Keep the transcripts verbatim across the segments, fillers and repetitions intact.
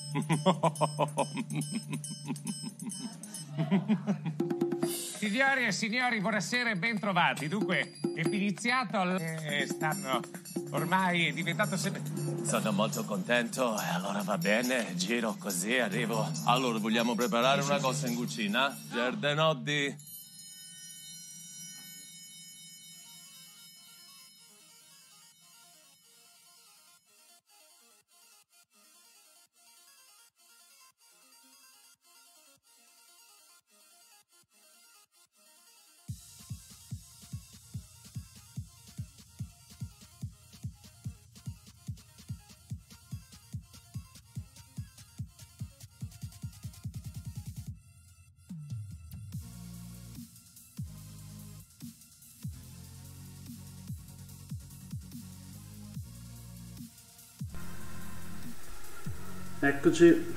Signori e signori, buonasera e ben trovati. Dunque, è iniziato, eh, stanno ormai è diventato sempre... Sono molto contento, e allora va bene, giro così, arrivo. Allora, vogliamo preparare una cosa in cucina? Giardinotti. Eccoci,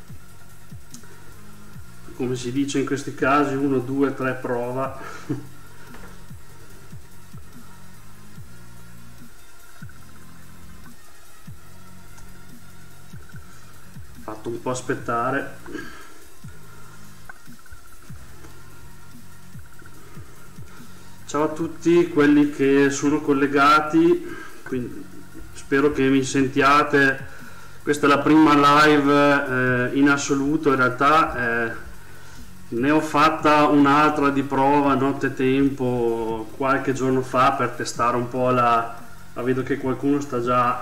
come si dice in questi casi, uno, due, tre, prova. Fatto un po' aspettare. Ciao a tutti quelli che sono collegati, quindi spero che mi sentiate. Questa è la prima live eh, in assoluto, in realtà eh, ne ho fatta un'altra di prova nottetempo qualche giorno fa per testare un po' la... la vedo che qualcuno sta già,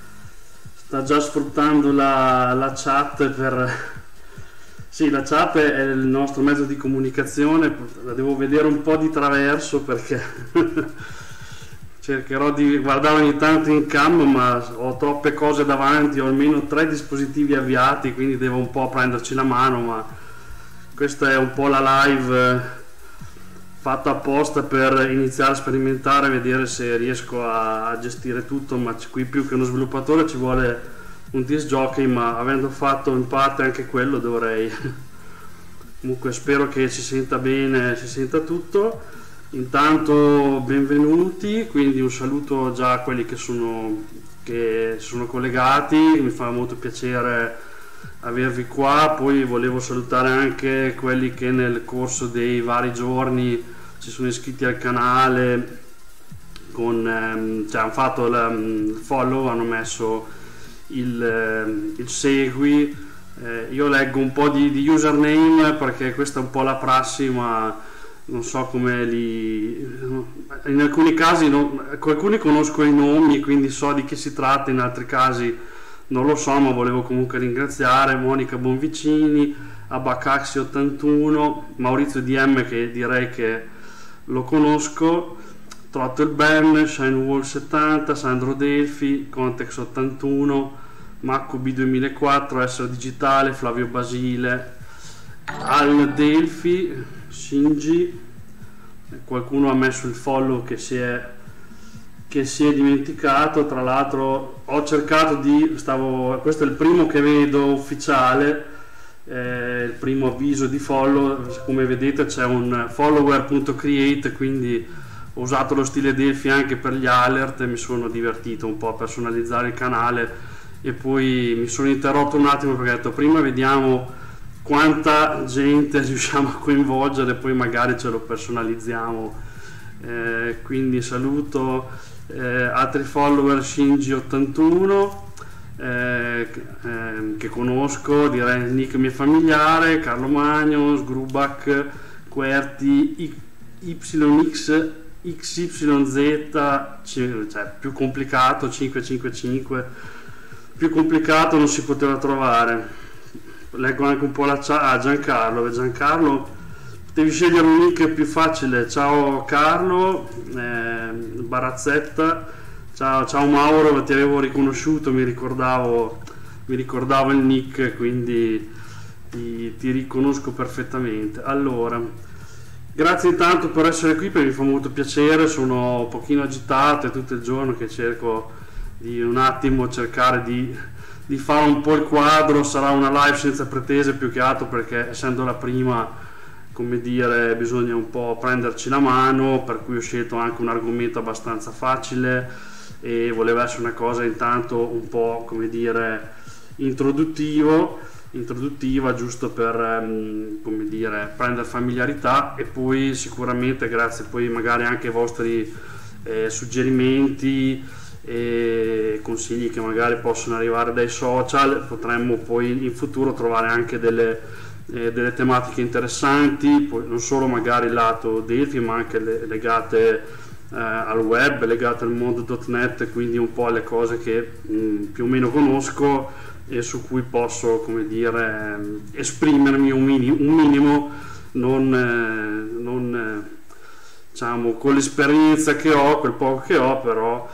sta già sfruttando la, la chat per... Sì, la chat è il nostro mezzo di comunicazione, la devo vedere un po' di traverso perché... cercherò di guardare ogni tanto in cam, ma ho troppe cose davanti, ho almeno tre dispositivi avviati, quindi devo un po' prenderci la mano, ma questa è un po' la live fatta apposta per iniziare a sperimentare, vedere se riesco a, a gestire tutto, ma qui più che uno sviluppatore ci vuole un disc jockey, ma avendo fatto in parte anche quello dovrei... Comunque spero che si senta bene, si senta tutto. Intanto benvenuti, quindi un saluto già a quelli che sono, che sono collegati, mi fa molto piacere avervi qua. Poi volevo salutare anche quelli che nel corso dei vari giorni si sono iscritti al canale, con, ehm, cioè hanno fatto il follow, hanno messo il, eh, il segui. Eh, io leggo un po' di, di username perché questa è un po' la prassi, ma non so come li... in alcuni casi non... alcuni conosco i nomi, quindi so di chi si tratta, in altri casi non lo so, ma volevo comunque ringraziare Monica Bonvicini, Abacaxi ottantuno, Maurizio D M che direi che lo conosco, Trottel Ben, Shinewall settanta, Sandro Delfi, Contex ottantuno, Macco B duemilaquattro, Essere Digitale, Flavio Basile, Al Delfi, Shinji, qualcuno ha messo il follow che si è, che si è dimenticato. Tra l'altro ho cercato di, stavo, questo è il primo che vedo ufficiale, eh, il primo avviso di follow, come vedete c'è un follower.create, quindi ho usato lo stile Delphi anche per gli alert e mi sono divertito un po' a personalizzare il canale, e poi mi sono interrotto un attimo perché ho detto prima vediamo quanta gente riusciamo a coinvolgere, poi magari ce lo personalizziamo. Eh, quindi saluto eh, altri follower, Shinji ottantuno eh, eh, che conosco, direi il nick mio familiare, Carlo Magno, Sgrubak, Querti, Y X X Y Z, cioè più complicato, cinque cinque cinque, più complicato non si poteva trovare. Leggo anche un po' la chat. Ah, Giancarlo, Giancarlo, devi scegliere un nick più facile. Ciao Carlo, eh, Barazzetta, ciao, ciao Mauro, ti avevo riconosciuto, mi ricordavo, mi ricordavo il nick, quindi ti, ti riconosco perfettamente. Allora, grazie intanto per essere qui, perché mi fa molto piacere, sono un pochino agitato, è tutto il giorno che cerco di un attimo cercare di di fare un po' il quadro. Sarà una live senza pretese, più che altro perché essendo la prima, come dire, bisogna un po' prenderci la mano, per cui ho scelto anche un argomento abbastanza facile e voleva essere una cosa intanto un po', come dire, introduttivo, introduttiva, giusto per um, come dire, prendere familiarità, e poi sicuramente grazie poi magari anche ai vostri eh, suggerimenti e consigli che magari possono arrivare dai social, potremmo poi in futuro trovare anche delle, eh, delle tematiche interessanti, poi non solo magari il lato Delphi, ma anche le, legate eh, al web, legate al mondo punto net, quindi un po' alle cose che mh, più o meno conosco e su cui posso, come dire, esprimermi un minimo, un minimo non, eh, non eh, diciamo, con l'esperienza che ho, quel poco che ho, però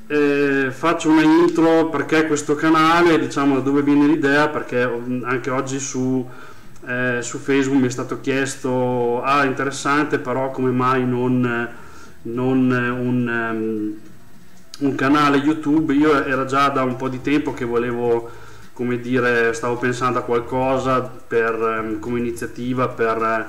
eh, faccio una intro perché questo canale, diciamo, da dove viene l'idea, perché anche oggi su, eh, su Facebook mi è stato chiesto, ah, interessante, però come mai non, non un, um, un canale YouTube. Io era già da un po' di tempo che volevo, come dire, stavo pensando a qualcosa per, come iniziativa per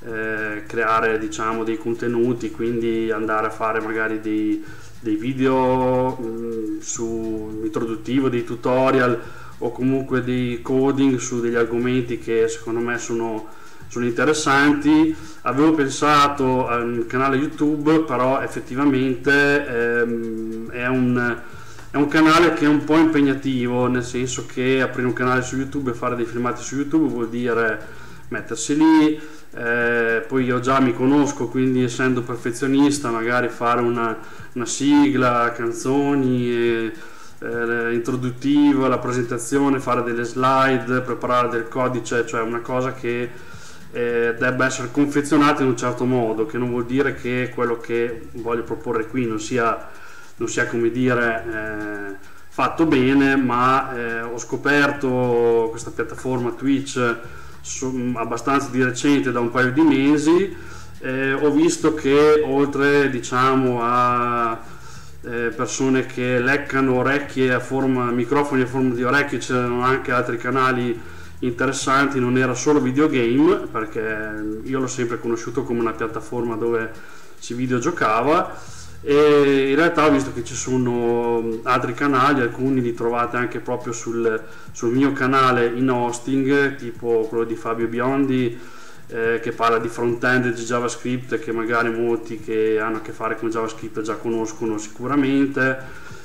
eh, creare, diciamo, dei contenuti, quindi andare a fare magari dei, dei video mh, su introduttivo, dei tutorial o comunque dei coding su degli argomenti che secondo me sono, sono interessanti. Avevo pensato a un canale YouTube, però effettivamente ehm, è un È un canale che è un po' impegnativo, nel senso che aprire un canale su YouTube e fare dei filmati su YouTube vuol dire mettersi lì, eh, poi io già mi conosco, quindi essendo perfezionista magari fare una, una sigla, canzoni, eh, eh, introduttiva, la presentazione, fare delle slide, preparare del codice, cioè una cosa che eh, debba essere confezionata in un certo modo, che non vuol dire che quello che voglio proporre qui non sia non sia, come dire, eh, fatto bene, ma eh, ho scoperto questa piattaforma Twitch su, abbastanza di recente, da un paio di mesi. Eh, ho visto che oltre, diciamo, a eh, persone che leccano orecchie a forma, microfoni a forma di orecchie, c'erano anche altri canali interessanti, non era solo videogame, perché io l'ho sempre conosciuto come una piattaforma dove si videogiocava. E in realtà ho visto che ci sono altri canali, alcuni li trovate anche proprio sul, sul mio canale in hosting, tipo quello di Fabio Biondi, eh, che parla di front-end di JavaScript, che magari molti che hanno a che fare con JavaScript già conoscono sicuramente.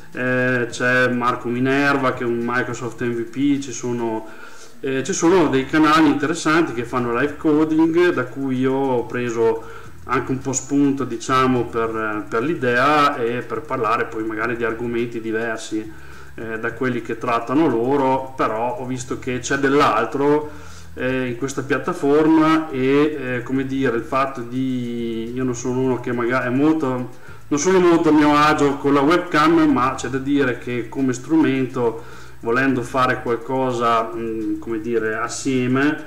Eh, c'è Marco Minerva, che è un Microsoft M V P, ci sono, eh, ci sono dei canali interessanti che fanno live coding, da cui io ho preso anche un po' spunto, diciamo, per, per l'idea e per parlare poi magari di argomenti diversi eh, da quelli che trattano loro. Però ho visto che c'è dell'altro eh, in questa piattaforma e eh, come dire, il fatto di, io non sono uno che magari è molto, non sono molto a mio agio con la webcam, ma c'è da dire che come strumento, volendo fare qualcosa mh, come dire, assieme,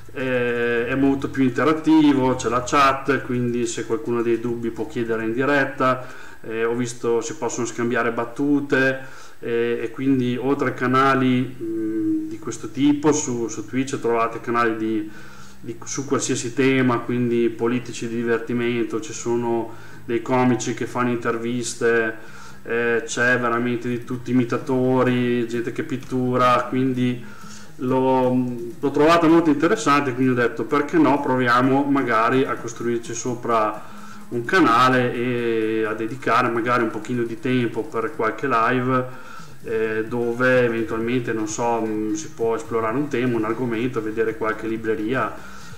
Eh, è molto più interattivo, c'è la chat, quindi se qualcuno ha dei dubbi può chiedere in diretta, eh, ho visto si possono scambiare battute, eh, e quindi oltre a canali mh, di questo tipo su, su Twitch trovate canali di, di, su qualsiasi tema, quindi politici, di divertimento, ci sono dei comici che fanno interviste, eh, c'è veramente di tutti, imitatori, gente che pittura, quindi L'ho, l'ho trovata molto interessante, quindi ho detto perché no, proviamo magari a costruirci sopra un canale e a dedicare magari un pochino di tempo per qualche live eh, dove eventualmente, non so, si può esplorare un tema, un argomento, vedere qualche libreria,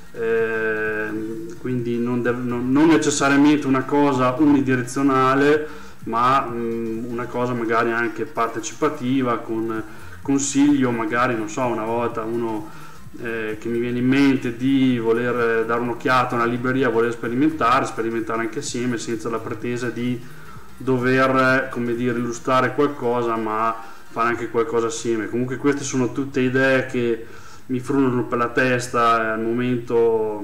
eh, quindi non, deve, non, non necessariamente una cosa unidirezionale, ma mh, una cosa magari anche partecipativa, con consiglio, magari, non so, una volta uno eh, che mi viene in mente di voler dare un'occhiata a una libreria, voler sperimentare, sperimentare anche assieme, senza la pretesa di dover, come dire, illustrare qualcosa, ma fare anche qualcosa assieme. Comunque queste sono tutte idee che mi frullano per la testa, al momento,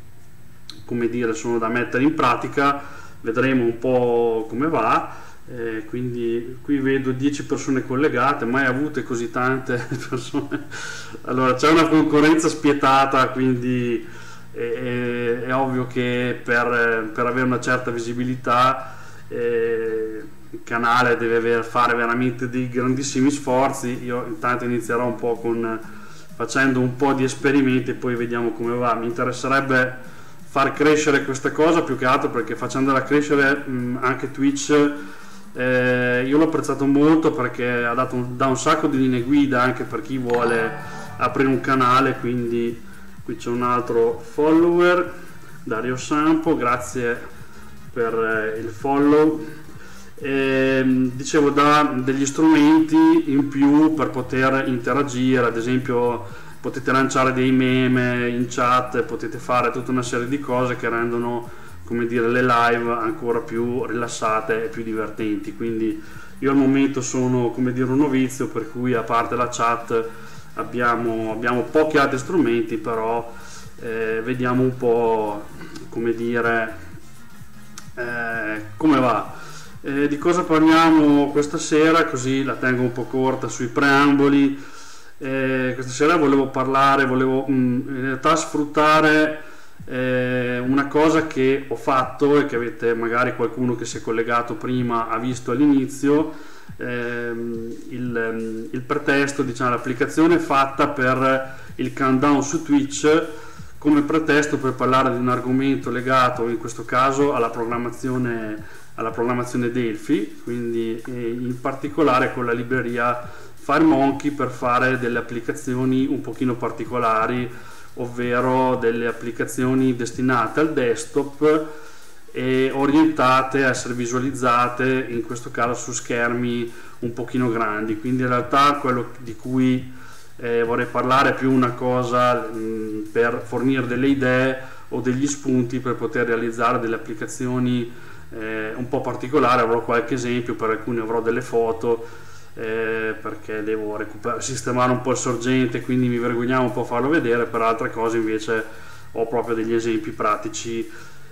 come dire, sono da mettere in pratica, vedremo un po' come va. Eh, quindi qui vedo dieci persone collegate, mai avute così tante persone. Allora c'è una concorrenza spietata, quindi è, è ovvio che per, per avere una certa visibilità eh, canale deve aver, fare veramente dei grandissimi sforzi. Io intanto inizierò un po' con facendo un po' di esperimenti e poi vediamo come va. Mi interesserebbe far crescere questa cosa più che altro perché facendola crescere mh, anche Twitch, eh, io l'ho apprezzato molto perché ha dato un, dà un sacco di linee guida anche per chi vuole aprire un canale. Quindi qui c'è un altro follower, Dario Sampo, grazie per eh, il follow. E, dicevo, dà degli strumenti in più per poter interagire, ad esempio potete lanciare dei meme in chat, potete fare tutta una serie di cose che rendono, come dire, le live ancora più rilassate e più divertenti. Quindi io al momento sono, come dire, un novizio, per cui a parte la chat abbiamo, abbiamo pochi altri strumenti, però eh, vediamo un po', come dire, eh, come va. Eh, di cosa parliamo questa sera, così la tengo un po' corta sui preamboli. Eh, questa sera volevo parlare, volevo mh, in realtà sfruttare eh, una cosa che ho fatto e che avete, magari qualcuno che si è collegato prima ha visto all'inizio, ehm, il, il pretesto, diciamo, l'applicazione fatta per il countdown su Twitch come pretesto per parlare di un argomento legato in questo caso alla programmazione alla programmazione Delphi, quindi eh, in particolare con la libreria FireMonkey per fare delle applicazioni un pochino particolari, ovvero delle applicazioni destinate al desktop e orientate a essere visualizzate in questo caso su schermi un pochino grandi. Quindi in realtà quello di cui eh, vorrei parlare è più una cosa mh, per fornire delle idee o degli spunti per poter realizzare delle applicazioni Eh, un po' particolare. Avrò qualche esempio, per alcuni avrò delle foto eh, perché devo recuperare, sistemare un po' il sorgente, quindi mi vergognavo un po' a farlo vedere. Per altre cose invece ho proprio degli esempi pratici.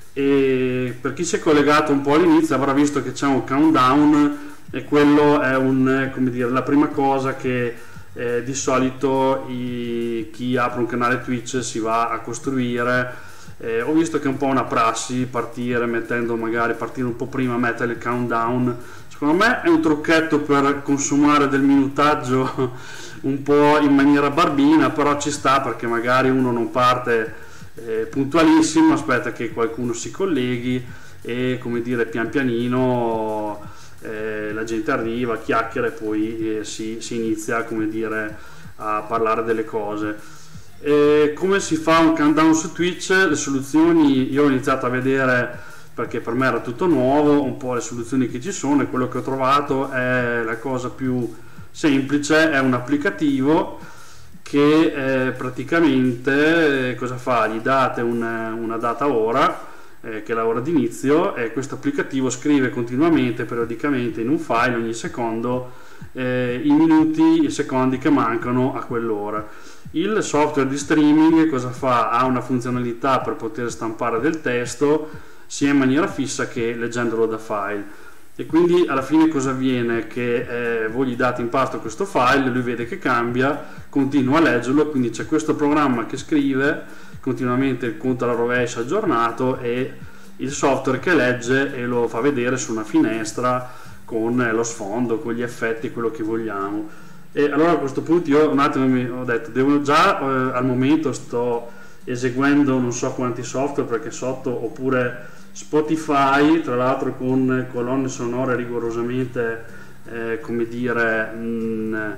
E per chi si è collegato un po' all'inizio avrà visto che c'è un countdown e quello è un, come dire, la prima cosa che eh, di solito i, chi apre un canale Twitch si va a costruire. Eh, ho visto che è un po' una prassi partire mettendo, magari partire un po' prima, mettere il countdown. Secondo me è un trucchetto per consumare del minutaggio un po' in maniera barbina, però ci sta, perché magari uno non parte eh, puntualissimo, aspetta che qualcuno si colleghi e, come dire, pian pianino eh, la gente arriva, chiacchiera e poi eh, si, si inizia, come dire, a parlare delle cose. E come si fa un countdown su Twitch? Le soluzioni io ho iniziato a vedere, perché per me era tutto nuovo, un po' le soluzioni che ci sono, e quello che ho trovato è la cosa più semplice. È un applicativo che eh, praticamente eh, cosa fa? Gli date una, una data ora, eh, che è la ora d'inizio, e questo applicativo scrive continuamente, periodicamente in un file ogni secondo eh, i minuti, i secondi che mancano a quell'ora. Il software di streaming cosa fa? Ha una funzionalità per poter stampare del testo sia in maniera fissa che leggendolo da file, e quindi alla fine cosa avviene? Che eh, voi gli date in pasto questo file, lui vede che cambia, continua a leggerlo, quindi c'è questo programma che scrive continuamente il conto alla rovescia aggiornato e il software che legge e lo fa vedere su una finestra con lo sfondo, con gli effetti, quello che vogliamo. E allora a questo punto io un attimo mi ho detto, devo già eh, al momento sto eseguendo non so quanti software, perché sotto, oppure Spotify, tra l'altro con colonne sonore rigorosamente eh, come dire mh,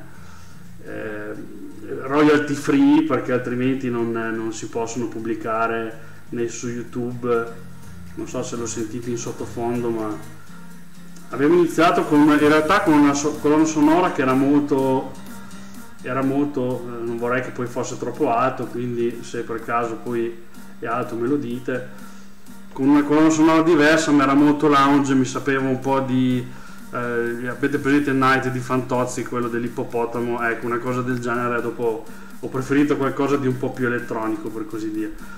eh, royalty free, perché altrimenti non, non si possono pubblicare né su YouTube. Non so se lo sentite in sottofondo, ma abbiamo iniziato con, in realtà con una so- colonna sonora che era molto, era molto, eh, non vorrei che poi fosse troppo alto, quindi se per caso poi è alto me lo dite, con una colonna sonora diversa, ma era molto lounge, mi sapeva un po' di, eh, avete presente Night di Fantozzi, quello dell'ippopotamo, ecco, una cosa del genere. Dopo ho preferito qualcosa di un po' più elettronico, per così dire.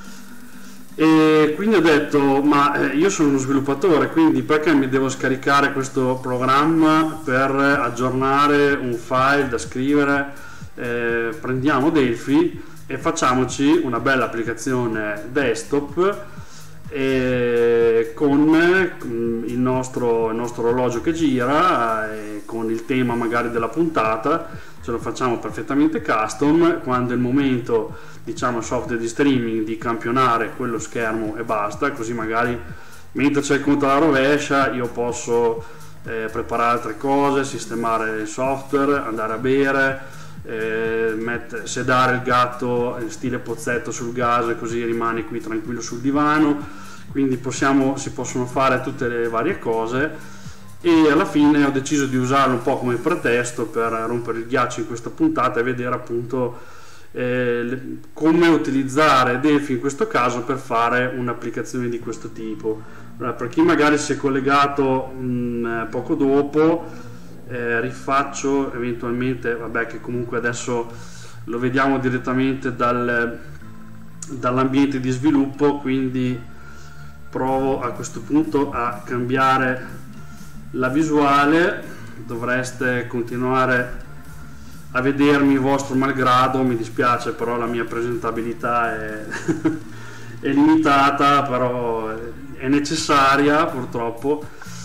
E quindi ho detto, ma eh, io sono uno sviluppatore, quindi perché mi devo scaricare questo programma per aggiornare un file da scrivere? Eh, prendiamo Delphi e facciamoci una bella applicazione desktop, e con il nostro, il nostro orologio che gira, eh, con il tema magari della puntata, ce lo facciamo perfettamente custom. Quando è il momento, diciamo, software di streaming di campionare quello schermo e basta, così magari mentre c'è il conto alla rovescia io posso eh, preparare altre cose, sistemare il software, andare a bere, eh, mettere, sedare il gatto in stile pozzetto sul gas, così rimane qui tranquillo sul divano. Quindi possiamo, si possono fare tutte le varie cose, e alla fine ho deciso di usarlo un po' come pretesto per rompere il ghiaccio in questa puntata e vedere appunto eh, le, come utilizzare Delphi in questo caso per fare un'applicazione di questo tipo. Allora, per chi magari si è collegato mh, poco dopo, eh, rifaccio eventualmente, vabbè, che comunque adesso lo vediamo direttamente dal, dall'ambiente di sviluppo, quindi provo a questo punto a cambiare la visuale. Dovreste continuare a vedermi vostro malgrado, mi dispiace, però la mia presentabilità è, è limitata, però è necessaria purtroppo.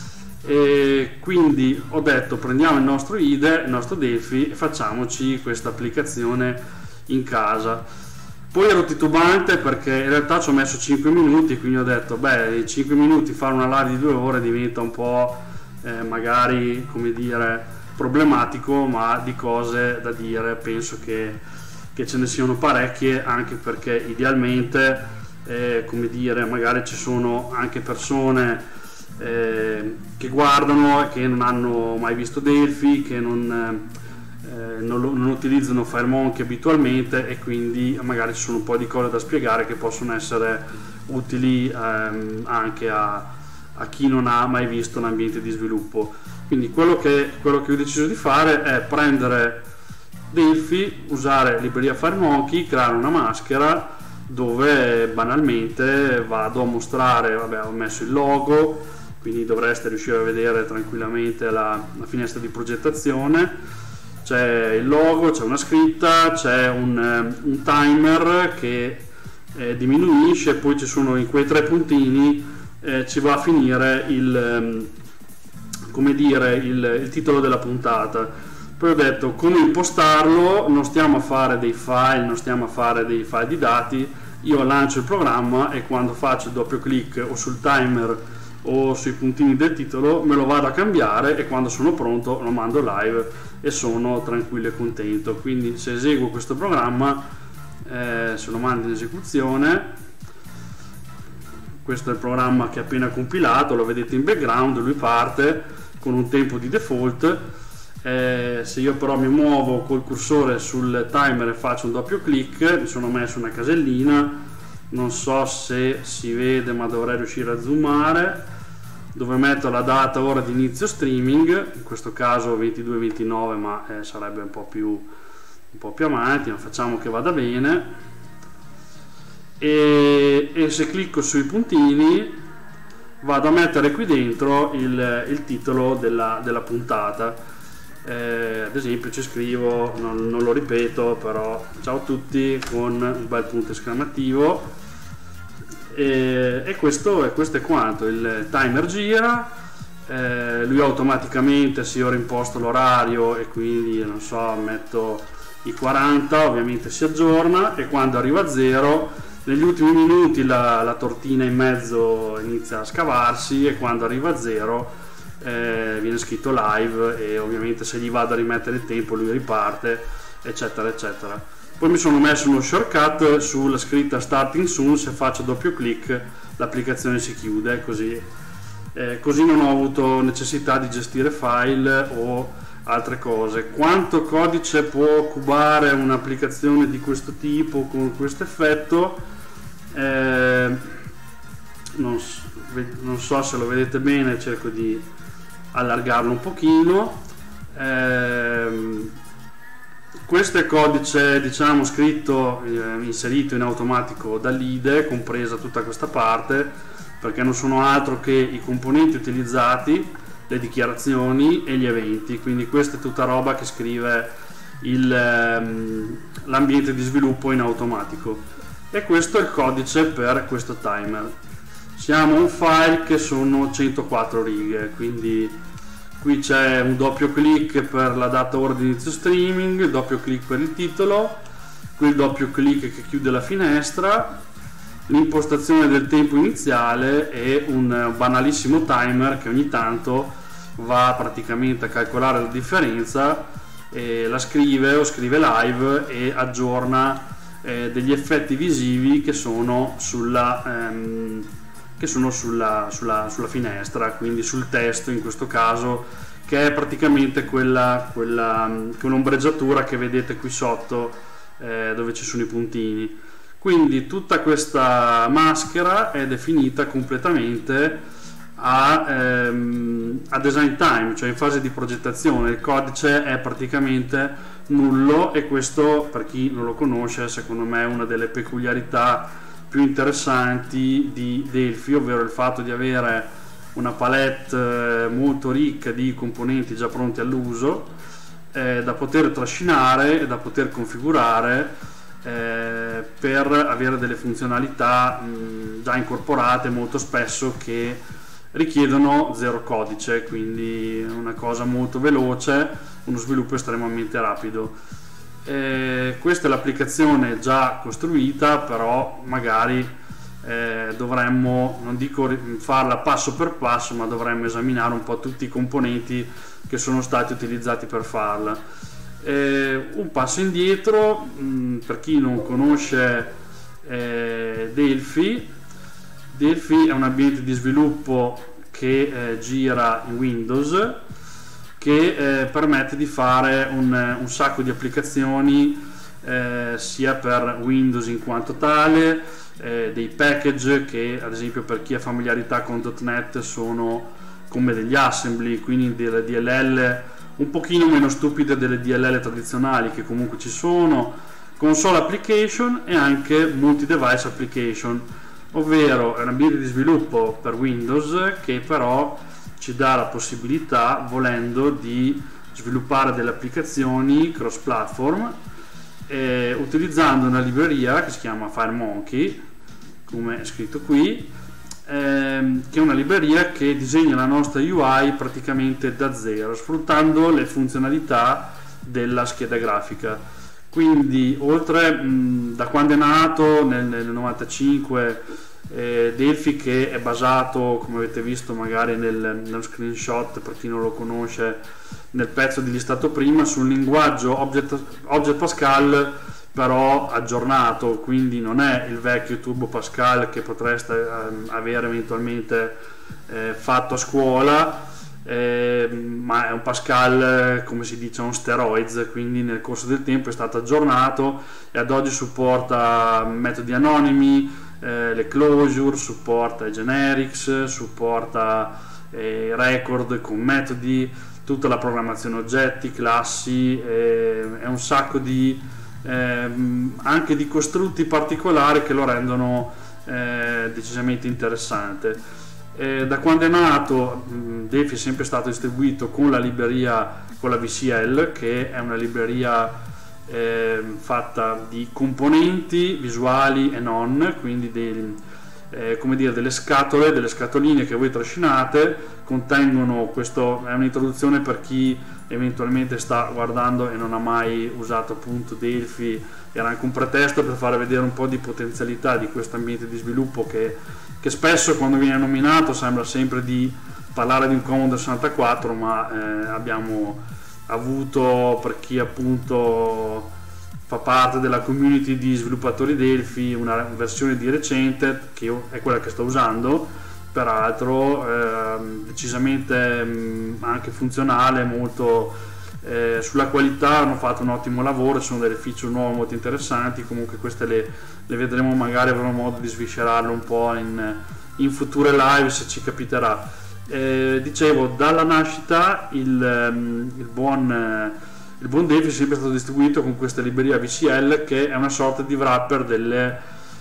E quindi ho detto, prendiamo il nostro I D E, il nostro Delphi, e facciamoci questa applicazione in casa. Poi ero titubante perché in realtà ci ho messo cinque minuti, quindi ho detto, beh, in cinque minuti fare una live di due ore diventa un po' eh, magari, come dire, problematico, ma di cose da dire penso che, che ce ne siano parecchie, anche perché idealmente, eh, come dire, magari ci sono anche persone eh, che guardano e che non hanno mai visto Delphi, che non... Eh, non, non utilizzano FireMonkey abitualmente, e quindi magari ci sono un po' di cose da spiegare che possono essere utili ehm, anche a, a chi non ha mai visto un ambiente di sviluppo. Quindi quello che, quello che ho deciso di fare è prendere Delphi, usare libreria FireMonkey, creare una maschera dove banalmente vado a mostrare, vabbè, ho messo il logo, quindi dovreste riuscire a vedere tranquillamente la, la finestra di progettazione. C'è il logo, c'è una scritta, c'è un, un timer che eh, diminuisce, poi ci sono in quei tre puntini, eh, ci va a finire il, come dire, il, il titolo della puntata. Poi ho detto come impostarlo, non stiamo a fare dei file, non stiamo a fare dei file di dati, io lancio il programma e quando faccio il doppio clic o sul timer o sui puntini del titolo me lo vado a cambiare, e quando sono pronto lo mando live e sono tranquillo e contento. Quindi se eseguo questo programma, eh, se lo mando in esecuzione, questo è il programma che è appena compilato, lo vedete in background, lui parte con un tempo di default. Eh, se io però mi muovo col cursore sul timer e faccio un doppio clic, mi sono messo una casellina, non so se si vede ma dovrei riuscire a zoomare, dove metto la data, ora di inizio streaming, in questo caso ventidue ventinove, ma eh, sarebbe un po' più un po' più avanti, ma facciamo che vada bene. E, e se clicco sui puntini vado a mettere qui dentro il, il titolo della, della puntata. Eh, ad esempio ci scrivo, non, non lo ripeto, però ciao a tutti, con un bel punto esclamativo. E, e questo, e questo è quanto. Il timer gira, eh, lui automaticamente, se io rimposto l'orario e quindi non so, metto i quaranta, ovviamente si aggiorna, e quando arriva a zero, negli ultimi minuti la, la tortina in mezzo inizia a scavarsi, e quando arriva a zero eh, viene scritto live, e ovviamente se gli vado a rimettere il tempo lui riparte, eccetera eccetera. Poi mi sono messo uno shortcut sulla scritta starting soon, se faccio doppio clic l'applicazione si chiude, così, eh, così non ho avuto necessità di gestire file o altre cose. Quanto codice può cubare un'applicazione di questo tipo con questo effetto? Eh, non, so, non so se lo vedete bene, cerco di allargarlo un pochino. Eh, Questo è il codice, diciamo, scritto, eh, inserito in automatico dall'I D E, compresa tutta questa parte, perché non sono altro che i componenti utilizzati, le dichiarazioni e gli eventi. Quindi questa è tutta roba che scrive il, ehm, l'ambiente di sviluppo in automatico. E questo è il codice per questo timer. siamo a un file che sono centoquattro righe, quindi qui c'è un doppio clic per la data ora di inizio streaming, il doppio clic per il titolo, qui il doppio clic che chiude la finestra, l'impostazione del tempo iniziale e un banalissimo timer che ogni tanto va praticamente a calcolare la differenza, e la scrive o scrive live e aggiorna eh, degli effetti visivi che sono sulla ehm, che sono sulla, sulla, sulla finestra, quindi sul testo in questo caso, che è praticamente quella, quella, quell'ombreggiatura che vedete qui sotto eh, dove ci sono i puntini. Quindi tutta questa maschera è definita completamente a, ehm, a design time, cioè in fase di progettazione. Il codice è praticamente nullo, e questo, per chi non lo conosce, secondo me è una delle peculiarità più interessanti di Delphi, ovvero il fatto di avere una palette molto ricca di componenti già pronti all'uso, eh, da poter trascinare e da poter configurare eh, per avere delle funzionalità mh, già incorporate molto spesso, che richiedono zero codice, quindi una cosa molto veloce, uno sviluppo estremamente rapido. Eh, questa è l'applicazione già costruita, però magari eh, dovremmo, non dico farla passo per passo, ma dovremmo esaminare un po' tutti i componenti che sono stati utilizzati per farla. Eh, un passo indietro, mh, per chi non conosce eh, Delphi, Delphi è un ambiente di sviluppo che eh, gira in Windows, che eh, permette di fare un, un sacco di applicazioni eh, sia per Windows in quanto tale, eh, dei package che ad esempio per chi ha familiarità con .dot net sono come degli assembly, quindi delle D L L un pochino meno stupide delle D L L tradizionali che comunque ci sono, console application e anche multi-device application, ovvero è un ambiente di sviluppo per Windows che però ci dà la possibilità, volendo, di sviluppare delle applicazioni cross-platform eh, utilizzando una libreria che si chiama FireMonkey, come è scritto qui, ehm, che è una libreria che disegna la nostra U I praticamente da zero, sfruttando le funzionalità della scheda grafica. Quindi, oltre mh, da quando è nato nel, nel novantacinque, Eh, Delphi, che è basato, come avete visto magari nel, nello screenshot per chi non lo conosce, nel pezzo di listato prima, su un linguaggio Object, Object Pascal però aggiornato, quindi non è il vecchio Turbo Pascal che potreste eh, avere eventualmente eh, fatto a scuola, eh, ma è un Pascal, come si dice, on steroids, quindi nel corso del tempo è stato aggiornato e ad oggi supporta metodi anonimi, Eh, le closure, supporta i generics, supporta eh, record con metodi, tutta la programmazione oggetti, classi, eh, è un sacco di eh, anche di costrutti particolari che lo rendono eh, decisamente interessante. Eh, da quando è nato Delphi è sempre stato distribuito con la libreria, con la V C L, che è una libreria Eh, fatta di componenti visuali e non, quindi dei, eh, come dire, delle scatole, delle scatoline che voi trascinate, contengono, questo è un'introduzione per chi eventualmente sta guardando e non ha mai usato appunto Delphi, era anche un pretesto per fare vedere un po' di potenzialità di questo ambiente di sviluppo che, che spesso quando viene nominato sembra sempre di parlare di un Commodore sessantaquattro, ma eh, abbiamo avuto, per chi appunto fa parte della community di sviluppatori Delphi, una versione di recente che io, è quella che sto usando, peraltro eh, decisamente mh, anche funzionale, molto eh, sulla qualità hanno fatto un ottimo lavoro, sono delle feature nuove molto interessanti. Comunque queste le, le vedremo, magari avremo modo di sviscerarle un po' in, in future live se ci capiterà. Eh, dicevo, dalla nascita il, il buon il buon Delphi è sempre stato distribuito con questa libreria V C L, che è una sorta di wrapper delle,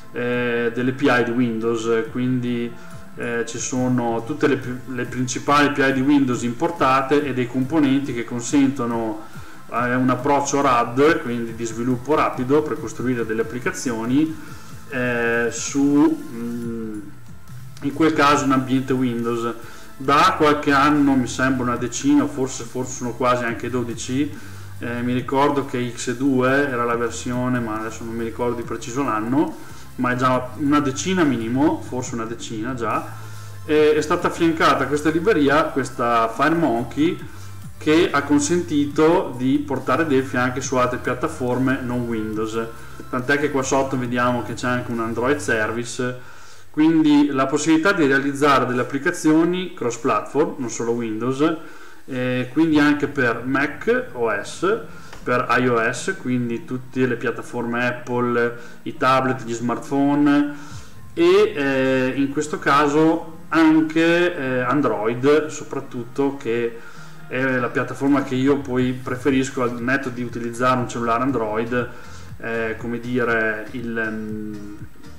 eh, delle P I di Windows, quindi eh, ci sono tutte le, le principali P I di Windows importate e dei componenti che consentono eh, un approccio R A D, quindi di sviluppo rapido per costruire delle applicazioni eh, su mh, in quel caso in ambiente Windows. Da qualche anno, mi sembra una decina, o forse, forse sono quasi anche dodici, eh, mi ricordo che X due era la versione, ma adesso non mi ricordo di preciso l'anno, ma è già una decina minimo, forse una decina già, e è stata affiancata a questa libreria, questa FireMonkey, che ha consentito di portare Delphi anche su altre piattaforme non Windows, tant'è che qua sotto vediamo che c'è anche un Android Service, quindi la possibilità di realizzare delle applicazioni cross platform, non solo Windows, eh, quindi anche per Mac O S, per iOS, quindi tutte le piattaforme Apple, i tablet, gli smartphone, e eh, in questo caso anche eh, Android, soprattutto, che è la piattaforma che io poi preferisco al netto di utilizzare un cellulare Android, eh, come dire, il,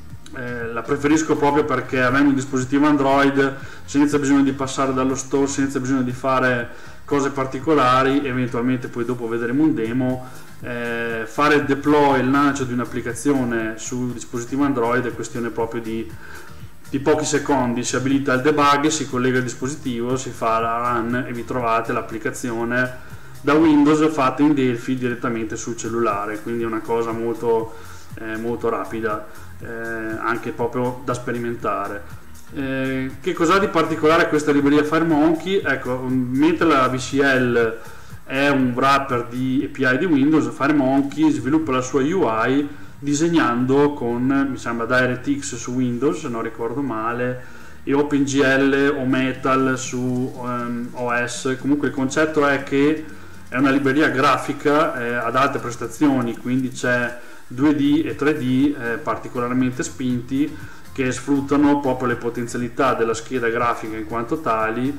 eh, la preferisco proprio perché avendo un dispositivo Android, senza bisogno di passare dallo store, senza bisogno di fare cose particolari, eventualmente poi dopo vedremo un demo, eh, fare il deploy, il lancio di un'applicazione sul dispositivo Android è questione proprio di di pochi secondi. Si abilita il debug, si collega il dispositivo, si fa la run e vi trovate l'applicazione da Windows fatta in Delphi direttamente sul cellulare, quindi è una cosa molto, eh, molto rapida, eh, anche proprio da sperimentare. Eh, che cos'ha di particolare questa libreria FireMonkey? Ecco, mentre la V C L è un wrapper di A P I di Windows, FireMonkey sviluppa la sua U I disegnando con, mi sembra, DirectX su Windows, se non ricordo male, e OpenGL o Metal su um, O S. Comunque il concetto è che è una libreria grafica eh, ad alte prestazioni, quindi c'è due D e tre D eh, particolarmente spinti, che sfruttano proprio le potenzialità della scheda grafica in quanto tali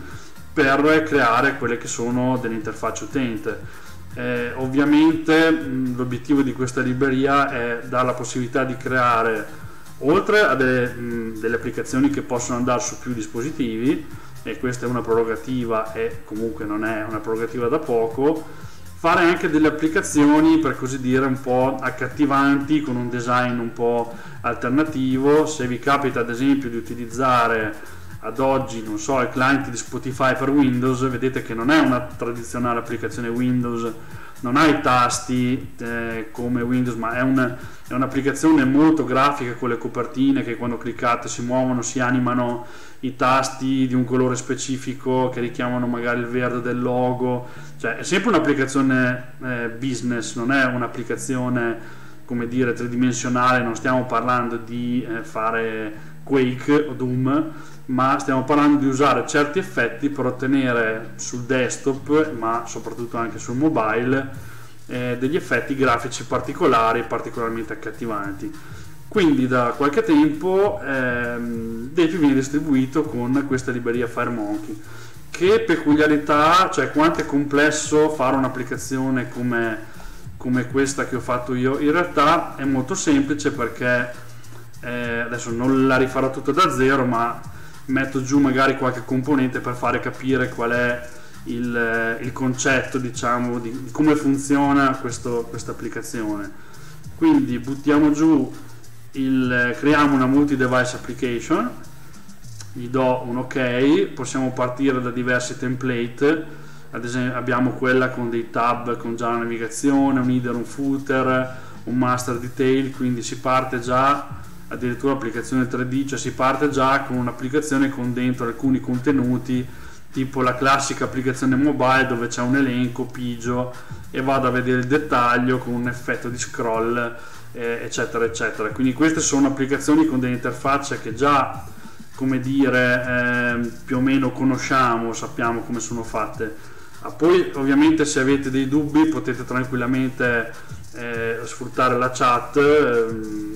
per creare quelle che sono delle interfacce utente. Eh, ovviamente mh, l'obiettivo di questa libreria è dare la possibilità di creare, oltre a delle, mh, delle applicazioni che possono andare su più dispositivi, e questa è una prerogativa, e comunque non è una prerogativa da poco, fare anche delle applicazioni, per così dire, un po' accattivanti, con un design un po' alternativo. Se vi capita ad esempio di utilizzare ad oggi, non so, il client di Spotify per Windows, vedete che non è una tradizionale applicazione Windows, non ha i tasti eh, come Windows, ma è, un, è un'applicazione molto grafica, con le copertine che quando cliccate si muovono, si animano i tasti di un colore specifico che richiamano magari il verde del logo, cioè è sempre un'applicazione eh, business, non è un'applicazione, come dire, tridimensionale, non stiamo parlando di eh, fare Quake o Doom, ma stiamo parlando di usare certi effetti per ottenere sul desktop, ma soprattutto anche sul mobile, eh, degli effetti grafici particolari, particolarmente accattivanti. Quindi da qualche tempo ehm, Delphi viene distribuito con questa libreria FireMonkey. Che peculiarità, cioè quanto è complesso fare un'applicazione come, come questa che ho fatto io? In realtà è molto semplice, perché eh, adesso non la rifarò tutto da zero, ma metto giù magari qualche componente per fare capire qual è il, il concetto, diciamo, di, di come funziona questa applicazione. Quindi buttiamo giù il, creiamo una multi-device application, gli do un ok, possiamo partire da diversi template, ad esempio abbiamo quella con dei tab con già la navigazione, un header, un footer, un master detail, quindi si parte già, addirittura applicazione tre D, cioè si parte già con un'applicazione con dentro alcuni contenuti, tipo la classica applicazione mobile dove c'è un elenco, pigio e vado a vedere il dettaglio con un effetto di scroll, eh, eccetera eccetera. Quindi queste sono applicazioni con delle interfacce che già, come dire, eh, più o meno conosciamo, sappiamo come sono fatte. Ah, poi ovviamente se avete dei dubbi potete tranquillamente eh, sfruttare la chat, eh,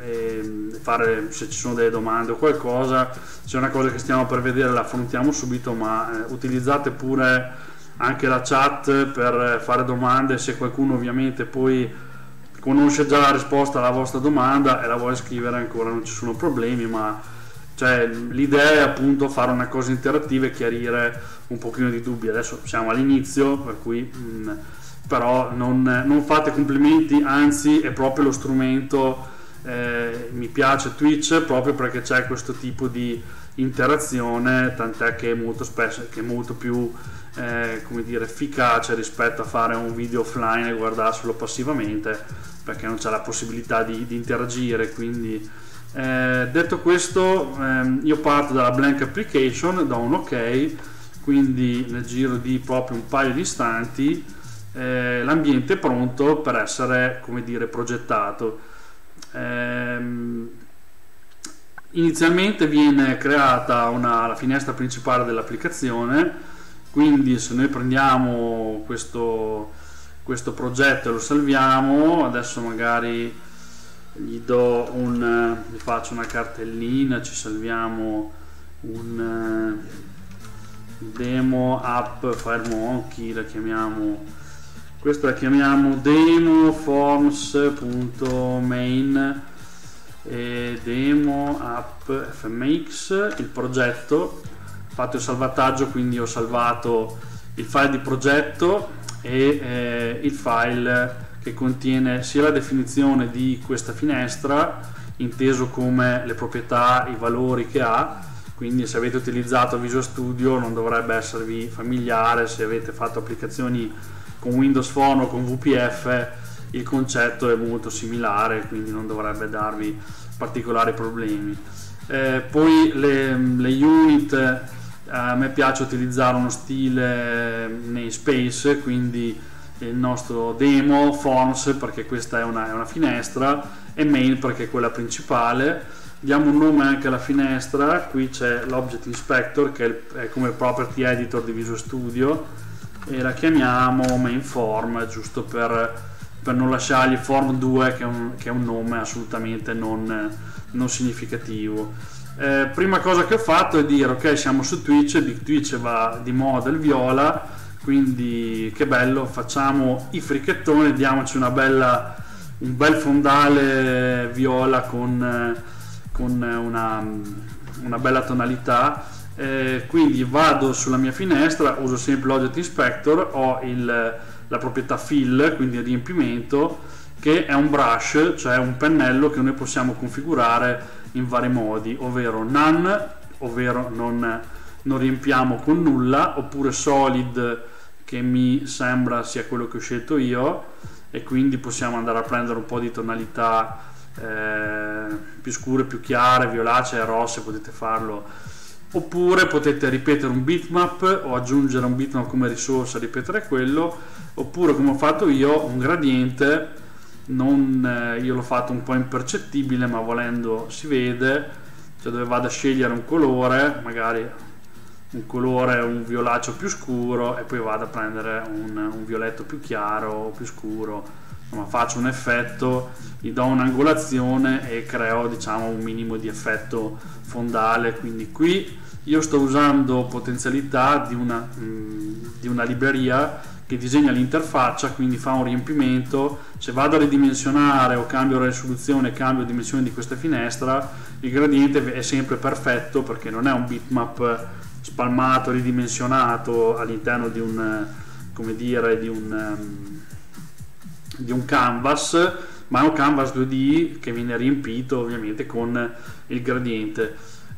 e fare, se ci sono delle domande o qualcosa, se è una cosa che stiamo per vedere la affrontiamo subito, ma eh, utilizzate pure anche la chat per fare domande, se qualcuno ovviamente poi conosce già la risposta alla vostra domanda e la vuole scrivere ancora, non ci sono problemi, ma cioè, l'idea è appunto fare una cosa interattiva e chiarire un pochino di dubbi. Adesso siamo all'inizio, per cui mh, però non, non fate complimenti, anzi è proprio lo strumento. Eh, mi piace Twitch proprio perché c'è questo tipo di, interazione, tant'è che è molto spesso che è molto più eh, come dire, efficace rispetto a fare un video offline e guardarselo passivamente, perché non c'è la possibilità di, di interagire. Quindi eh, detto questo, ehm, io parto dalla blank application, do un ok, quindi nel giro di proprio un paio di istanti eh, l'ambiente è pronto per essere, come dire, progettato. Ehm, inizialmente viene creata una, la finestra principale dell'applicazione, quindi se noi prendiamo questo, questo progetto e lo salviamo, adesso magari gli do un, gli faccio una cartellina, ci salviamo un demo app FireMonkey, la chiamiamo, questa la chiamiamo demo forms.main e demo app fmx, il progetto. Fatto il salvataggio, quindi ho salvato il file di progetto e eh, il file che contiene sia la definizione di questa finestra, inteso come le proprietà, i valori che ha. Quindi se avete utilizzato Visual Studio non dovrebbe esservi familiare, se avete fatto applicazioni con Windows Phone o con V P F il concetto è molto similare, quindi non dovrebbe darvi particolari problemi. Eh, poi le, le unit, a me piace utilizzare uno stile namespace, quindi il nostro demo forms perché questa è una, è una finestra, e main perché è quella principale. Diamo un nome anche alla finestra, qui c'è l'Object Inspector che è, il, è come il property editor di Visual Studio, e la chiamiamo main form, giusto per, per non lasciargli form due che è un, che è un nome assolutamente non, non significativo. Eh, prima cosa che ho fatto è dire ok, siamo su Twitch, Big Twitch va di moda il viola, quindi che bello, facciamo i fricchettoni, diamoci una bella, un bel fondale viola con, con una, una bella tonalità. Eh, quindi vado sulla mia finestra, uso sempre l'Object Inspector, ho il, la proprietà fill, quindi il riempimento, che è un brush, cioè un pennello che noi possiamo configurare in vari modi, ovvero none, ovvero non, non riempiamo con nulla, oppure solid, che mi sembra sia quello che ho scelto io, e quindi possiamo andare a prendere un po' di tonalità eh, più scure, più chiare, violacee, rosse, potete farlo, oppure potete ripetere un bitmap o aggiungere un bitmap come risorsa, ripetere quello, oppure come ho fatto io un gradiente. Non, eh, io l'ho fatto un po' impercettibile, ma volendo si vede, cioè dove vado a scegliere un colore, magari un colore, un violaceo più scuro, e poi vado a prendere un, un violetto più chiaro o più scuro, insomma faccio un effetto, gli do un'angolazione e creo, diciamo, un minimo di effetto fondale. Quindi qui io sto usando potenzialità di una, mh, di una libreria che disegna l'interfaccia, quindi fa un riempimento. Se vado a ridimensionare o cambio la risoluzione, cambio dimensione di questa finestra, il gradiente è sempre perfetto perché non è un bitmap spalmato, ridimensionato all'interno di un, come dire, di un, di un canvas, ma è un canvas due D che viene riempito ovviamente con il gradiente.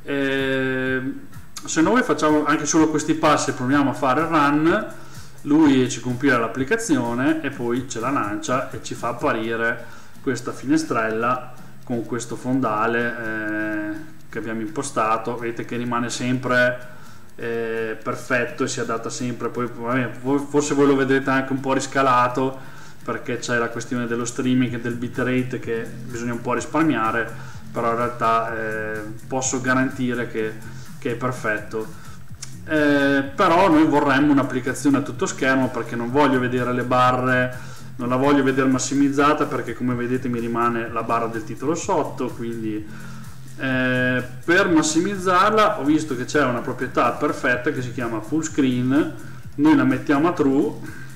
E se noi facciamo anche solo questi passi e proviamo a fare run, lui ci compila l'applicazione e poi ce la lancia e ci fa apparire questa finestrella con questo fondale eh, che abbiamo impostato. Vedete che rimane sempre eh, perfetto e si adatta sempre. Poi vabbè, forse voi lo vedrete anche un po' riscalato perché c'è la questione dello streaming e del bitrate che bisogna un po' risparmiare, però in realtà eh, posso garantire che, che è perfetto. Eh, però noi vorremmo un'applicazione a tutto schermo perché non voglio vedere le barre, non la voglio vedere massimizzata perché come vedete mi rimane la barra del titolo sotto. Quindi eh, per massimizzarla ho visto che c'è una proprietà perfetta che si chiama full screen, noi la mettiamo a true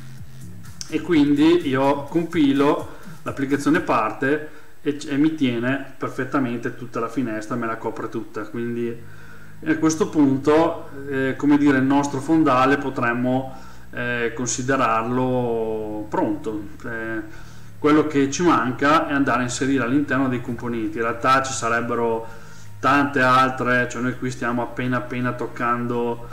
e quindi io compilo, l'applicazione parte e, e mi tiene perfettamente tutta la finestra, me la copre tutta. Quindi a questo punto eh, come dire, il nostro fondale potremmo eh, considerarlo pronto. Eh, quello che ci manca è andare a inserire all'interno dei componenti. In realtà ci sarebbero tante altre, cioè noi qui stiamo appena appena toccando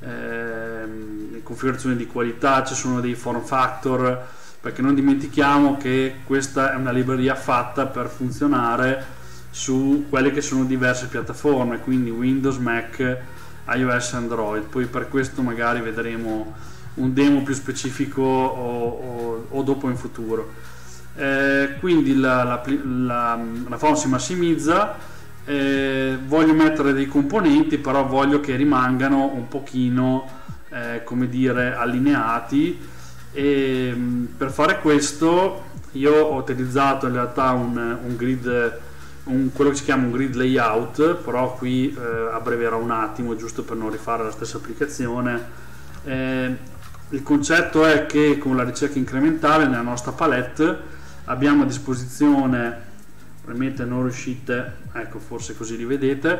ehm, le configurazioni di qualità, ci sono dei form factor, perché non dimentichiamo che questa è una libreria fatta per funzionare su quelle che sono diverse piattaforme, quindi Windows, Mac, iOS, Android. Poi per questo magari vedremo un demo più specifico o, o, o dopo in futuro. Eh, quindi la, la, la, la font si massimizza, eh, voglio mettere dei componenti, però voglio che rimangano un pochino eh, come dire allineati, e per fare questo io ho utilizzato in realtà un, un grid, un, quello che si chiama un grid layout, però qui eh, abbreverò un attimo giusto per non rifare la stessa applicazione. Eh, il concetto è che con la ricerca incrementale nella nostra palette abbiamo a disposizione, probabilmente non riuscite, ecco forse così li vedete,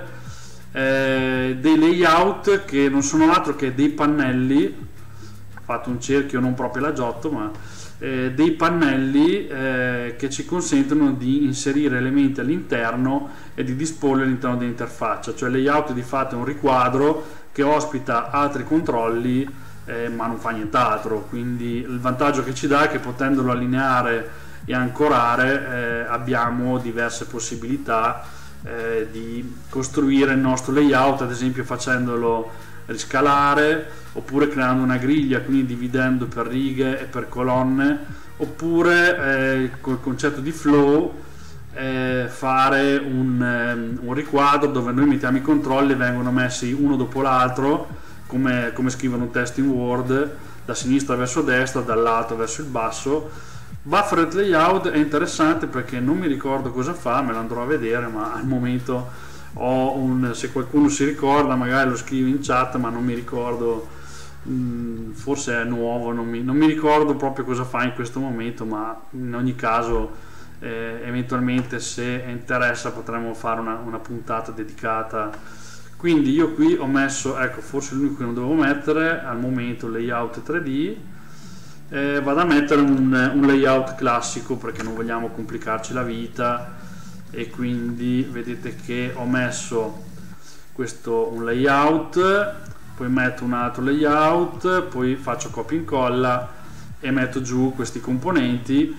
eh, dei layout che non sono altro che dei pannelli, fatto un cerchio non proprio la Giotto, ma eh, dei pannelli eh, che ci consentono di inserire elementi all'interno e di disporli all'interno dell'interfaccia. Cioè il layout di fatto è un riquadro che ospita altri controlli, eh, ma non fa nient'altro. Quindi il vantaggio che ci dà è che potendolo allineare e ancorare eh, abbiamo diverse possibilità eh, di costruire il nostro layout, ad esempio facendolo riscalare, oppure creando una griglia, quindi dividendo per righe e per colonne, oppure eh, col concetto di flow eh, fare un, um, un riquadro dove noi mettiamo i controlli e vengono messi uno dopo l'altro, come, come scrivono un testo in Word, da sinistra verso destra, dall'alto verso il basso. Buffered layout è interessante perché non mi ricordo cosa fa, me lo andrò a vedere, ma al momento ho un, se qualcuno si ricorda magari lo scrive in chat, ma non mi ricordo, mh, forse è nuovo, non mi, non mi ricordo proprio cosa fa in questo momento, ma in ogni caso eh, eventualmente se interessa potremmo fare una, una puntata dedicata. Quindi io qui ho messo, ecco forse l'unico che non dovevo mettere al momento, layout tre D, eh, vado a mettere un, un layout classico perché non vogliamo complicarci la vita, e quindi vedete che ho messo questo un layout, poi metto un altro layout, poi faccio copia e incolla e metto giù questi componenti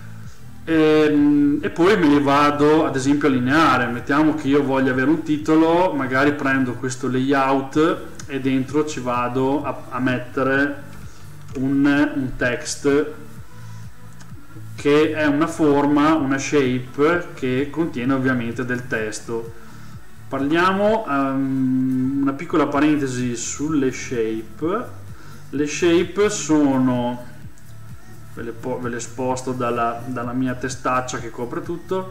e, e poi me li vado ad esempio a allineare. Mettiamo che io voglia avere un titolo, magari prendo questo layout e dentro ci vado a, a mettere un, un text che è una forma, una shape che contiene ovviamente del testo. Parliamo um, una piccola parentesi sulle shape. Le shape sono, ve le, ve le sposto dalla, dalla mia testaccia che copre tutto,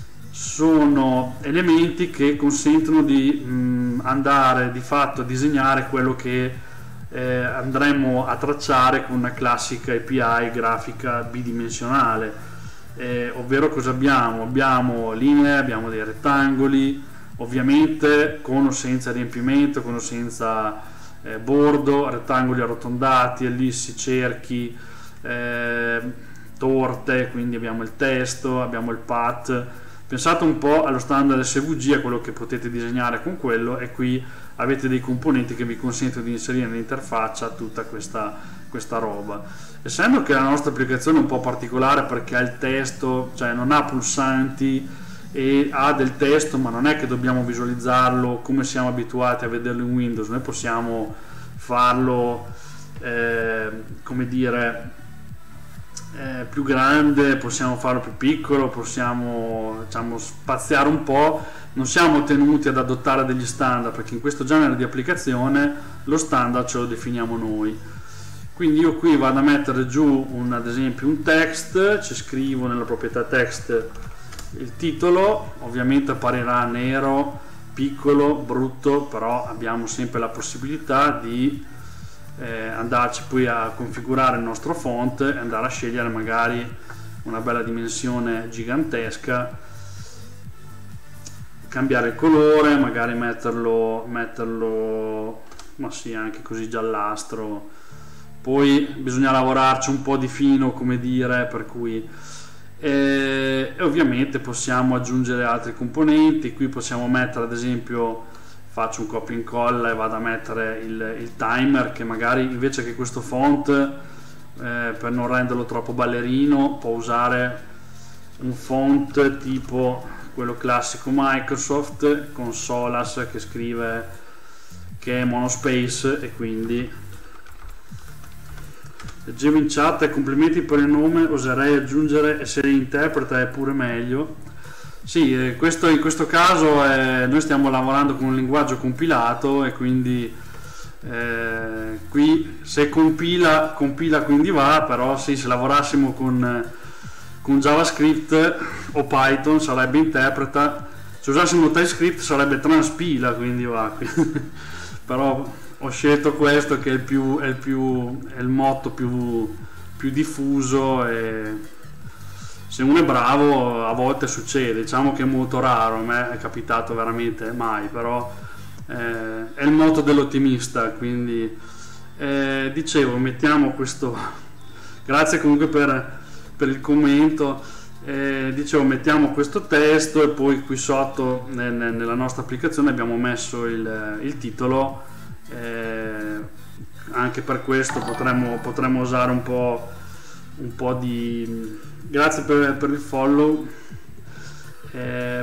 sono elementi che consentono di um, andare di fatto a disegnare quello che Eh, andremo a tracciare con una classica A P I grafica bidimensionale, eh, ovvero cosa abbiamo? Abbiamo linee, abbiamo dei rettangoli, ovviamente con o senza riempimento, con o senza eh, bordo, rettangoli arrotondati, ellissi, cerchi, eh, torte, quindi abbiamo il testo, abbiamo il path. Pensate un po' allo standard S V G, a quello che potete disegnare con quello, e qui avete dei componenti che vi consentono di inserire nell'interfaccia tutta questa, questa roba. Essendo che la nostra applicazione è un po' particolare perché ha il testo, cioè non ha pulsanti e ha del testo, ma non è che dobbiamo visualizzarlo come siamo abituati a vederlo in Windows, noi possiamo farlo eh, come dire eh, più grande, possiamo farlo più piccolo, possiamo diciamo spaziare un po'. Non siamo tenuti ad adottare degli standard perché in questo genere di applicazione lo standard ce lo definiamo noi. Quindi io qui vado a mettere giù un, ad esempio un text, ci scrivo nella proprietà text il titolo, ovviamente apparirà nero, piccolo, brutto, però abbiamo sempre la possibilità di eh, andarci poi a configurare il nostro font e andare a scegliere magari una bella dimensione gigantesca, cambiare il colore, magari metterlo, metterlo ma sì, anche così giallastro. Poi bisogna lavorarci un po' di fino, come dire, per cui e, e ovviamente possiamo aggiungere altri componenti. Qui possiamo mettere, ad esempio, faccio un copia e incolla e vado a mettere il, il timer, che magari invece che questo font, eh, per non renderlo troppo ballerino, può usare un font tipo quello classico Microsoft con Solas che scrive, che è monospace, e quindi leggevo in chat: complimenti per il nome, oserei aggiungere e se interpreta è pure meglio. Sì, eh, questo, in questo caso eh, noi stiamo lavorando con un linguaggio compilato, e quindi eh, qui se compila, compila quindi va, però sì, se lavorassimo con, con JavaScript o Python sarebbe interpreta, se usassimo TypeScript sarebbe transpila, quindi va. Però ho scelto questo, che è il, più, è il, più, è il motto più, più diffuso, e se uno è bravo a volte succede. Diciamo che è molto raro, a me è capitato veramente mai, però eh, è il motto dell'ottimista. Quindi eh, dicevo, mettiamo questo, grazie comunque per, per il commento. Eh, dicevo, mettiamo questo testo, e poi qui sotto nel, nella nostra applicazione abbiamo messo il, il titolo. Eh, anche per questo potremmo, potremmo usare un po', un po' di, grazie per, per il follow, eh,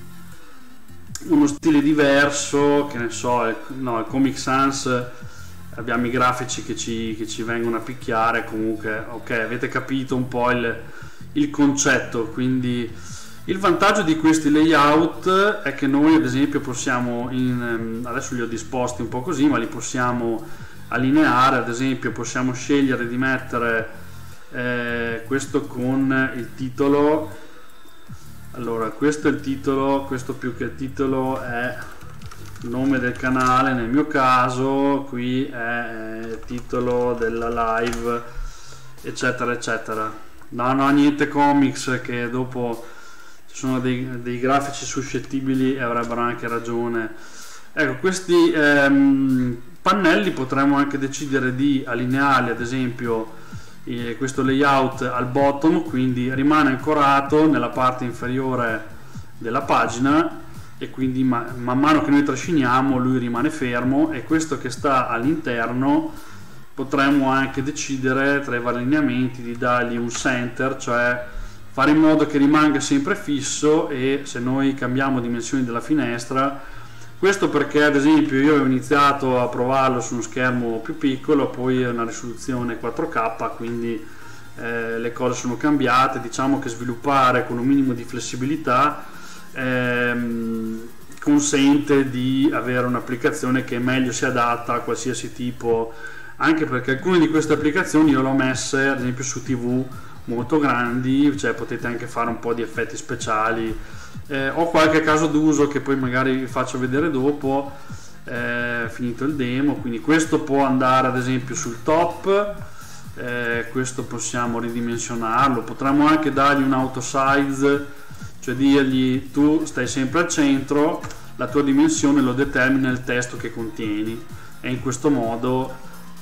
uno stile diverso, che ne so, il, no, il Comic Sans, abbiamo i grafici che ci, che ci vengono a picchiare. Comunque, ok, avete capito un po' il, il concetto. Quindi il vantaggio di questi layout è che noi, ad esempio, possiamo, in, adesso li ho disposti un po' così, ma li possiamo allineare. Ad esempio possiamo scegliere di mettere eh, questo con il titolo. Allora, questo è il titolo, questo più che il titolo è il nome del canale nel mio caso, qui è il titolo della live, eccetera eccetera. No, no, niente comics, che dopo ci sono dei, dei grafici suscettibili e avrebbero anche ragione. Ecco, questi ehm, pannelli potremmo anche decidere di allinearli, ad esempio eh, questo layout al bottom, quindi rimane ancorato nella parte inferiore della pagina, e quindi ma, man mano che noi trasciniamo lui rimane fermo, e questo che sta all'interno potremmo anche decidere tra i vari allineamenti di dargli un center, cioè fare in modo che rimanga sempre fisso. E se noi cambiamo dimensioni della finestra, questo perché ad esempio io ho iniziato a provarlo su uno schermo più piccolo, poi è una risoluzione quattro K, quindi eh, le cose sono cambiate. Diciamo che sviluppare con un minimo di flessibilità ehm, consente di avere un'applicazione che meglio si adatta a qualsiasi tipo, anche perché alcune di queste applicazioni io le ho messe ad esempio su tivù molto grandi, cioè potete anche fare un po' di effetti speciali. Eh, ho qualche caso d'uso che poi magari vi faccio vedere dopo, eh, finito il demo. Quindi questo può andare ad esempio sul top, eh, questo possiamo ridimensionarlo, potremmo anche dargli un auto size, cioè dirgli tu stai sempre al centro, la tua dimensione lo determina il testo che contieni, e in questo modo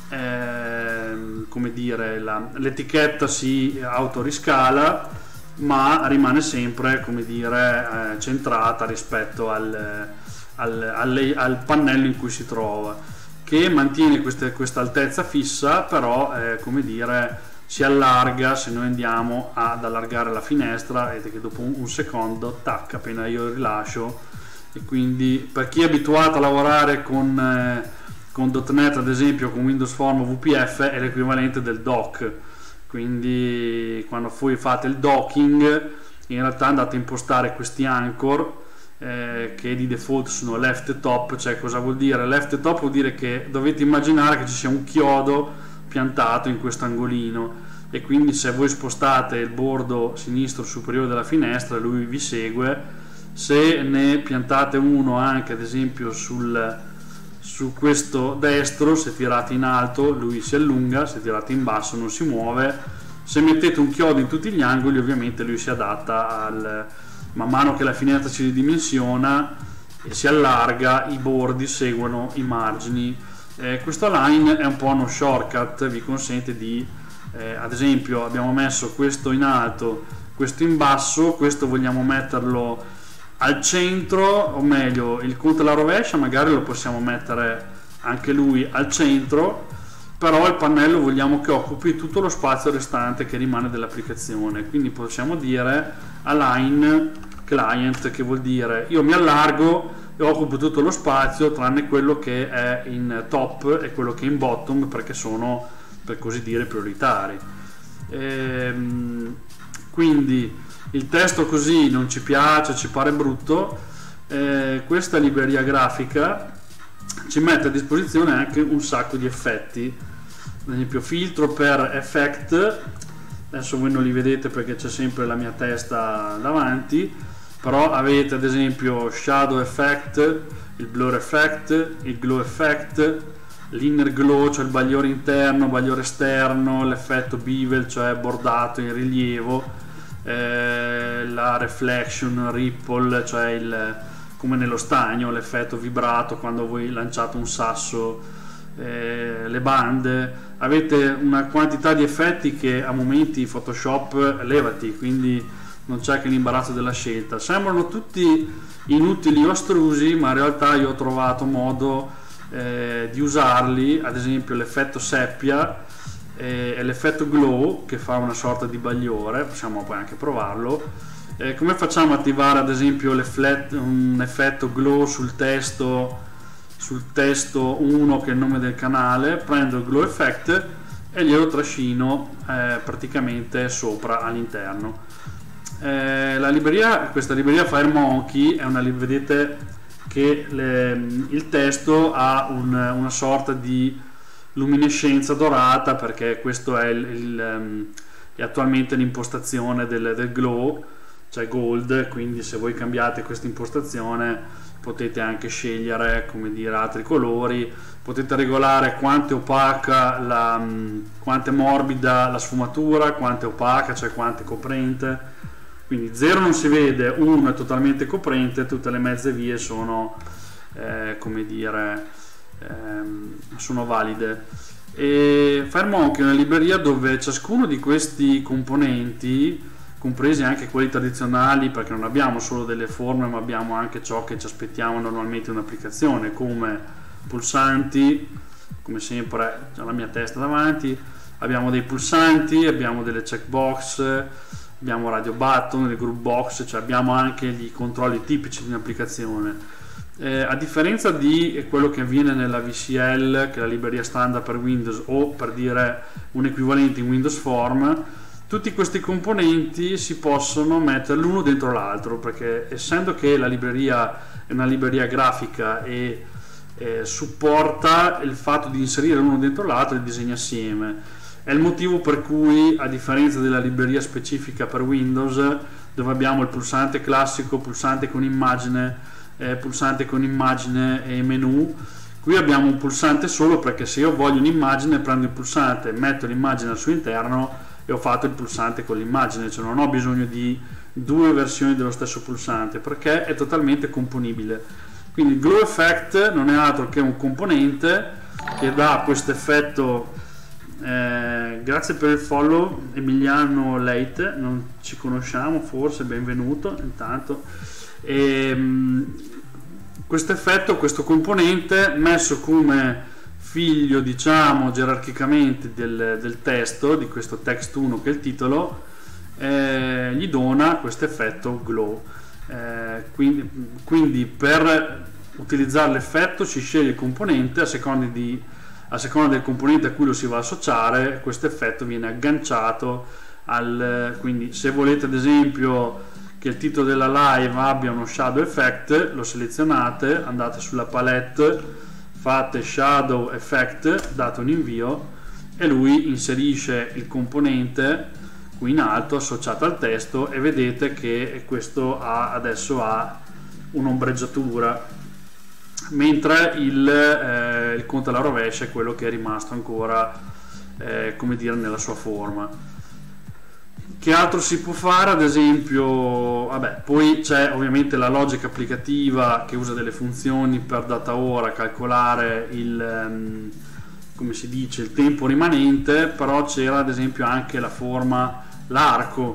eh, come dire, la, l'etichetta si autoriscala, ma rimane sempre, come dire, eh, centrata rispetto al, al, al, al pannello in cui si trova, che mantiene questa altezza fissa, però eh, come dire, si allarga se noi andiamo ad allargare la finestra. Vedete che dopo un, un secondo, tac, appena io rilascio. E quindi per chi è abituato a lavorare con eh, con .dot net, ad esempio con Windows Form V P F, è l'equivalente del dock. Quindi quando voi fate il docking, in realtà andate a impostare questi anchor eh, che di default sono left top. Cioè, cosa vuol dire? Left top vuol dire che dovete immaginare che ci sia un chiodo piantato in questo angolino, e quindi se voi spostate il bordo sinistro superiore della finestra lui vi segue. Se ne piantate uno anche ad esempio sul su questo destro, se tirate in alto lui si allunga, se tirate in basso non si muove. Se mettete un chiodo in tutti gli angoli, ovviamente lui si adatta al, man mano che la finestra si ridimensiona e si allarga, i bordi seguono i margini. Eh, questo align è un po' uno shortcut, vi consente di eh, ad esempio abbiamo messo questo in alto questo in basso, questo vogliamo metterlo al centro, o meglio il conto alla rovescia magari lo possiamo mettere anche lui al centro, però il pannello vogliamo che occupi tutto lo spazio restante che rimane dell'applicazione, quindi possiamo dire align client, che vuol dire io mi allargo e occupo tutto lo spazio tranne quello che è in top e quello che è in bottom, perché sono, per così dire, prioritari. Ehm, quindi il testo così non ci piace, ci pare brutto. Eh, questa libreria grafica ci mette a disposizione anche un sacco di effetti, ad esempio filtro per effect. Adesso voi non li vedete perché c'è sempre la mia testa davanti, però avete ad esempio shadow effect, il blur effect, il glow effect, l'inner glow, cioè il bagliore interno, bagliore esterno, l'effetto bevel, cioè bordato in rilievo, eh, la reflection ripple, cioè il, come nello stagno, l'effetto vibrato quando voi lanciate un sasso, eh, le bande. Avete una quantità di effetti che a momenti Photoshop levati, quindi non c'è che l'imbarazzo della scelta. Sembrano tutti inutili o astrusi, ma in realtà io ho trovato modo eh, di usarli, ad esempio l'effetto seppia eh, e l'effetto glow, che fa una sorta di bagliore, possiamo poi anche provarlo. Eh, come facciamo a attivare ad esempio un effetto glow sul testo, sul testo uno che è il nome del canale? Prendo il glow effect e glielo trascino eh, praticamente sopra all'interno. Eh, la libreria, questa libreria FireMonkey è una, vedete che le, il testo ha un, una sorta di luminescenza dorata, perché questo è, il, il, è attualmente l'impostazione del, del glow, cioè gold, quindi se voi cambiate questa impostazione potete anche scegliere, come dire, altri colori, potete regolare quanto è opaca la, quanto è morbida la sfumatura, quanto è opaca, cioè quanto è coprente. Quindi zero non si vede, uno è totalmente coprente, tutte le mezze vie sono eh, come dire ehm, sono valide. E FireMonkey è una libreria dove ciascuno di questi componenti, compresi anche quelli tradizionali, perché non abbiamo solo delle forme ma abbiamo anche ciò che ci aspettiamo normalmente in un'applicazione, come pulsanti, come sempre c'è la mia testa davanti, abbiamo dei pulsanti, abbiamo delle checkbox, abbiamo radio button, le group box, cioè abbiamo anche i controlli tipici di un'applicazione. Eh, a differenza di quello che avviene nella V C L, che è la libreria standard per Windows, o per dire un equivalente in Windows Form, tutti questi componenti si possono mettere l'uno dentro l'altro, perché essendo che la libreria è una libreria grafica e eh, supporta il fatto di inserire l'uno dentro l'altro e li disegna assieme. È il motivo per cui, a differenza della libreria specifica per Windows, dove abbiamo il pulsante classico, pulsante con immagine, eh, pulsante con immagine e menu, qui abbiamo un pulsante solo, perché se io voglio un'immagine prendo il pulsante, metto l'immagine al suo interno e ho fatto il pulsante con l'immagine, cioè non ho bisogno di due versioni dello stesso pulsante, perché è totalmente componibile. Quindi il glow effect non è altro che un componente che dà questo effetto. Eh, grazie per il follow Emiliano Leite, non ci conosciamo forse, benvenuto intanto. Questo effetto, questo componente messo come figlio, diciamo gerarchicamente del, del testo, di questo text uno che è il titolo, eh, gli dona questo effetto glow. Eh, quindi, quindi per utilizzare l'effetto si sceglie il componente a seconda di a seconda del componente a cui lo si va a associare, questo effetto viene agganciato al, quindi se volete ad esempio che il titolo della live abbia uno shadow effect, lo selezionate, andate sulla palette, fate shadow effect, date un invio e lui inserisce il componente qui in alto associato al testo, e vedete che questo ha, adesso ha un'ombreggiatura, mentre il, eh, il conto alla rovescia è quello che è rimasto ancora eh, come dire nella sua forma. Che altro si può fare? Ad esempio, vabbè, poi c'è ovviamente la logica applicativa che usa delle funzioni per data ora calcolare il um, come si dice il tempo rimanente, però c'era ad esempio anche la forma, l'arco,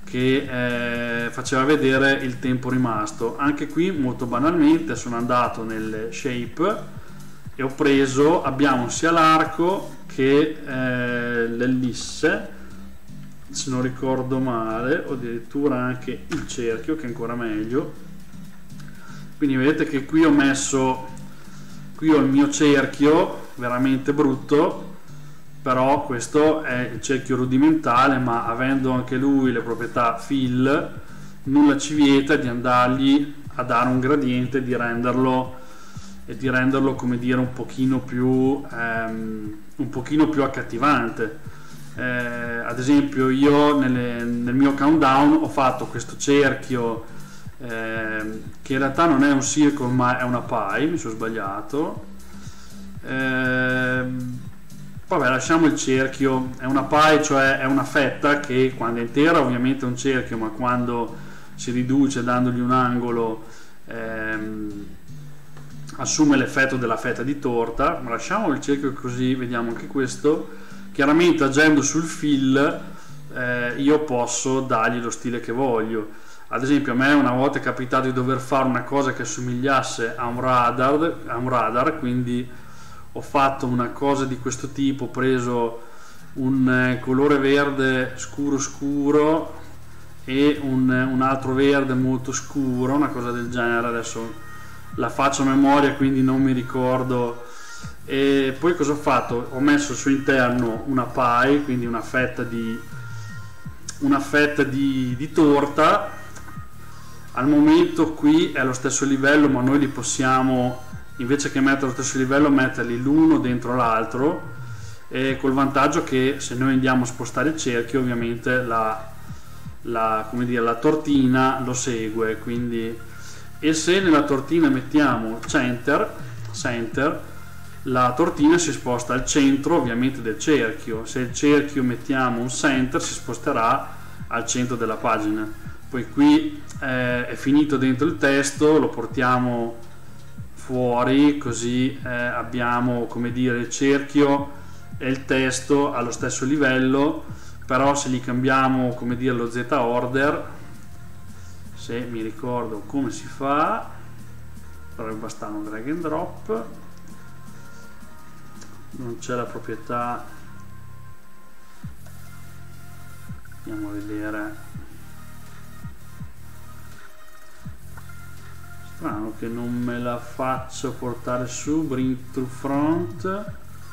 che eh, faceva vedere il tempo rimasto. Anche qui molto banalmente sono andato nel shape e ho preso, abbiamo sia l'arco che eh, l'ellisse, se non ricordo male, o addirittura anche il cerchio, che è ancora meglio. Quindi vedete che qui ho messo, qui ho il mio cerchio veramente brutto, però questo è il cerchio rudimentale, ma avendo anche lui le proprietà fill, nulla ci vieta di andargli a dare un gradiente, di renderlo e di renderlo, come dire, un pochino più ehm, un pochino più accattivante. Eh, ad esempio io nelle, nel mio countdown ho fatto questo cerchio eh, che in realtà non è un circle ma è una pie, mi sono sbagliato. Eh, vabbè, lasciamo il cerchio, è una pie, cioè è una fetta che quando è intera ovviamente è un cerchio, ma quando si riduce dandogli un angolo ehm, assume l'effetto della fetta di torta. Ma lasciamo il cerchio così, vediamo anche questo. Chiaramente agendo sul fill eh, io posso dargli lo stile che voglio. Ad esempio a me una volta è capitato di dover fare una cosa che assomigliasse a un radar, a un radar quindi ho fatto una cosa di questo tipo, ho preso un eh, colore verde scuro scuro e un, un altro verde molto scuro, una cosa del genere, adesso la faccio a memoria quindi non mi ricordo. E poi cosa ho fatto? Ho messo al suo interno una pie, quindi una fetta di una fetta di, di torta. Al momento qui è allo stesso livello, ma noi li possiamo, invece che mettere allo stesso livello, metterli l'uno dentro l'altro, e col vantaggio che se noi andiamo a spostare il cerchio ovviamente la, la, come dire, la tortina lo segue. Quindi, e se nella tortina mettiamo center, center la tortina si sposta al centro ovviamente del cerchio. Se il cerchio mettiamo un center si sposterà al centro della pagina. Poi qui eh, è finito dentro il testo, lo portiamo fuori, così eh, abbiamo, come dire, il cerchio e il testo allo stesso livello. Però se gli cambiamo, come dire, lo z order, se mi ricordo come si fa, dovrebbe bastare un drag and drop. Non c'è la proprietà, andiamo a vedere. Strano che non me la faccio portare su. Bring to front,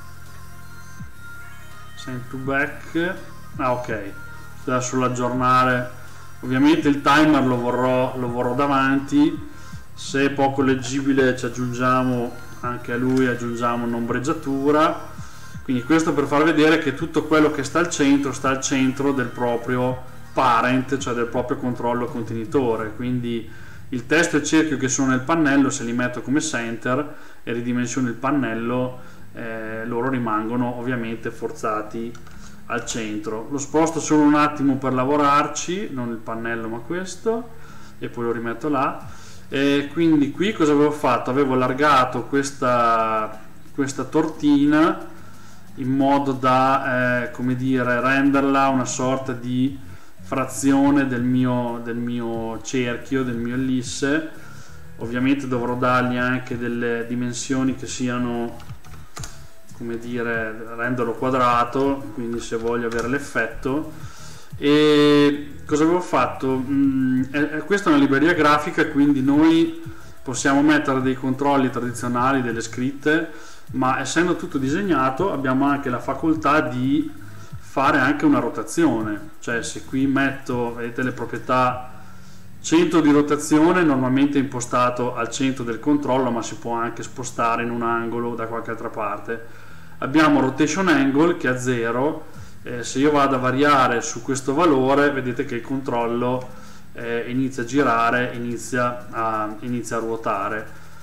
send to back. Ah, ok, adesso l'aggiornare. Ovviamente il timer lo vorrò, lo vorrò davanti. Se è poco leggibile ci aggiungiamo anche a lui, aggiungiamo un'ombreggiatura. Quindi questo per far vedere che tutto quello che sta al centro sta al centro del proprio parent, cioè del proprio controllo contenitore. Quindi il testo e il cerchio che sono nel pannello, se li metto come center e ridimensiono il pannello, eh, loro rimangono ovviamente forzati al centro. Lo sposto solo un attimo per lavorarci, non il pannello ma questo, e poi lo rimetto là. E quindi qui cosa avevo fatto? Avevo allargato questa, questa tortina in modo da eh, come dire, renderla una sorta di frazione del mio, del mio cerchio, del mio ellisse. Ovviamente dovrò dargli anche delle dimensioni che siano, come dire, renderlo quadrato, quindi se voglio avere l'effetto. E cosa avevo fatto? Mm, eh, questa è una libreria grafica, quindi noi possiamo mettere dei controlli tradizionali, delle scritte, ma essendo tutto disegnato abbiamo anche la facoltà di fare anche una rotazione. Cioè se qui metto, vedete le proprietà, centro di rotazione normalmente è impostato al centro del controllo, ma si può anche spostare in un angolo da qualche altra parte. Abbiamo rotation angle che è a zero. Eh, se io vado a variare su questo valore, vedete che il controllo eh, inizia a girare, inizia a, inizia a ruotare.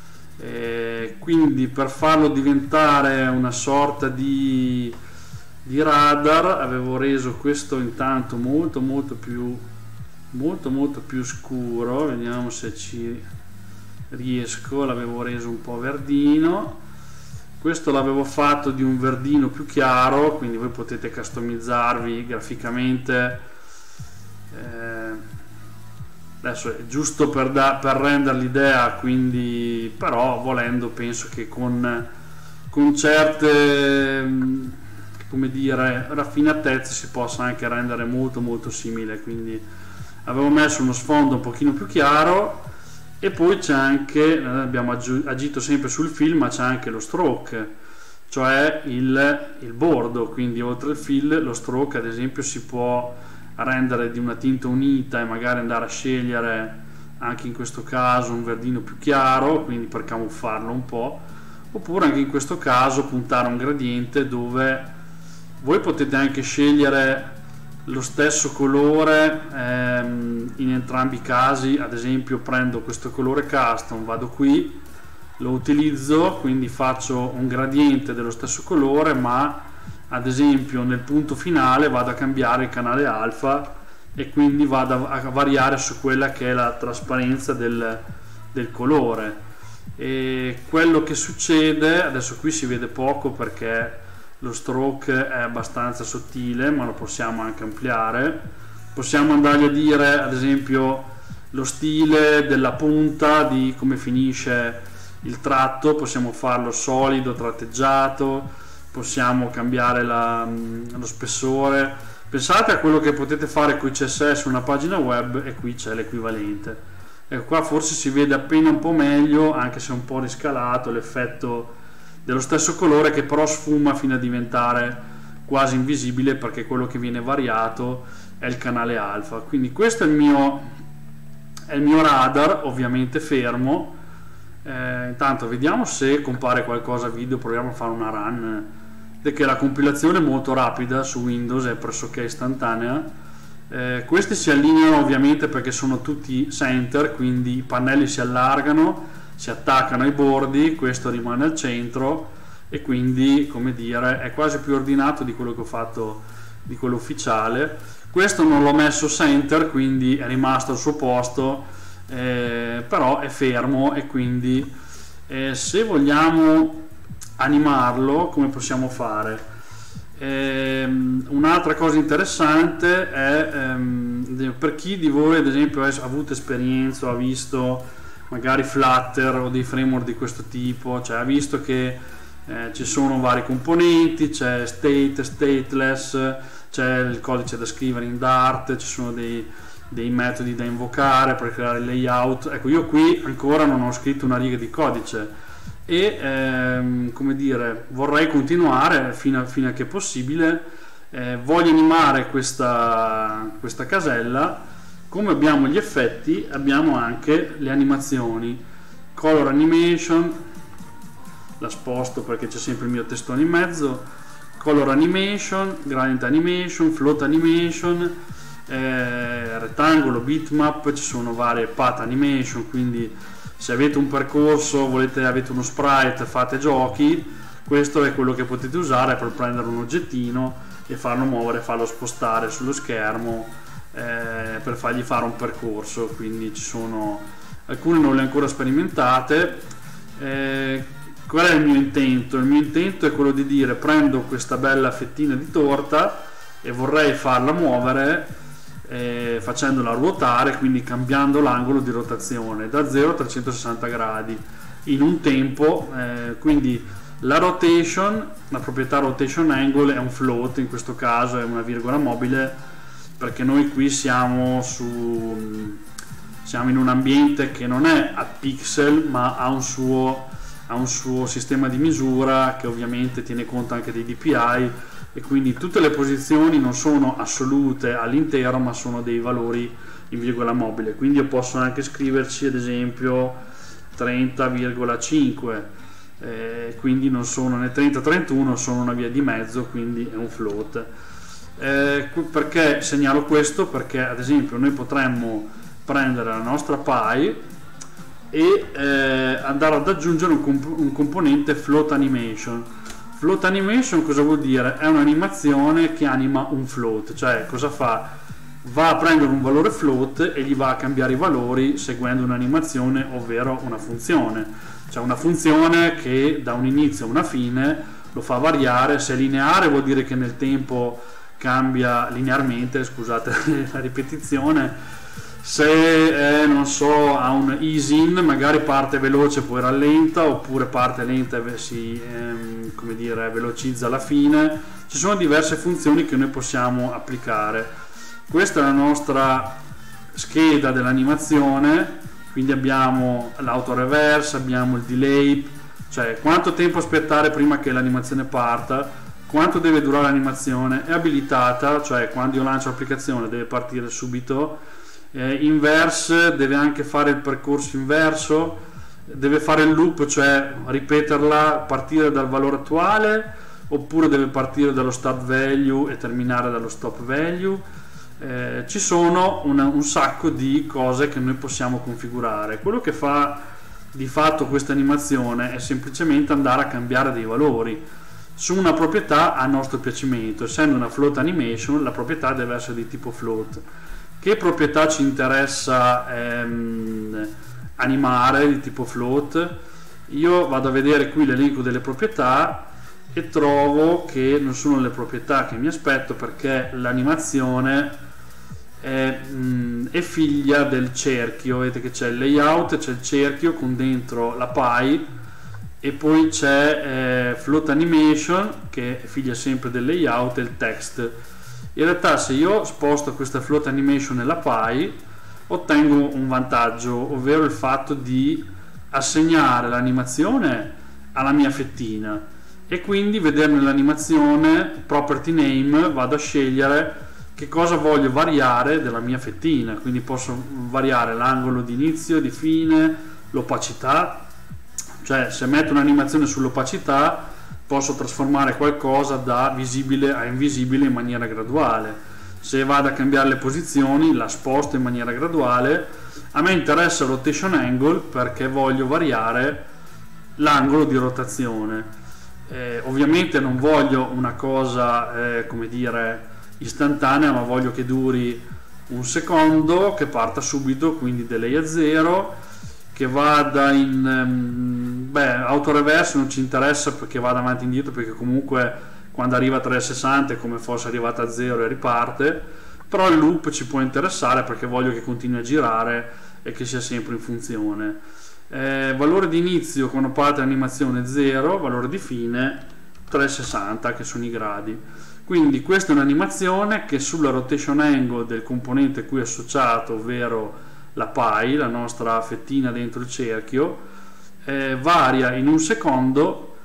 Eh, quindi per farlo diventare una sorta di, di radar avevo reso questo intanto molto molto più molto molto più scuro. Vediamo se ci riesco. L'avevo reso un po' verdino. Questo l'avevo fatto di un verdino più chiaro, quindi voi potete customizzarvi graficamente eh, adesso è giusto per, da, per rendere l'idea, quindi però volendo penso che con, con certe, come dire, raffinatezze si possa anche rendere molto molto simile. Quindi avevo messo uno sfondo un pochino più chiaro, e poi c'è anche, abbiamo agito sempre sul film, ma c'è anche lo stroke, cioè il, il bordo. Quindi oltre al fill, lo stroke ad esempio si può rendere di una tinta unita e magari andare a scegliere anche in questo caso un verdino più chiaro, quindi per camuffarlo un po', oppure anche in questo caso puntare a un gradiente dove voi potete anche scegliere lo stesso colore ehm, in entrambi i casi. Ad esempio prendo questo colore custom, vado qui, lo utilizzo, quindi faccio un gradiente dello stesso colore, ma ad esempio nel punto finale vado a cambiare il canale alfa e quindi vado a variare su quella che è la trasparenza del, del colore. E quello che succede adesso, qui si vede poco perché lo stroke è abbastanza sottile, ma lo possiamo anche ampliare. Possiamo andargli a dire ad esempio lo stile della punta, di come finisce il tratto, possiamo farlo solido, tratteggiato, possiamo cambiare la, lo spessore. Pensate a quello che potete fare con i C S S su una pagina web, e qui c'è l'equivalente. Ecco, qua forse si vede appena un po' meglio, anche se è un po' riscalato l'effetto dello stesso colore, che però sfuma fino a diventare quasi invisibile, perché quello che viene variato è il canale alfa. Quindi questo è il mio, è il mio radar, ovviamente fermo. Eh, intanto vediamo se compare qualcosa video, proviamo a fare una run, che la compilazione è molto rapida su Windows, è pressoché istantanea. Eh, questi si allineano ovviamente perché sono tutti center, quindi i pannelli si allargano, si attaccano ai bordi, questo rimane al centro, e quindi, come dire, è quasi più ordinato di quello che ho fatto, di quello ufficiale. Questo non l'ho messo center, quindi è rimasto al suo posto, eh, però è fermo, e quindi eh, se vogliamo animarlo, come possiamo fare? Ehm, un'altra cosa interessante è ehm, per chi di voi ad esempio ha avuto esperienza, ha visto magari Flutter o dei framework di questo tipo, cioè ha visto che eh, ci sono vari componenti, c'è state, stateless, c'è il codice da scrivere in Dart, ci sono dei, dei metodi da invocare per creare il layout. Ecco, io qui ancora non ho scritto una riga di codice, e ehm, come dire, vorrei continuare fino a, fino a che possibile. Eh, voglio animare questa, questa casella. Come abbiamo gli effetti, abbiamo anche le animazioni. Color animation, la sposto perché c'è sempre il mio testone in mezzo. Color animation, gradient animation, float animation, eh, rettangolo, bitmap, ci sono varie path animation, quindi se avete un percorso, volete, avete uno sprite, fate giochi, questo è quello che potete usare per prendere un oggettino e farlo muovere, farlo spostare sullo schermo, eh, per fargli fare un percorso. Quindi ci sono alcune, non le ho ancora sperimentate. Eh, qual è il mio intento? Il mio intento è quello di dire: prendo questa bella fettina di torta e vorrei farla muovere, Eh, facendola ruotare, quindi cambiando l'angolo di rotazione da zero a trecentosessanta gradi in un tempo. Eh, quindi la rotation, la proprietà rotation angle è un float, in questo caso è una virgola mobile, perché noi qui siamo su siamo in un ambiente che non è a pixel, ma ha un suo ha un suo sistema di misura che ovviamente tiene conto anche dei D P I, e quindi tutte le posizioni non sono assolute all'intero, ma sono dei valori in virgola mobile. Quindi io posso anche scriverci ad esempio trenta virgola cinque, eh, quindi non sono né trenta trentuno, sono una via di mezzo, quindi è un float. Eh, perché segnalo questo? Perché ad esempio noi potremmo prendere la nostra pie e eh, andare ad aggiungere un, comp- un componente float animation. Float animation cosa vuol dire? È un'animazione che anima un float, cioè cosa fa? Va a prendere un valore float e gli va a cambiare i valori seguendo un'animazione, ovvero una funzione. Cioè una funzione che da un inizio a una fine lo fa variare. Se è lineare vuol dire che nel tempo cambia linearmente, scusate la ripetizione. Se eh, non so, ha un ease-in, magari parte veloce poi rallenta, oppure parte lenta e si ehm, come dire, velocizza alla fine. Ci sono diverse funzioni che noi possiamo applicare. Questa è la nostra scheda dell'animazione, quindi abbiamo l'autoreverse, abbiamo il delay, cioè quanto tempo aspettare prima che l'animazione parta, quanto deve durare l'animazione, è abilitata, cioè quando io lancio l'applicazione deve partire subito. Eh, inverse, deve anche fare il percorso inverso, deve fare il loop, cioè ripeterla, partire dal valore attuale, oppure deve partire dallo start value e terminare dallo stop value. Eh, ci sono una, un sacco di cose che noi possiamo configurare. Quello che fa di fatto questa animazione è semplicemente andare a cambiare dei valori su una proprietà a nostro piacimento. Essendo una float animation, la proprietà deve essere di tipo float. Che proprietà ci interessa ehm, animare di tipo float? Io vado a vedere qui l'elenco delle proprietà e trovo che non sono le proprietà che mi aspetto, perché l'animazione è, mh, è figlia del cerchio. Vedete che c'è il layout, c'è il cerchio con dentro la pie, e poi c'è eh, float animation che è figlia sempre del layout, e il text. In realtà se io sposto questa float animation nella pie ottengo un vantaggio, ovvero il fatto di assegnare l'animazione alla mia fettina, e quindi vedere nell'animazione property name vado a scegliere che cosa voglio variare della mia fettina. Quindi posso variare l'angolo di inizio, di fine, l'opacità, cioè se metto un'animazione sull'opacità posso trasformare qualcosa da visibile a invisibile in maniera graduale. Se vado a cambiare le posizioni la sposto in maniera graduale. A me interessa il rotation angle perché voglio variare l'angolo di rotazione. Eh, ovviamente non voglio una cosa eh, come dire istantanea, ma voglio che duri un secondo, che parta subito, quindi delay a zero, che vada in um, beh, autoreverse non ci interessa perché vada avanti e indietro, perché comunque quando arriva a trecentosessanta è come fosse arrivata a zero e riparte. Però il loop ci può interessare perché voglio che continui a girare e che sia sempre in funzione. Eh, valore di inizio quando parte l'animazione zero, valore di fine trecentosessanta, che sono i gradi. Quindi questa è un'animazione che sulla rotation angle del componente qui associato, ovvero la pie, la nostra fettina dentro il cerchio, eh, varia in un secondo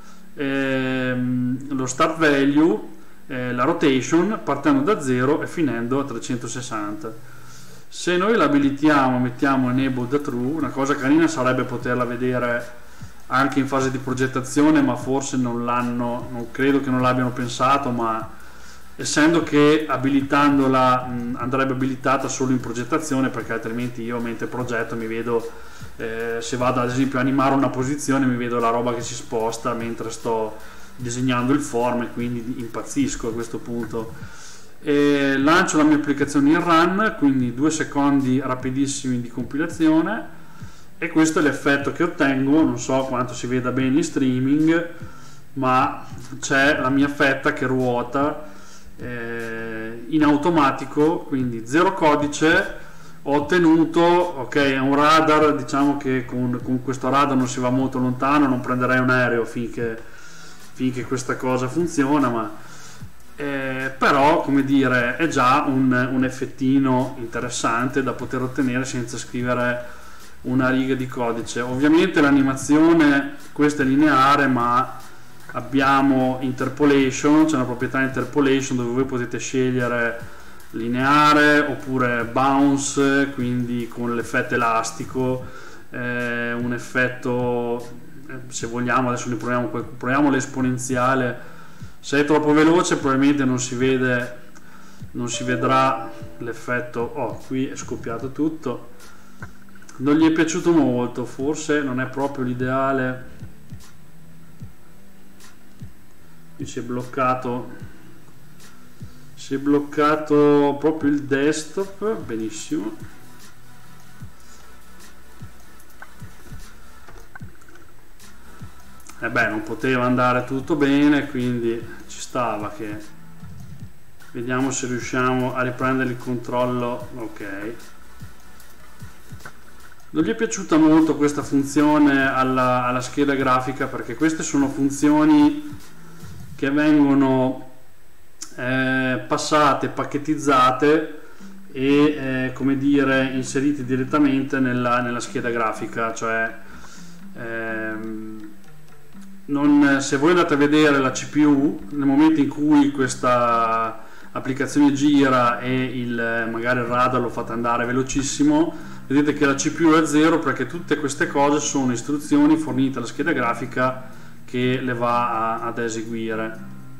ehm, lo start value, eh, la rotation, partendo da zero e finendo a trecentosessanta. Se noi l'abilitiamo, mettiamo enable the true, una cosa carina sarebbe poterla vedere anche in fase di progettazione, ma forse non l'hanno, non credo che non l'abbiano pensato, ma essendo che abilitandola mh, andrebbe abilitata solo in progettazione, perché altrimenti io mentre progetto mi vedo, eh, se vado ad esempio a animare una posizione mi vedo la roba che si sposta mentre sto disegnando il form, e quindi impazzisco a questo punto. E lancio la mia applicazione in run, quindi due secondi rapidissimi di compilazione, e questo è l'effetto che ottengo. Non so quanto si veda bene in streaming, ma c'è la mia fetta che ruota eh, in automatico, quindi zero codice. Ho ottenuto, ok, è un radar, diciamo che con, con questo radar non si va molto lontano, non prenderei un aereo finché, finché questa cosa funziona, ma eh, però come dire è già un, un effettino interessante da poter ottenere senza scrivere una riga di codice. Ovviamente l'animazione questa è lineare, ma abbiamo interpolation, c'è una proprietà interpolation dove voi potete scegliere lineare oppure bounce, quindi con l'effetto elastico, eh, un effetto, eh, se vogliamo adesso ne proviamo, proviamo l'esponenziale. Se è troppo veloce probabilmente non si vede, non si vedrà l'effetto. Oh, qui è scoppiato tutto, non gli è piaciuto molto, forse non è proprio l'ideale. Qui si è bloccato si è bloccato proprio il desktop. Benissimo, e eh beh, non poteva andare tutto bene, quindi ci stava che Vediamo se riusciamo a riprendere il controllo. Ok, non gli è piaciuta molto questa funzione alla, alla scheda grafica, perché queste sono funzioni che vengono eh, passate, pacchettizzate e eh, come dire inserite direttamente nella, nella scheda grafica. Cioè ehm, non, se voi andate a vedere la C P U nel momento in cui questa applicazione gira e il, magari il radar lo fate andare velocissimo, vedete che la C P U è a zero, perché tutte queste cose sono istruzioni fornite alla scheda grafica che le va a, ad eseguire.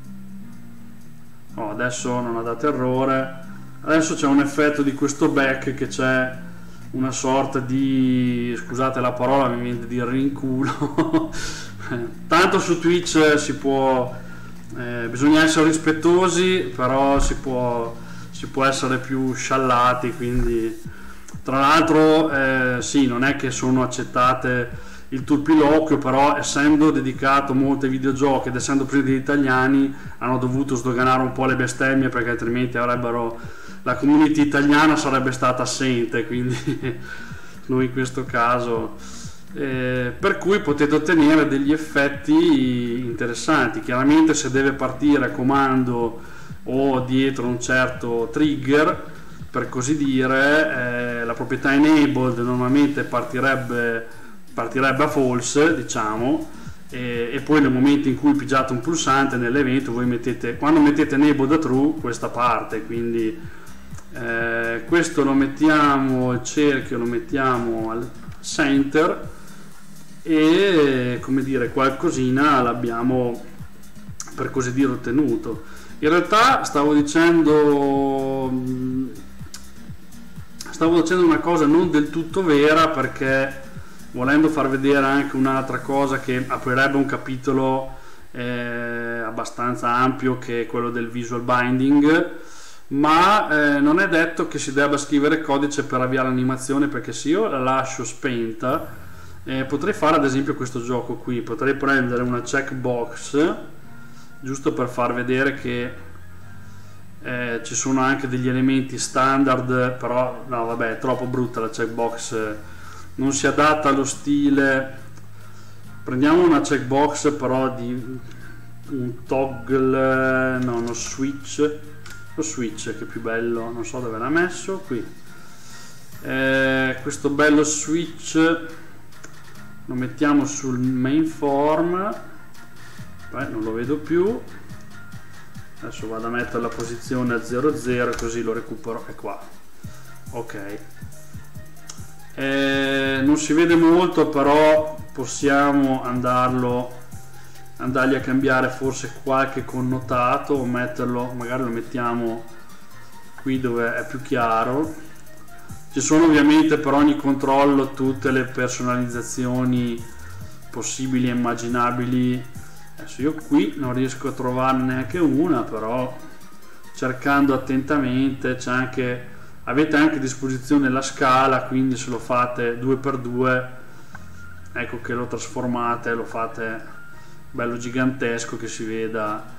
Oh, adesso non ha dato errore. Adesso c'è un effetto di questo back, che c'è una sorta di, scusate la parola, mi viene da dire rinculo. Tanto su Twitch si può, eh, bisogna essere rispettosi, però si può, si può essere più sciallati, quindi tra l'altro eh, sì, non è che sono accettate il turpiloquio, però essendo dedicato molto ai videogiochi ed essendo presenti gli italiani, hanno dovuto sdoganare un po' le bestemmie, perché altrimenti avrebbero, la community italiana sarebbe stata assente, quindi noi in questo caso eh, per cui potete ottenere degli effetti interessanti. Chiaramente se deve partire a comando o dietro un certo trigger, per così dire, eh, la proprietà enabled normalmente partirebbe, partirebbe a false, diciamo, e, e poi nel momento in cui pigiate un pulsante nell'evento, voi mettete, quando mettete enabled a true, questa parte. Quindi eh, questo lo mettiamo, il cerchio lo mettiamo al center, e come dire qualcosina l'abbiamo per così dire ottenuto. In realtà stavo dicendo stavo dicendo una cosa non del tutto vera, perché volendo far vedere anche un'altra cosa che aprirebbe un capitolo eh, abbastanza ampio, che è quello del visual binding, ma eh, non è detto che si debba scrivere codice per avviare l'animazione, perché se io la lascio spenta eh, potrei fare ad esempio questo gioco qui, potrei prendere una checkbox giusto per far vedere che eh, ci sono anche degli elementi standard, però no vabbè, è troppo brutta la checkbox, non si adatta allo stile. Prendiamo una checkbox però di un toggle, no, uno switch, lo switch che è più bello, non so dove l'ha messo, qui eh, questo bello switch lo mettiamo sul main form. Beh, non lo vedo più, adesso vado a mettere la posizione a zero zero così lo recupero, è qua. Ok, eh, non si vede molto, però possiamo andarlo andargli a cambiare forse qualche connotato, o metterlo, magari lo mettiamo qui dove è più chiaro. Ci sono ovviamente per ogni controllo tutte le personalizzazioni possibili e immaginabili. Adesso io qui non riesco a trovarne neanche una, però cercando attentamente c'è anche, avete anche a disposizione la scala, quindi se lo fate due per due, ecco che lo trasformate, lo fate bello gigantesco che si veda.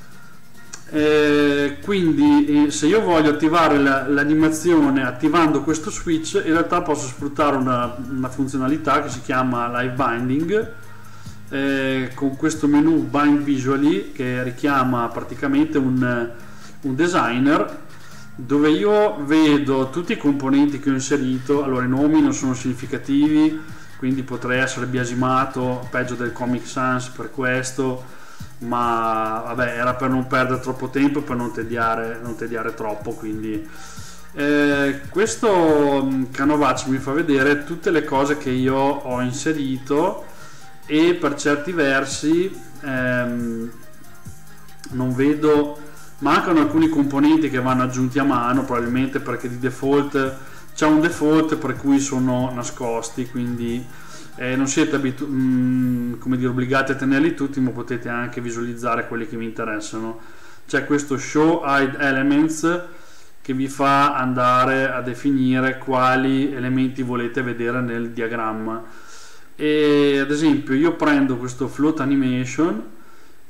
E quindi se io voglio attivare la, l'animazione attivando questo switch, in realtà posso sfruttare una, una funzionalità che si chiama live binding, eh, con questo menu bind visually, che richiama praticamente un, un designer, dove io vedo tutti i componenti che ho inserito. Allora i nomi non sono significativi, quindi potrei essere biasimato, peggio del Comic Sans per questo, ma vabbè, era per non perdere troppo tempo e per non tediare, non tediare troppo. Quindi eh, questo canovaccio mi fa vedere tutte le cose che io ho inserito, e per certi versi ehm, non vedo, mancano alcuni componenti che vanno aggiunti a mano, probabilmente perché di default c'è un default per cui sono nascosti, quindi eh, non siete abitu- mh, come dire, obbligati a tenerli tutti, ma potete anche visualizzare quelli che vi interessano. C'è questo show hide elements che vi fa andare a definire quali elementi volete vedere nel diagramma. E ad esempio io prendo questo float animation,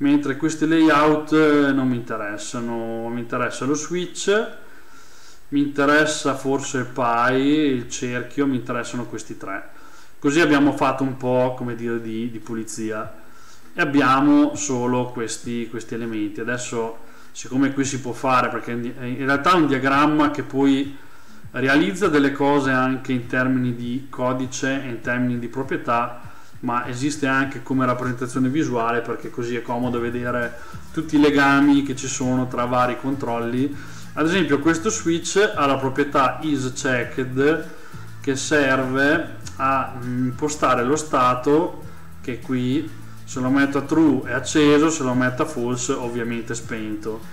mentre questi layout non mi interessano. Mi interessa lo switch, mi interessa forse il pie, il cerchio, mi interessano questi tre. Così abbiamo fatto un po', come dire, di, di pulizia e abbiamo solo questi, questi elementi. Adesso, siccome qui si può fare, perché in realtà è un diagramma che poi realizza delle cose anche in termini di codice e in termini di proprietà, ma esiste anche come rappresentazione visuale, perché così è comodo vedere tutti i legami che ci sono tra vari controlli. Ad esempio questo switch ha la proprietà isChecked, che serve a impostare lo stato, che qui se lo metto a true è acceso, se lo metto a false ovviamente spento.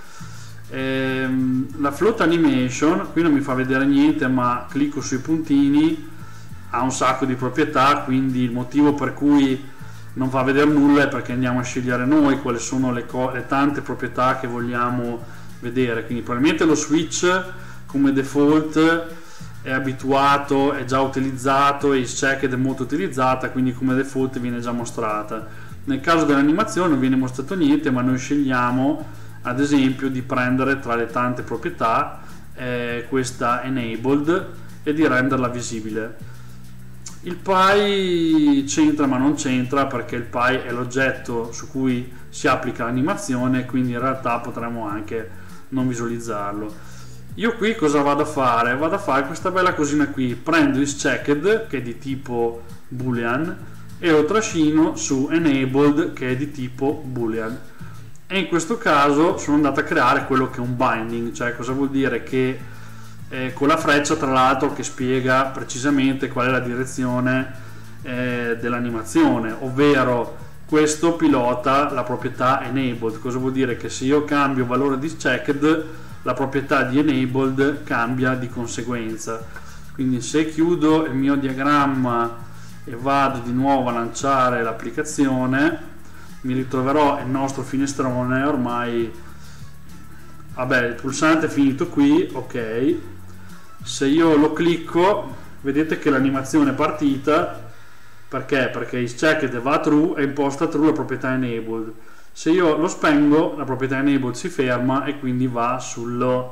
Ehm, la float animation qui non mi fa vedere niente, ma clicco sui puntini, ha un sacco di proprietà, quindi il motivo per cui non fa vedere nulla è perché andiamo a scegliere noi quali sono le, le tante proprietà che vogliamo vedere. Quindi probabilmente lo switch come default è abituato, è già utilizzato, e isChecked è molto utilizzata, quindi come default viene già mostrata. Nel caso dell'animazione non viene mostrato niente, ma noi scegliamo ad esempio di prendere tra le tante proprietà eh, questa enabled e di renderla visibile. Il pie c'entra ma non c'entra, perché il pie è l'oggetto su cui si applica l'animazione, quindi in realtà potremmo anche non visualizzarlo. Io qui cosa vado a fare? Vado a fare questa bella cosina qui, prendo isChecked che è di tipo boolean e lo trascino su enabled che è di tipo boolean, e in questo caso sono andato a creare quello che è un binding. Cioè, cosa vuol dire? Che eh, con la freccia tra l'altro che spiega precisamente qual è la direzione eh, dell'animazione, ovvero questo pilota la proprietà enabled. Cosa vuol dire? Che se io cambio valore di isChecked, la proprietà di enabled cambia di conseguenza. Quindi se chiudo il mio diagramma e vado di nuovo a lanciare l'applicazione, mi ritroverò il nostro finestrone. Ormai vabbè, il pulsante è finito qui, ok. Se io lo clicco vedete che l'animazione è partita. Perché? Perché isChecked va a true e imposta true la proprietà enabled. Se io lo spengo, la proprietà enabled si ferma e quindi va sullo,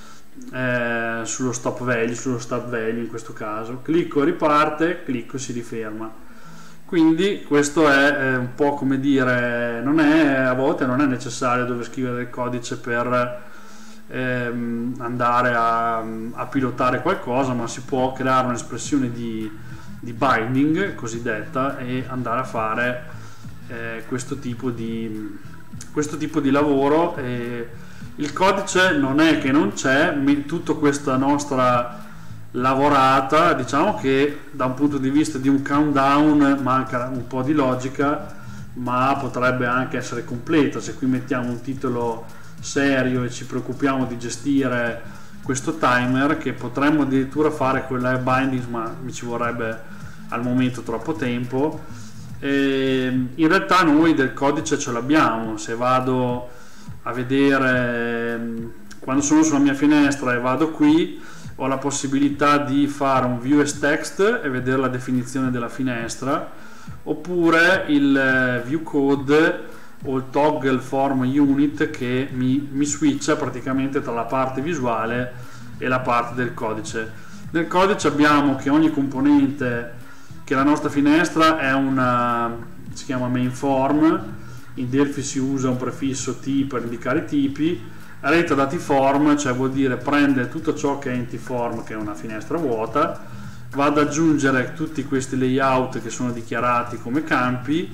eh, sullo stop value, sullo start value in questo caso. Clicco e riparte, clicco e si riferma. Quindi questo è eh, un po' come dire, non è, a volte non è necessario dover scrivere il codice per ehm, andare a, a pilotare qualcosa, ma si può creare un'espressione di, di binding cosiddetta e andare a fare eh, questo tipo di questo tipo di lavoro. E il codice non è che non c'è, tutta questa nostra lavorata, diciamo che da un punto di vista di un countdown manca un po' di logica, ma potrebbe anche essere completa se qui mettiamo un titolo serio e ci preoccupiamo di gestire questo timer, che potremmo addirittura fare quella bindings, ma mi ci vorrebbe al momento troppo tempo. E in realtà noi del codice ce l'abbiamo. Se vado a vedere, quando sono sulla mia finestra e vado qui, ho la possibilità di fare un view as text e vedere la definizione della finestra, oppure il view code o il toggle form unit che mi, mi switcha praticamente tra la parte visuale e la parte del codice. Nel codice abbiamo che ogni componente, che la nostra finestra è una, si chiama main form, in Delphi si usa un prefisso T per indicare i tipi. Rete dati form, cioè vuol dire prende tutto ciò che è empty form, che è una finestra vuota, va ad aggiungere tutti questi layout che sono dichiarati come campi,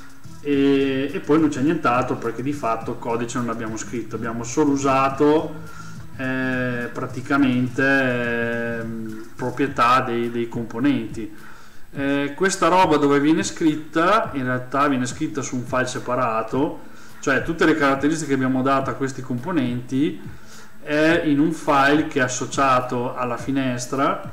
e, e poi non c'è nient'altro, perché di fatto codice non l'abbiamo scritto, abbiamo solo usato eh, praticamente eh, proprietà dei, dei componenti. Eh, questa roba dove viene scritta, in realtà viene scritta su un file separato, cioè tutte le caratteristiche che abbiamo dato a questi componenti è in un file che è associato alla finestra,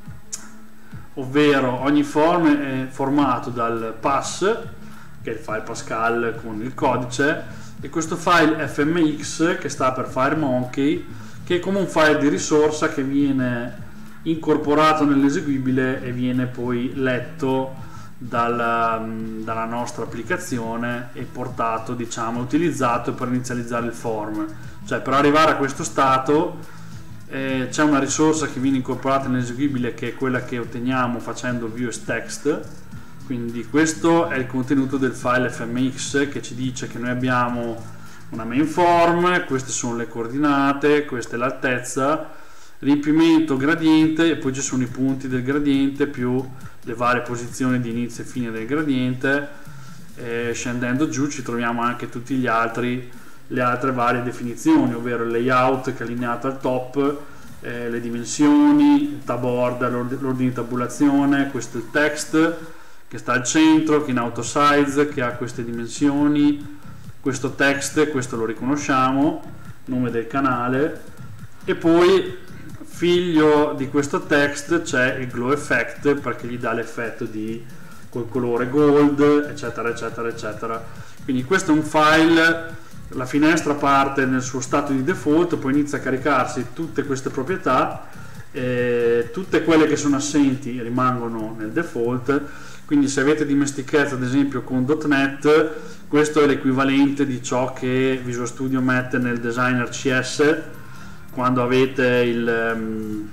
ovvero ogni form è formato dal pass, che è il file Pascal con il codice, e questo file fmx, che sta per FireMonkey, che è come un file di risorsa che viene incorporato nell'eseguibile e viene poi letto dalla, dalla nostra applicazione e portato, diciamo, utilizzato per inizializzare il form. Cioè, per arrivare a questo stato eh, c'è una risorsa che viene incorporata nell'eseguibile, che è quella che otteniamo facendo view as text. Quindi questo è il contenuto del file F M X, che ci dice che noi abbiamo una main form, queste sono le coordinate, questa è l'altezza, riempimento, gradiente, e poi ci sono i punti del gradiente più le varie posizioni di inizio e fine del gradiente. E scendendo giù ci troviamo anche tutti gli altri, le altre varie definizioni, ovvero il layout che è allineato al top, eh, le dimensioni, il tab order, l'ordine di tabulazione, questo è il text che sta al centro, che in auto size, che ha queste dimensioni, questo text, questo lo riconosciamo, nome del canale, e poi figlio di questo text c'è il glow effect, perché gli dà l'effetto di col colore gold, eccetera eccetera eccetera. Quindi questo è un file, la finestra parte nel suo stato di default, poi inizia a caricarsi tutte queste proprietà, e tutte quelle che sono assenti rimangono nel default. Quindi se avete dimestichezza ad esempio con .dot net, questo è l'equivalente di ciò che Visual Studio mette nel Designer C S quando avete il,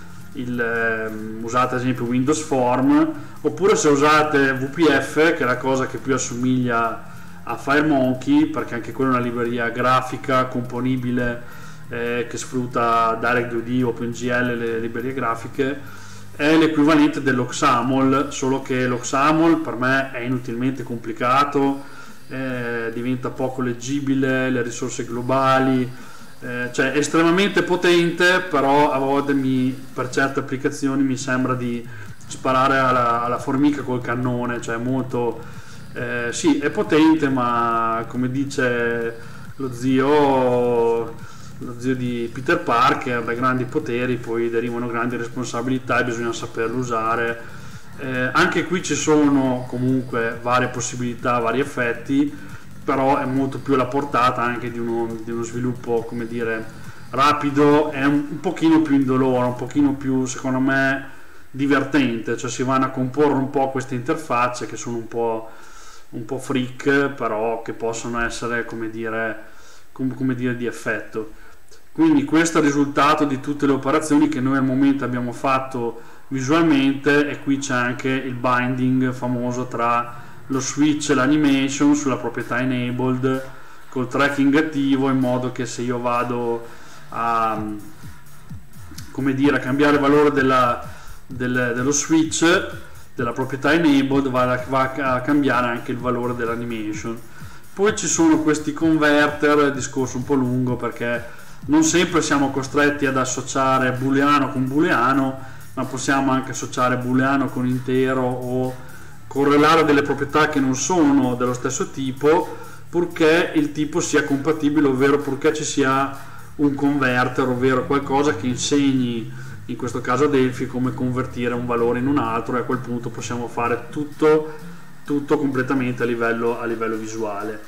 il usate ad esempio Windows Form, oppure se usate V P F, che è la cosa che più assomiglia a FireMonkey, perché anche quella è una libreria grafica componibile eh, che sfrutta DirectDue D, OpenGL, le librerie grafiche. È l'equivalente dell'Oxaml, solo che l'Oxaml per me è inutilmente complicato, eh, diventa poco leggibile, le risorse globali, eh, cioè è estremamente potente, però a volte mi, per certe applicazioni mi sembra di sparare alla, alla formica col cannone, cioè molto, eh, sì, è potente, ma come dice lo zio lo zio di Peter Parker, da grandi poteri poi derivano grandi responsabilità e bisogna saperlo usare. Eh, anche qui ci sono comunque varie possibilità, vari effetti, però è molto più alla portata anche di uno, di uno sviluppo, come dire, rapido, è un, un pochino più indolore, un pochino più, secondo me, divertente, cioè si vanno a comporre un po' queste interfacce che sono un po', un po' freak, però che possono essere, come dire, com, come dire di effetto. Quindi questo è il risultato di tutte le operazioni che noi al momento abbiamo fatto visualmente, e qui c'è anche il binding famoso tra lo switch e l'animation sulla proprietà enabled col tracking attivo, in modo che se io vado a, come dire, a cambiare il valore della, del, dello switch della proprietà enabled, va, va a cambiare anche il valore dell'animation. Poi ci sono questi converter, discorso un po' lungo perché non sempre siamo costretti ad associare booleano con booleano, ma possiamo anche associare booleano con intero o correlare delle proprietà che non sono dello stesso tipo, purché il tipo sia compatibile, ovvero purché ci sia un converter, ovvero qualcosa che insegni, in questo caso Delphi, come convertire un valore in un altro, e a quel punto possiamo fare tutto, tutto completamente a livello, a livello visuale.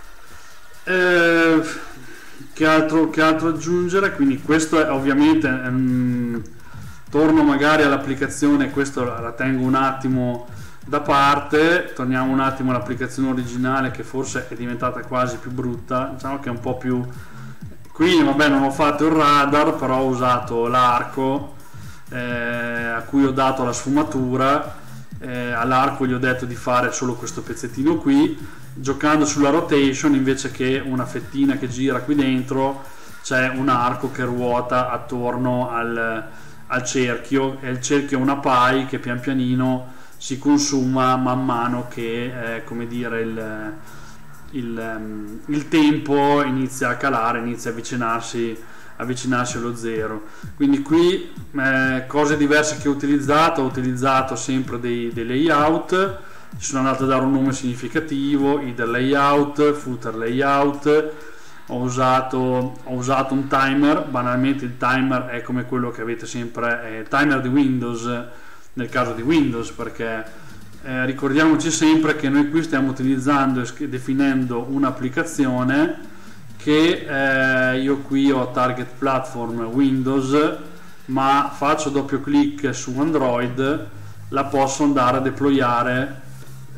Eh, Che altro, che altro aggiungere? Quindi questo è ovviamente, um, torno magari all'applicazione, questo la tengo un attimo da parte, torniamo un attimo all'applicazione originale, che forse è diventata quasi più brutta, diciamo che è un po' più, qui vabbè non ho fatto il radar, però ho usato l'arco, eh, a cui ho dato la sfumatura, eh, all'arco gli ho detto di fare solo questo pezzettino qui, giocando sulla rotation, invece che una fettina che gira qui dentro c'è un arco che ruota attorno al, al cerchio, e il cerchio è una pie che pian pianino si consuma man mano che eh, come dire il, il, um, il tempo inizia a calare, inizia a avvicinarsi, avvicinarsi allo zero. Quindi qui eh, cose diverse che ho utilizzato, ho utilizzato sempre dei, dei layout, ci sono andato a dare un nome significativo, header layout, footer layout, ho usato, ho usato un timer, banalmente il timer è come quello che avete sempre, è il timer di Windows nel caso di Windows, perché eh, ricordiamoci sempre che noi qui stiamo utilizzando e definendo un'applicazione che eh, io qui ho target platform Windows, ma faccio doppio clic su Android, la posso andare a deployare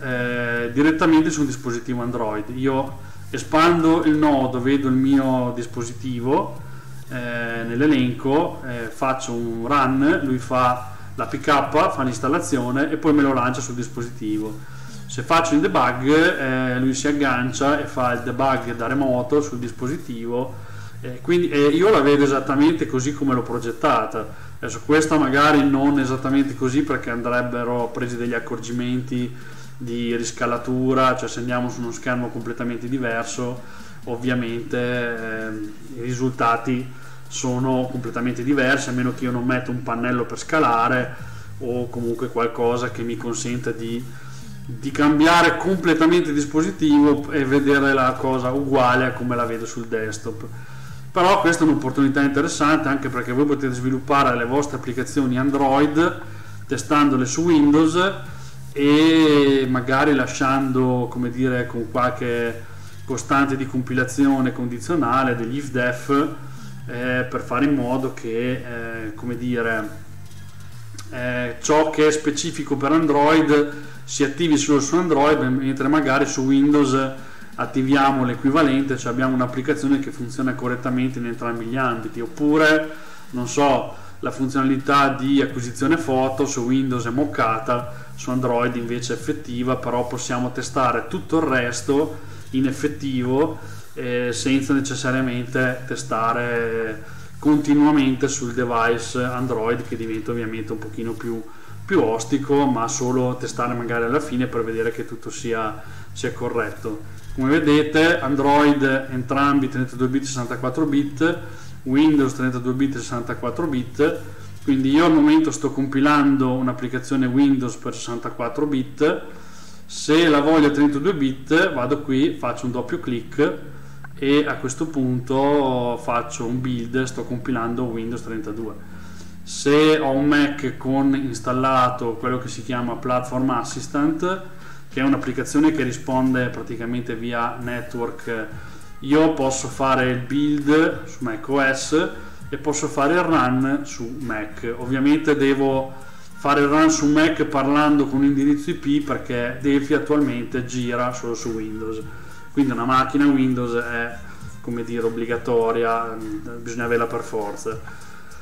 eh, direttamente su un dispositivo Android. Io espando il nodo, vedo il mio dispositivo eh, nell'elenco, eh, faccio un run, lui fa la P K, fa l'installazione e poi me lo lancia sul dispositivo. Se faccio il debug, eh, lui si aggancia e fa il debug da remoto sul dispositivo, eh, quindi eh, io la vedo esattamente così come l'ho progettata. Adesso questa magari non esattamente così, perché andrebbero presi degli accorgimenti di riscalatura, cioè se andiamo su uno schermo completamente diverso ovviamente eh, i risultati sono completamente diversi, a meno che io non metta un pannello per scalare o comunque qualcosa che mi consenta di, di cambiare completamente il dispositivo e vedere la cosa uguale a come la vedo sul desktop. Però questa è un'opportunità interessante, anche perché voi potete sviluppare le vostre applicazioni Android testandole su Windows e magari lasciando, come dire, con qualche costante di compilazione condizionale degli if-def eh, per fare in modo che eh, come dire eh, ciò che è specifico per Android si attivi solo su Android, mentre magari su Windows attiviamo l'equivalente, cioè abbiamo un'applicazione che funziona correttamente in entrambi gli ambiti. Oppure, non so, la funzionalità di acquisizione foto su Windows è moccata, su Android invece è effettiva, però possiamo testare tutto il resto in effettivo eh, senza necessariamente testare continuamente sul device Android, che diventa ovviamente un pochino più, più ostico, ma solo testare magari alla fine per vedere che tutto sia, sia corretto. Come vedete, Android entrambi trentadue bit e sessantaquattro bit, Windows trentadue bit e sessantaquattro bit, quindi io al momento sto compilando un'applicazione Windows per sessantaquattro bit. Se la voglio trentadue bit vado qui, faccio un doppio clic e a questo punto faccio un build, sto compilando Windows trentadue. Se ho un Mac con installato quello che si chiama Platform Assistant, che è un'applicazione che risponde praticamente via network, io posso fare il build su macOS e posso fare il run su Mac. Ovviamente devo fare il run su Mac parlando con un indirizzo I P, perché Delphi attualmente gira solo su Windows, quindi una macchina Windows è, come dire, obbligatoria, bisogna averla per forza.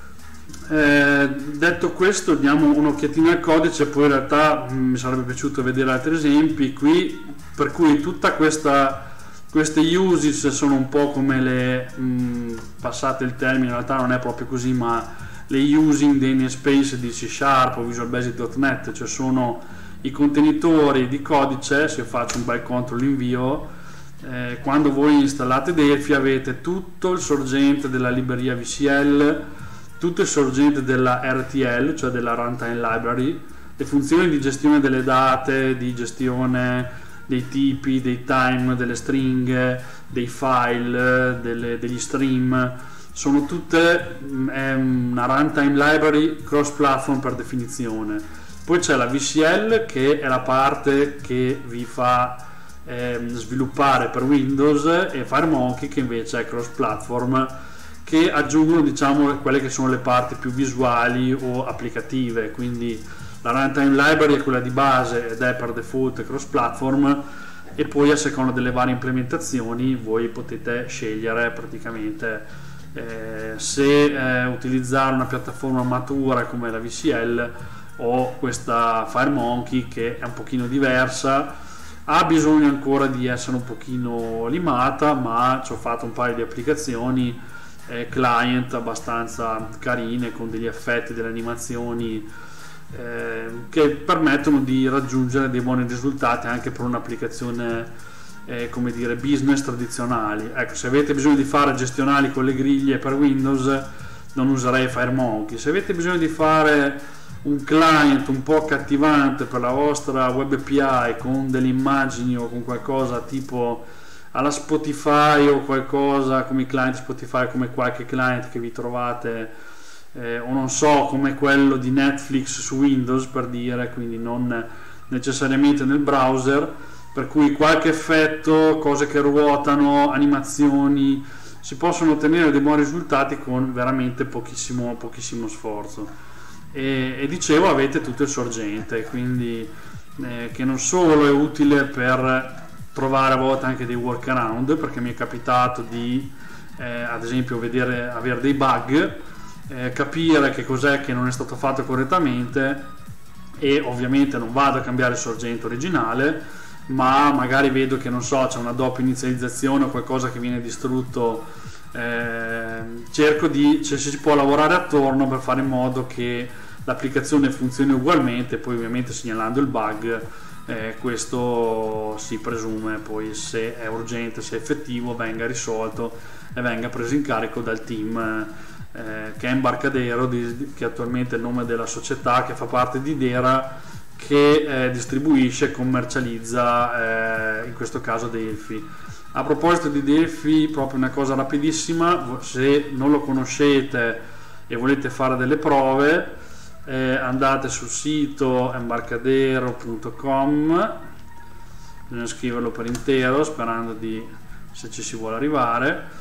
Eh, detto questo, diamo un'occhiatina al codice, poi in realtà mh, mi sarebbe piaciuto vedere altri esempi qui, per cui tutta questa queste uses sono un po' come le mh, passate il termine, in realtà non è proprio così, ma le using dei namespace di C Sharp o Visual Basic punto net, cioè sono i contenitori di codice. Se io faccio un byte control invio, eh, quando voi installate Delphi avete tutto il sorgente della libreria V C L, tutto il sorgente della R T L, cioè della Runtime Library, le funzioni di gestione delle date, di gestione dei tipi, dei time, delle stringhe, dei file, delle, degli stream, sono tutte è una runtime library cross platform per definizione. Poi c'è la V C L, che è la parte che vi fa eh, sviluppare per Windows, e FireMonkey, che invece è cross platform, che aggiungono, diciamo, quelle che sono le parti più visuali o applicative. Quindi la runtime library è quella di base ed è per default cross platform, e poi a seconda delle varie implementazioni voi potete scegliere praticamente eh, se eh, utilizzare una piattaforma matura come la V C L o questa FireMonkey, che è un pochino diversa, ha bisogno ancora di essere un pochino limata, ma ci ho fatto un paio di applicazioni eh, client abbastanza carine, con degli effetti, delle animazioni Eh, che permettono di raggiungere dei buoni risultati anche per un'applicazione eh, come dire business tradizionali. Ecco, se avete bisogno di fare gestionali con le griglie per Windows non userei FireMonkey. Se avete bisogno di fare un client un po' accattivante per la vostra web A P I con delle immagini o con qualcosa tipo alla Spotify o qualcosa come i client Spotify, come qualche client che vi trovate Eh, o non so, come quello di Netflix su Windows, per dire, quindi non necessariamente nel browser, per cui qualche effetto, cose che ruotano, animazioni, si possono ottenere dei buoni risultati con veramente pochissimo, pochissimo sforzo. E, e dicevo, avete tutto il sorgente, quindi eh, che non solo è utile per trovare a volte anche dei workaround, perché mi è capitato di eh, ad esempio vedere avere dei bug, eh, capire che cos'è che non è stato fatto correttamente, e ovviamente non vado a cambiare il sorgente originale, ma magari vedo che non so, c'è una doppia inizializzazione o qualcosa che viene distrutto, eh, cerco di, cioè, se si può lavorare attorno per fare in modo che l'applicazione funzioni ugualmente, poi ovviamente segnalando il bug, eh, questo si presume poi, se è urgente, se è effettivo, venga risolto e venga preso in carico dal team eh, che è Embarcadero, di, che attualmente è il nome della società che fa parte di Dera, che eh, distribuisce e commercializza eh, in questo caso Delphi. A proposito di Delphi, proprio una cosa rapidissima: se non lo conoscete e volete fare delle prove, eh, andate sul sito embarcadero punto com, bisogna scriverlo per intero sperando di, se ci si vuole arrivare.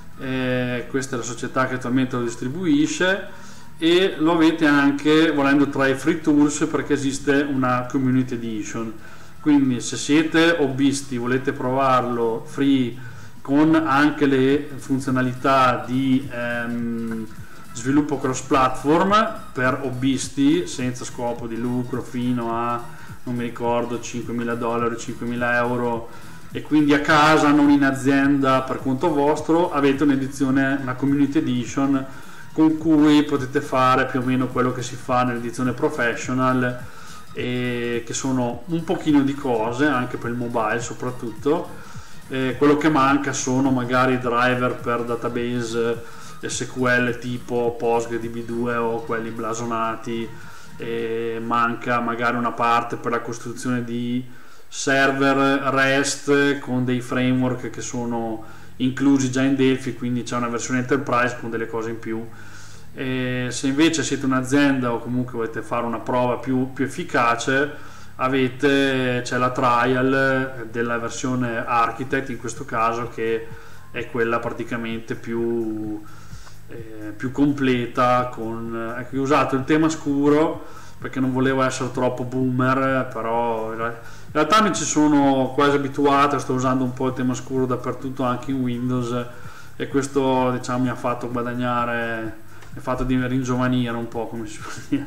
Eh, questa è la società che attualmente lo distribuisce, e lo avete anche volendo tra i free tools, perché esiste una community edition, quindi se siete hobbisti, volete provarlo free con anche le funzionalità di ehm, sviluppo cross platform per hobbisti senza scopo di lucro, fino a non mi ricordo cinquemila dollari, cinquemila euro, e quindi a casa, non in azienda, per conto vostro, avete un'edizione, una community edition con cui potete fare più o meno quello che si fa nell'edizione professional, e che sono un pochino di cose anche per il mobile soprattutto. Eh, quello che manca sono magari driver per database S Q L tipo PostgreDB due o quelli blasonati, e manca magari una parte per la costruzione di server REST con dei framework che sono inclusi già in Delphi, quindi c'è una versione enterprise con delle cose in più. E se invece siete un'azienda o comunque volete fare una prova più, più efficace, avete, c'è la trial della versione Architect in questo caso, che è quella praticamente più, eh, più completa, con, ecco, ho usato il tema scuro perché non volevo essere troppo boomer, però in realtà mi ci sono quasi abituato, sto usando un po' il tema scuro dappertutto anche in Windows, e questo diciamo mi ha fatto guadagnare, mi ha fatto di ringiovanire un po', come si può dire.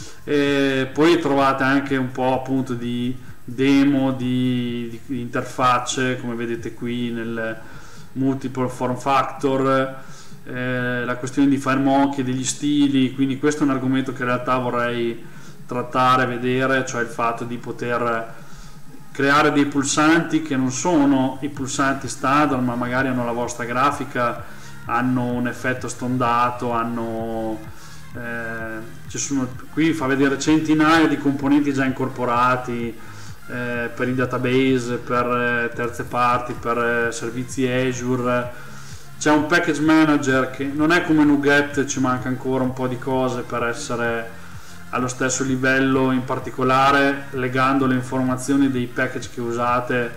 E poi trovate anche un po' appunto di demo di, di interfacce, come vedete qui nel multiple form factor, eh, la questione di FireMonkey, degli stili, quindi questo è un argomento che in realtà vorrei trattare, vedere, cioè il fatto di poter creare dei pulsanti che non sono i pulsanti standard, ma magari hanno la vostra grafica, hanno un effetto stondato, hanno eh, ci sono, qui fa vedere centinaia di componenti già incorporati eh, per i database, per eh, terze parti, per eh, servizi Azure. C'è un package manager che non è come NuGet, ci manca ancora un po' di cose per essere allo stesso livello, in particolare legando le informazioni dei package che usate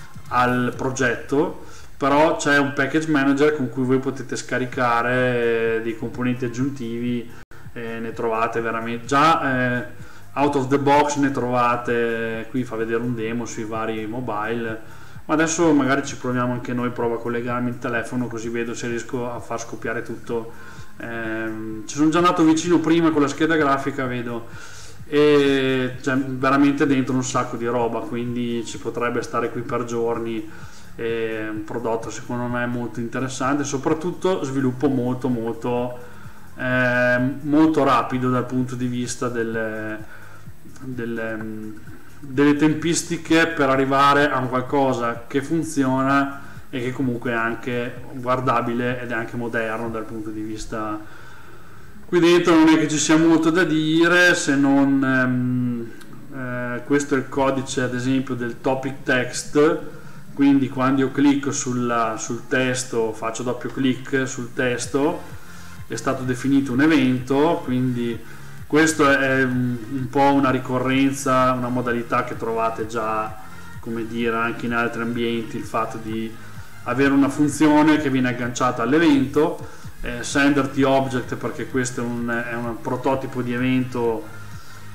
al progetto, però c'è un package manager con cui voi potete scaricare dei componenti aggiuntivi, e ne trovate veramente già eh, out of the box, ne trovate, qui fa vedere un demo sui vari mobile, ma adesso magari ci proviamo anche noi, provo a collegarmi il telefono così vedo se riesco a far scoppiare tutto. Eh, ci sono già andato vicino prima con la scheda grafica, vedo, e c'è veramente dentro un sacco di roba, quindi ci potrebbe stare qui per giorni. È un prodotto secondo me molto interessante, soprattutto sviluppo molto molto eh, molto rapido dal punto di vista delle, delle, delle tempistiche per arrivare a un qualcosa che funziona e che comunque è anche guardabile ed è anche moderno dal punto di vista. Qui dentro non è che ci sia molto da dire, se non ehm, eh, questo è il codice ad esempio del topic text, quindi quando io clicco sulla, sul testo, faccio doppio clic sul testo, è stato definito un evento, quindi questo è un, un po' una ricorrenza, una modalità che trovate già, come dire, anche in altri ambienti, il fatto di avere una funzione che viene agganciata all'evento, eh, sender the object, perché questo è un, è un prototipo di evento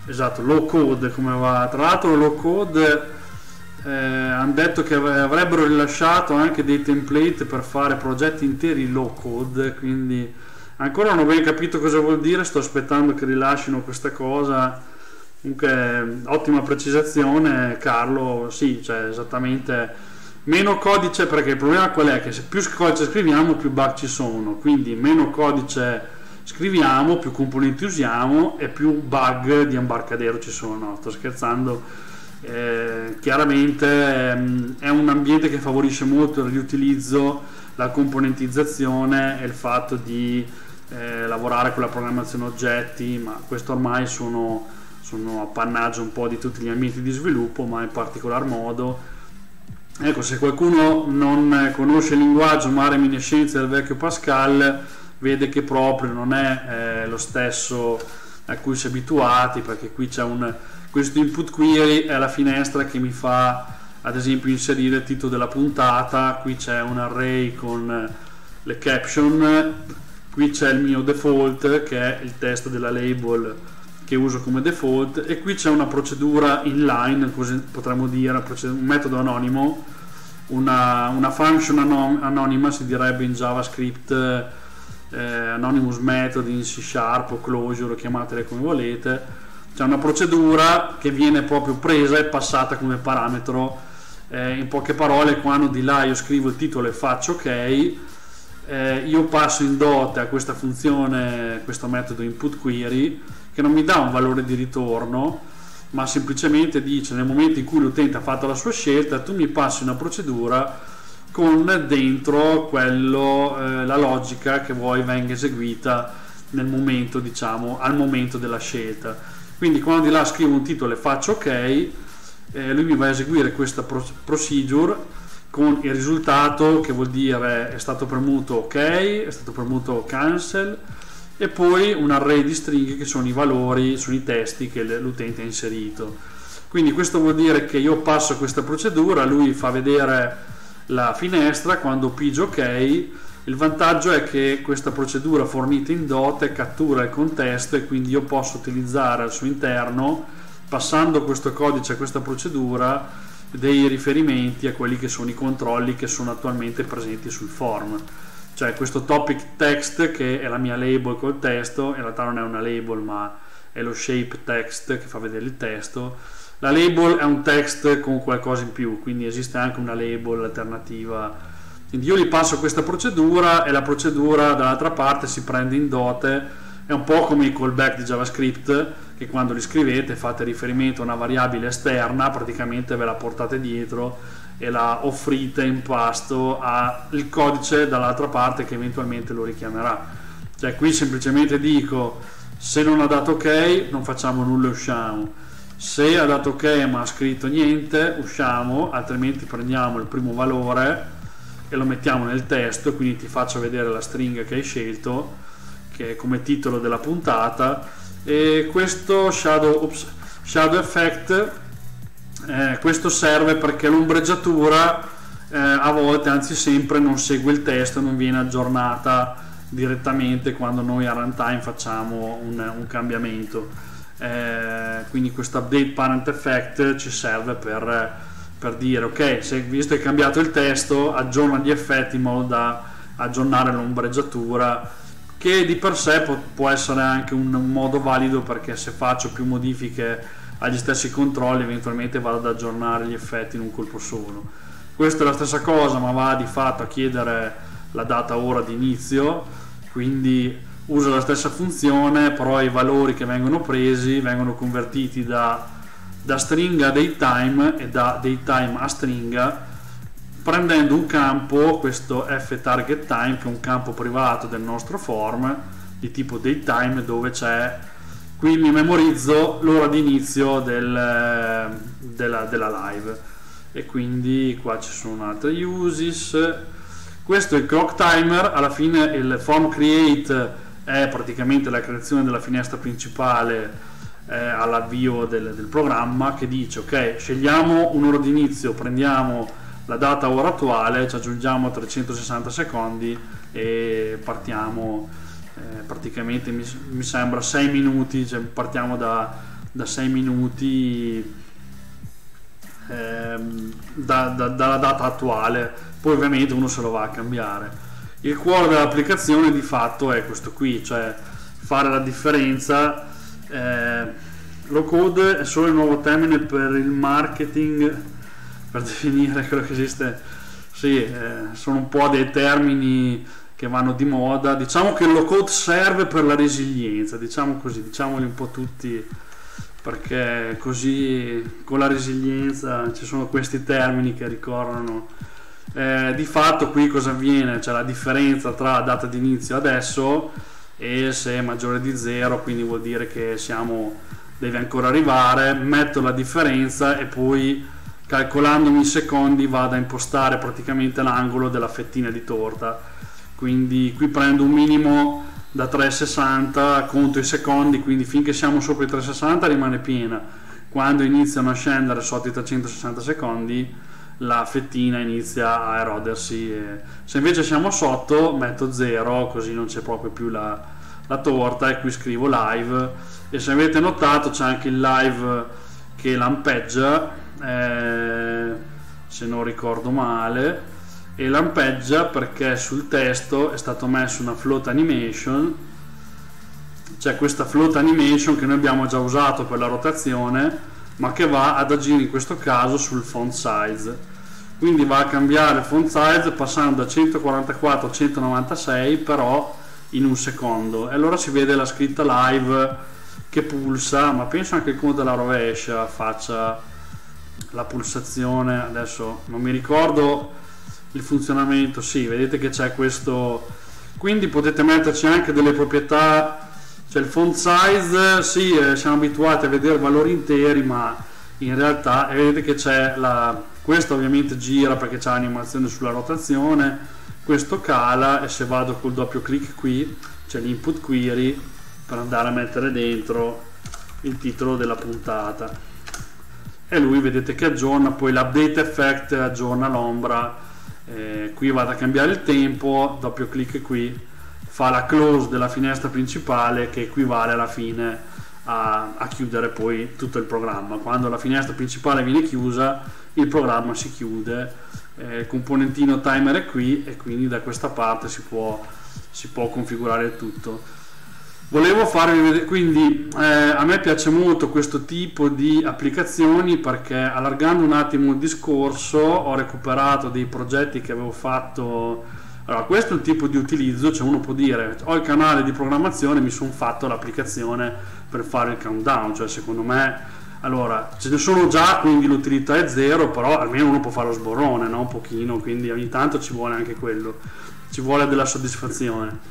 esatto, low code, come va. Tra l'altro low code eh, hanno detto che avrebbero rilasciato anche dei template per fare progetti interi low code, quindi ancora non ho ben capito cosa vuol dire, sto aspettando che rilascino questa cosa. Comunque ottima precisazione Carlo, sì, cioè esattamente, meno codice, perché il problema qual è? Che se più codice scriviamo più bug ci sono, quindi meno codice scriviamo, più componenti usiamo e più bug di Embarcadero ci sono. No, sto scherzando. Eh, chiaramente ehm, è un ambiente che favorisce molto il riutilizzo, la componentizzazione e il fatto di eh, lavorare con la programmazione oggetti, ma questo ormai sono, sono appannaggio un po' di tutti gli ambienti di sviluppo, ma in particolar modo, ecco, se qualcuno non conosce il linguaggio ma ha reminiscenze del vecchio Pascal, vede che proprio non è eh, lo stesso a cui si è abituati, perché qui c'è un questo input query è la finestra che mi fa ad esempio inserire il titolo della puntata, qui c'è un array con le caption, qui c'è il mio default che è il testo della label che uso come default, e qui c'è una procedura inline, così potremmo dire, un metodo anonimo, una, una function anon- anonima si direbbe in JavaScript, eh, anonymous method in C Sharp o closure, chiamatele come volete. C'è una procedura che viene proprio presa e passata come parametro. Eh, in poche parole, quando di là io scrivo il titolo e faccio ok, eh, io passo in dote a questa funzione, questo metodo input query, che non mi dà un valore di ritorno, ma semplicemente dice nel momento in cui l'utente ha fatto la sua scelta, tu mi passi una procedura con dentro quello, eh, la logica che vuoi venga eseguita nel momento, diciamo, al momento della scelta. Quindi quando di là scrivo un titolo e faccio ok, eh, lui mi va a eseguire questa procedure con il risultato che vuol dire è stato premuto ok, è stato premuto cancel, e poi un array di stringhe che sono i valori, sono i testi che l'utente ha inserito. Quindi questo vuol dire che io passo questa procedura, lui fa vedere la finestra, quando pigio ok. Il vantaggio è che questa procedura fornita in dote cattura il contesto, e quindi io posso utilizzare al suo interno, passando questo codice a questa procedura, dei riferimenti a quelli che sono i controlli che sono attualmente presenti sul form. Cioè questo topic text, che è la mia label col testo, in realtà non è una label ma è lo shape text che fa vedere il testo. La label è un text con qualcosa in più, quindi esiste anche una label alternativa. Quindi io gli passo questa procedura e la procedura dall'altra parte si prende in dote. È un po' come i callback di JavaScript, che quando li scrivete fate riferimento a una variabile esterna, praticamente ve la portate dietro e la offrite in pasto al codice dall'altra parte che eventualmente lo richiamerà. Cioè qui semplicemente dico, se non ha dato ok non facciamo nulla e usciamo, se ha dato ok ma ha scritto niente usciamo, altrimenti prendiamo il primo valore e lo mettiamo nel testo, quindi ti faccio vedere la stringa che hai scelto, che è come titolo della puntata. E questo shadow, oops, shadow effect, eh, questo serve perché l'ombreggiatura eh, a volte, anzi sempre, non segue il testo, non viene aggiornata direttamente quando noi a runtime facciamo un, un cambiamento. Eh, quindi questo update parent effect ci serve per per dire ok, se visto che è cambiato il testo, aggiorna gli effetti in modo da aggiornare l'ombreggiatura, che di per sé può, può essere anche un, un modo valido, perché se faccio più modifiche agli stessi controlli eventualmente vado ad aggiornare gli effetti in un colpo solo. Questa è la stessa cosa, ma va di fatto a chiedere la data ora di inizio, quindi usa la stessa funzione, però i valori che vengono presi vengono convertiti da da stringa a datetime e da datetime a stringa, prendendo un campo, questo fTargetTime, che è un campo privato del nostro form di tipo datetime, dove c'è, qui mi memorizzo l'ora di inizio del, della, della live, e quindi qua ci sono altri uses. Questo è il clock timer. Alla fine il form create è praticamente la creazione della finestra principale Eh, all'avvio del, del programma, che dice ok, scegliamo un'ora di inizio, prendiamo la data ora attuale, ci aggiungiamo trecentosessanta secondi e partiamo, eh, praticamente mi, mi sembra sei minuti, cioè partiamo da, da sei minuti ehm, da, da, dalla data attuale, poi ovviamente uno se lo va a cambiare. Il cuore dell'applicazione di fatto è questo qui, cioè fare la differenza. eh, low code è solo il nuovo termine per il marketing, per definire quello che esiste. Sì, eh, sono un po' dei termini che vanno di moda. Diciamo che il low code serve per la resilienza, diciamo così, diciamoli un po' tutti, perché così con la resilienza ci sono questi termini che ricorrono. Eh, di fatto qui cosa avviene? C'è la differenza tra data di inizio adesso e se è maggiore di zero, quindi vuol dire che siamo, deve ancora arrivare. Metto la differenza e poi, calcolandomi i secondi, vado a impostare praticamente l'angolo della fettina di torta. Quindi qui prendo un minimo da trecentosessanta, conto i secondi, quindi finché siamo sopra i trecentosessanta rimane piena. Quando iniziano a scendere sotto i trecentosessanta secondi, la fettina inizia a erodersi. E se invece siamo sotto, metto zero, così non c'è proprio più la, la torta, e qui scrivo live. E se avete notato c'è anche il live che lampeggia, Eh, se non ricordo male, e lampeggia perché sul testo è stato messo una float animation. C'è questa float animation che noi abbiamo già usato per la rotazione, ma che va ad agire in questo caso sul font size, quindi va a cambiare il font size passando da centoquarantaquattro a centonovantasei, però in un secondo. E allora si vede la scritta live che pulsa, ma penso anche il conto della rovescia faccia la pulsazione. Adesso non mi ricordo il funzionamento. Sì, vedete che c'è questo, quindi potete metterci anche delle proprietà. C'è il font size, sì, eh, siamo abituati a vedere valori interi, ma in realtà eh, vedete che c'è la, questo ovviamente gira perché c'è l'animazione sulla rotazione, questo cala, e se vado col doppio clic qui c'è l'input query per andare a mettere dentro il titolo della puntata, e lui vedete che aggiorna. Poi l'update effect aggiorna l'ombra. Eh, qui vado a cambiare il tempo, doppio clic qui fa la close della finestra principale, che equivale alla fine a, a chiudere poi tutto il programma. Quando la finestra principale viene chiusa, il programma si chiude. Eh, il componentino timer è qui, e quindi da questa parte si può, si può configurare il tutto. Volevo farvi vedere, quindi eh, a me piace molto questo tipo di applicazioni, perché allargando un attimo il discorso ho recuperato dei progetti che avevo fatto. Allora, questo è il tipo di utilizzo, cioè uno può dire ho il canale di programmazione, mi sono fatto l'applicazione per fare il countdown, cioè secondo me, allora ce ne sono già, quindi l'utilità è zero, però almeno uno può fare lo sborrone, no? Un pochino, quindi ogni tanto ci vuole anche quello, ci vuole della soddisfazione.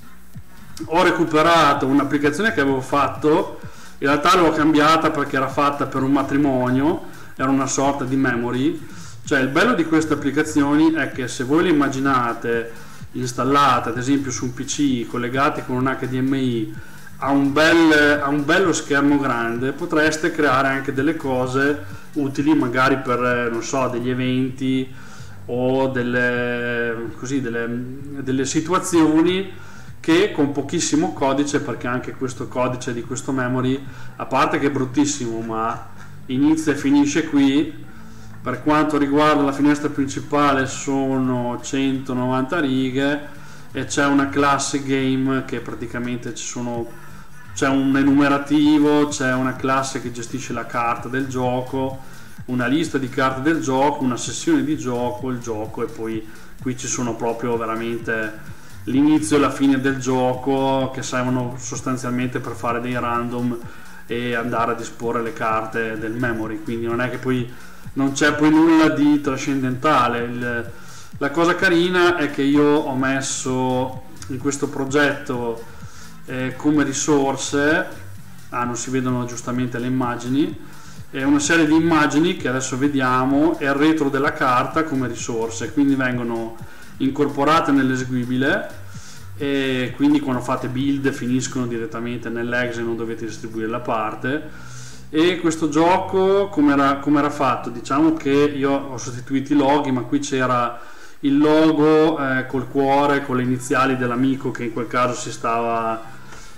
Ho recuperato un'applicazione che avevo fatto, in realtà l'ho cambiata perché era fatta per un matrimonio, era una sorta di memory. Cioè il bello di queste applicazioni è che se voi le immaginate installate ad esempio su un P C, collegate con un H D M I a un, bel, a un bello schermo grande, potreste creare anche delle cose utili magari per, non so, degli eventi o delle, così, delle, delle situazioni che con pochissimo codice, perché anche questo codice di questo memory, a parte che è bruttissimo, ma inizia e finisce qui. Per quanto riguarda la finestra principale sono centonovanta righe, e c'è una classe game che praticamente ci sono, c'è un enumerativo, c'è una classe che gestisce la carta del gioco, una lista di carte del gioco, una sessione di gioco, il gioco, e poi qui ci sono proprio veramente l'inizio e la fine del gioco, che servono sostanzialmente per fare dei random e andare a disporre le carte del memory. Quindi non è che poi non c'è poi nulla di trascendentale. Il, la cosa carina è che io ho messo in questo progetto eh, come risorse, ah non si vedono giustamente le immagini, è una serie di immagini che adesso vediamo, e il retro della carta come risorse, quindi vengono incorporate nell'eseguibile, e quindi quando fate build finiscono direttamente nell'exe, non dovete distribuire la parte. E questo gioco come era, come era fatto? Diciamo che io ho sostituito i loghi, ma qui c'era il logo eh, col cuore, con le iniziali dell'amico che in quel caso si stava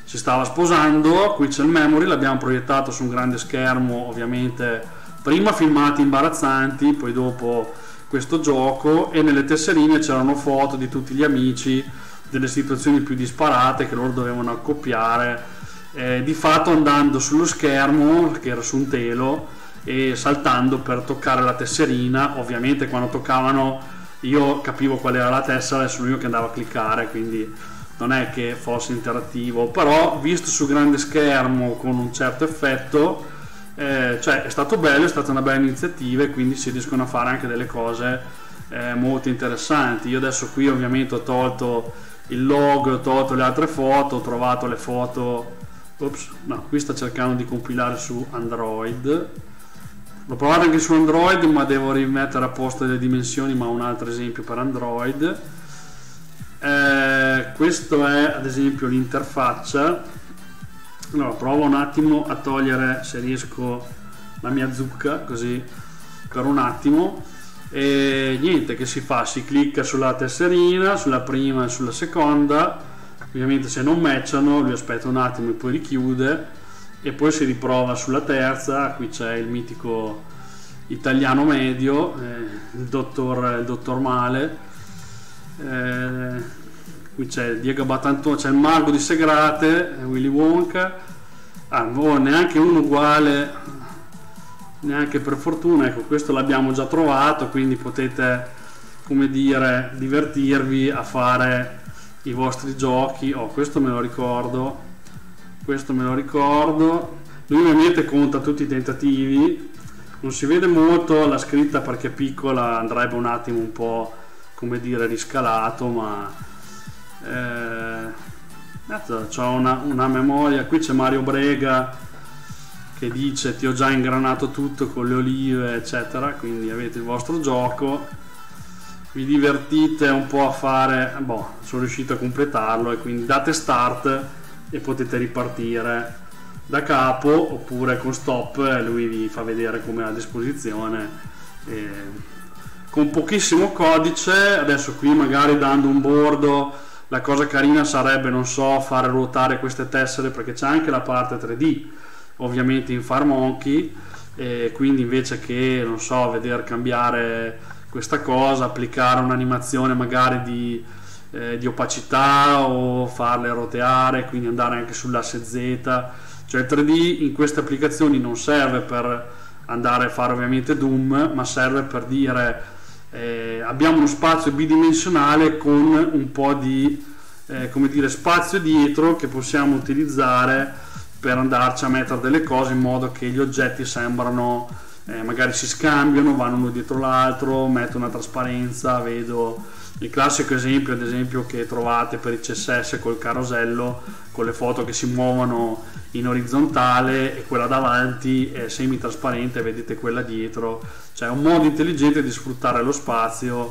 si stava sposando. Qui c'è il memory, l'abbiamo proiettato su un grande schermo, ovviamente prima filmati imbarazzanti, poi dopo questo gioco, e nelle tesserine c'erano foto di tutti gli amici, delle situazioni più disparate che loro dovevano accoppiare, eh, di fatto andando sullo schermo che era su un telo e saltando per toccare la tesserina. Ovviamente quando toccavano io capivo qual era la tessera e sono io che andavo a cliccare, quindi non è che fosse interattivo, però visto su grande schermo con un certo effetto, eh, cioè è stato bello, è stata una bella iniziativa, e quindi si riescono a fare anche delle cose eh, molto interessanti. Io adesso qui ovviamente ho tolto il log, ho tolto le altre foto, ho trovato le foto. Ops, no, qui sta cercando di compilare su Android. L'ho provato anche su Android, ma devo rimettere a posto le dimensioni, ma ho un altro esempio per Android. Eh, questo è ad esempio l'interfaccia. Allora, provo un attimo a togliere, se riesco, la mia zucca, così per un attimo. E niente, che si fa? Si clicca sulla tesserina, sulla prima e sulla seconda. Ovviamente se non matchano lui aspetta un attimo e poi richiude, e poi si riprova sulla terza. Qui c'è il mitico italiano medio, eh, il dottor il dottor Male, eh, qui c'è Diego Batantone, c'è il mago di Segrate, eh, Willy Wonka. Ah, boh, neanche uno uguale, neanche per fortuna. Ecco, questo l'abbiamo già trovato, quindi potete, come dire, divertirvi a fare i vostri giochi. Oh, questo me lo ricordo, questo me lo ricordo. Lui ovviamente conta tutti i tentativi, non si vede molto la scritta perché è piccola, andrebbe un attimo un po', come dire, riscalato, ma eh, c'ho una, una memoria. Qui c'è Mario Brega che dice ti ho già ingranato tutto con le olive eccetera, quindi avete il vostro gioco, vi divertite un po' a fare, boh, sono riuscito a completarlo, e quindi date start e potete ripartire da capo, oppure con stop lui vi fa vedere come è a disposizione, e con pochissimo codice. Adesso qui magari dando un bordo, la cosa carina sarebbe, non so, fare ruotare queste tessere, perché c'è anche la parte tre D ovviamente in FarMonkey, e quindi invece che, non so, vedere cambiare questa cosa, applicare un'animazione magari di, eh, di opacità, o farle roteare, quindi andare anche sull'asse Z. Cioè il tre D in queste applicazioni non serve per andare a fare ovviamente Doom, ma serve per dire eh, abbiamo uno spazio bidimensionale con un po' di eh, come dire, spazio dietro che possiamo utilizzare per andarci a mettere delle cose, in modo che gli oggetti sembrano, eh, magari si scambiano, vanno uno dietro l'altro, metto una trasparenza, vedo il classico esempio, ad esempio, che trovate per il C S S col carosello, con le foto che si muovono in orizzontale e quella davanti è semi trasparente, vedete quella dietro. Cioè un modo intelligente di sfruttare lo spazio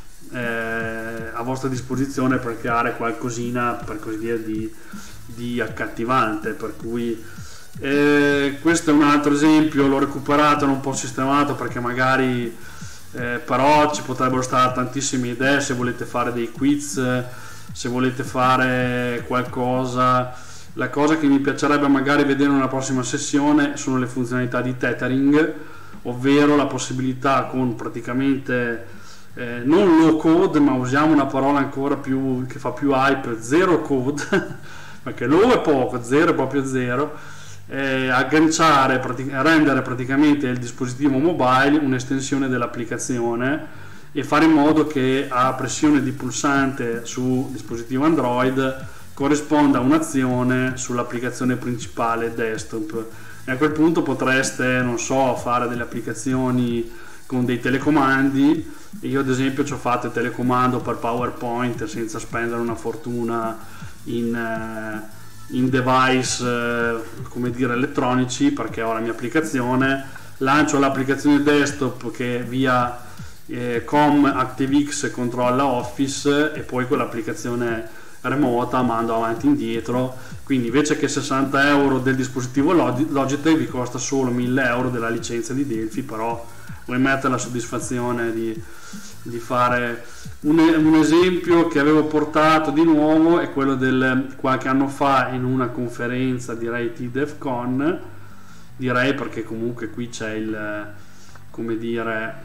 eh, a vostra disposizione per creare qualcosina, per così dire, di di accattivante. Per cui eh, questo è un altro esempio, l'ho recuperato, non un po' sistemato, perché magari eh, però ci potrebbero stare tantissime idee se volete fare dei quiz, se volete fare qualcosa. La cosa che mi piacerebbe magari vedere in una prossima sessione sono le funzionalità di tethering, ovvero la possibilità con praticamente eh, non low code, ma usiamo una parola ancora più che fa più hype, zero code perché low è poco, zero è proprio zero, eh, agganciare, pratic- rendere praticamente il dispositivo mobile un'estensione dell'applicazione, e fare in modo che a pressione di pulsante su dispositivo Android corrisponda un'azione sull'applicazione principale desktop, e a quel punto potreste, non so, fare delle applicazioni con dei telecomandi. Io ad esempio ci ho fatto il telecomando per PowerPoint senza spendere una fortuna in, in device eh, come dire elettronici, perché ho la mia applicazione, lancio l'applicazione desktop che via eh, com ActiveX controlla Office, e poi quell'applicazione remota, mando avanti e indietro, quindi invece che sessanta euro del dispositivo Logitech vi costa solo mille euro della licenza di Delphi, però vuoi mettere la soddisfazione di, di fare un, un esempio che avevo portato di nuovo è quello del qualche anno fa in una conferenza, direi TDEFCON, direi perché comunque qui c'è il, come dire,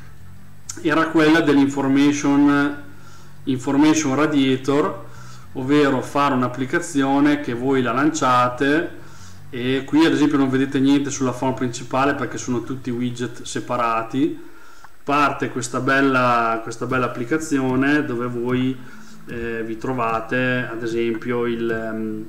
era quella dell'information information radiator, ovvero fare un'applicazione che voi la lanciate, e qui ad esempio non vedete niente sulla form principale perché sono tutti widget separati. Parte questa bella, questa bella applicazione dove voi eh, vi trovate ad esempio il um,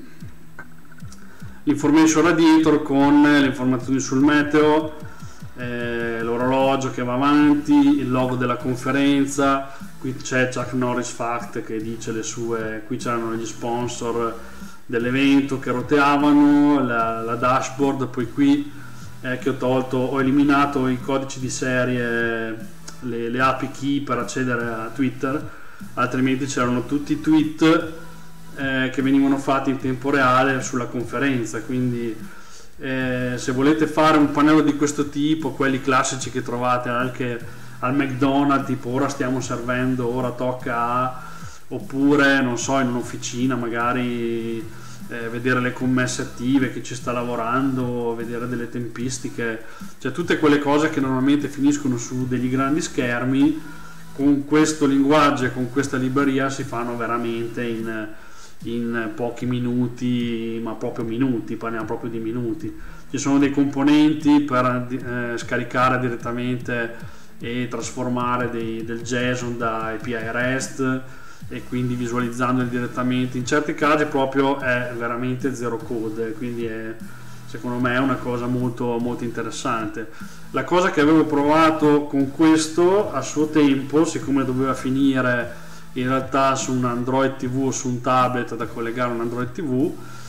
l'information radiator con le informazioni sul meteo, eh, l'orologio che va avanti, il logo della conferenza. Qui c'è Chuck Norris Fact che dice le sue, qui c'erano gli sponsor dell'evento che roteavano, la, la dashboard, poi qui eh, che ho tolto, ho eliminato i codici di serie, le, le A P I key per accedere a Twitter, altrimenti c'erano tutti i tweet eh, che venivano fatti in tempo reale sulla conferenza. Quindi eh, se volete fare un pannello di questo tipo, quelli classici che trovate anche al McDonald's, tipo ora stiamo servendo, ora tocca a, oppure non so, in un'officina magari eh, vedere le commesse attive, chi ci sta lavorando, vedere delle tempistiche, cioè tutte quelle cose che normalmente finiscono su degli grandi schermi, con questo linguaggio e con questa libreria si fanno veramente in, in pochi minuti, ma proprio minuti, parliamo proprio di minuti. Ci sono dei componenti per eh, scaricare direttamente e trasformare dei, del JSON da A P I REST, e quindi visualizzandoli direttamente, in certi casi proprio è veramente zero code, quindi è, secondo me è una cosa molto molto interessante. La cosa che avevo provato con questo a suo tempo, siccome doveva finire in realtà su un Android T V o su un tablet da collegare a un Android T V,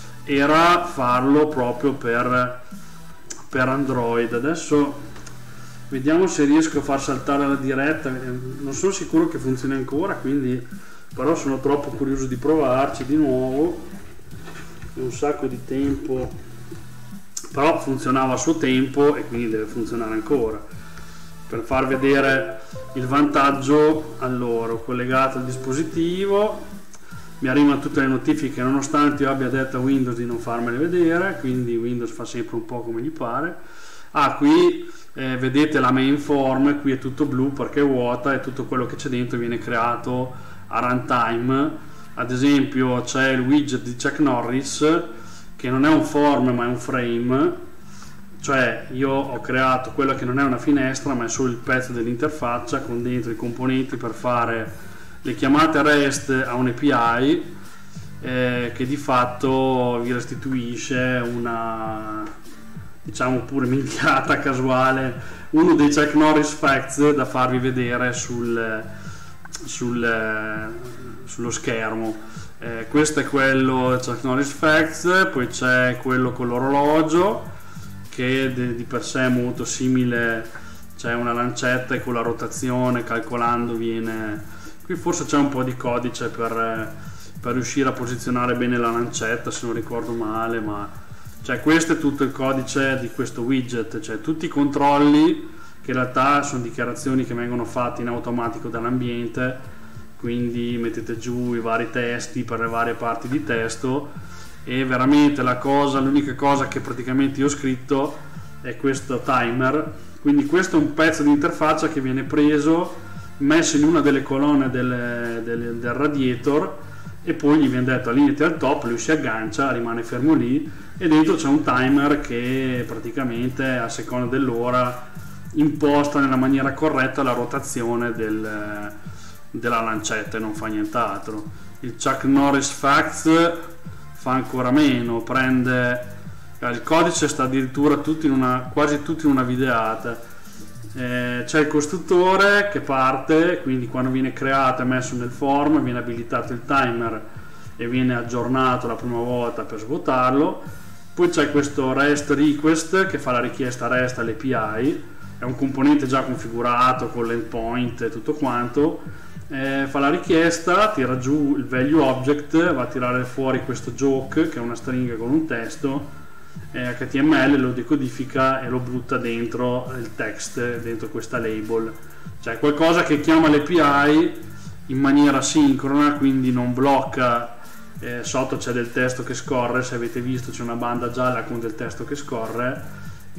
era farlo proprio per, per Android. Adesso vediamo se riesco a far saltare la diretta, non sono sicuro che funzioni ancora, quindi però sono troppo curioso di provarci di nuovo. È un sacco di tempo, però funzionava a suo tempo e quindi deve funzionare ancora. Per far vedere il vantaggio, allora ho collegato il dispositivo, mi arrivano tutte le notifiche nonostante io abbia detto a Windows di non farmele vedere, quindi Windows fa sempre un po' come gli pare. Ah, qui eh, vedete la main form, qui è tutto blu perché è vuota e tutto quello che c'è dentro viene creato a runtime. Ad esempio c'è il widget di Chuck Norris che non è un form ma è un frame, cioè io ho creato quella che non è una finestra ma è solo il pezzo dell'interfaccia con dentro i componenti per fare le chiamate REST a un A P I eh, che di fatto vi restituisce una, diciamo pure minchiata casuale, uno dei Chuck Norris Facts da farvi vedere sul, sul, sullo schermo. Eh, questo è quello Chuck Norris Facts, poi c'è quello con l'orologio che de, di per sé è molto simile, c'è una lancetta e con la rotazione calcolando viene, qui forse c'è un po' di codice per, per riuscire a posizionare bene la lancetta se non ricordo male, ma cioè questo è tutto il codice di questo widget, cioè tutti i controlli che in realtà sono dichiarazioni che vengono fatte in automatico dall'ambiente, quindi mettete giù i vari testi per le varie parti di testo. E veramente la cosa, l'unica cosa che praticamente io ho scritto è questo timer, quindi questo è un pezzo di interfaccia che viene preso, messo in una delle colonne del, del, del radiator e poi gli viene detto allineati al top, lui si aggancia, rimane fermo lì e dentro c'è un timer che praticamente a seconda dell'ora imposta nella maniera corretta la rotazione del, della lancetta e non fa nient'altro. Il Chuck Norris Facts fa ancora meno, prende il codice, sta addirittura tutto in una, quasi tutto in una videata. Eh, c'è il costruttore che parte, quindi quando viene creato e messo nel form viene abilitato il timer e viene aggiornato la prima volta per svuotarlo. Poi c'è questo REST request che fa la richiesta REST all'A P I, è un componente già configurato con l'endpoint e tutto quanto, eh, fa la richiesta, tira giù il value object, va a tirare fuori questo joke che è una stringa con un testo, eh, H T M L lo decodifica e lo butta dentro il text, dentro questa label, cioè qualcosa che chiama l'A P I in maniera sincrona, quindi non blocca. Eh, sotto c'è del testo che scorre, se avete visto c'è una banda gialla con del testo che scorre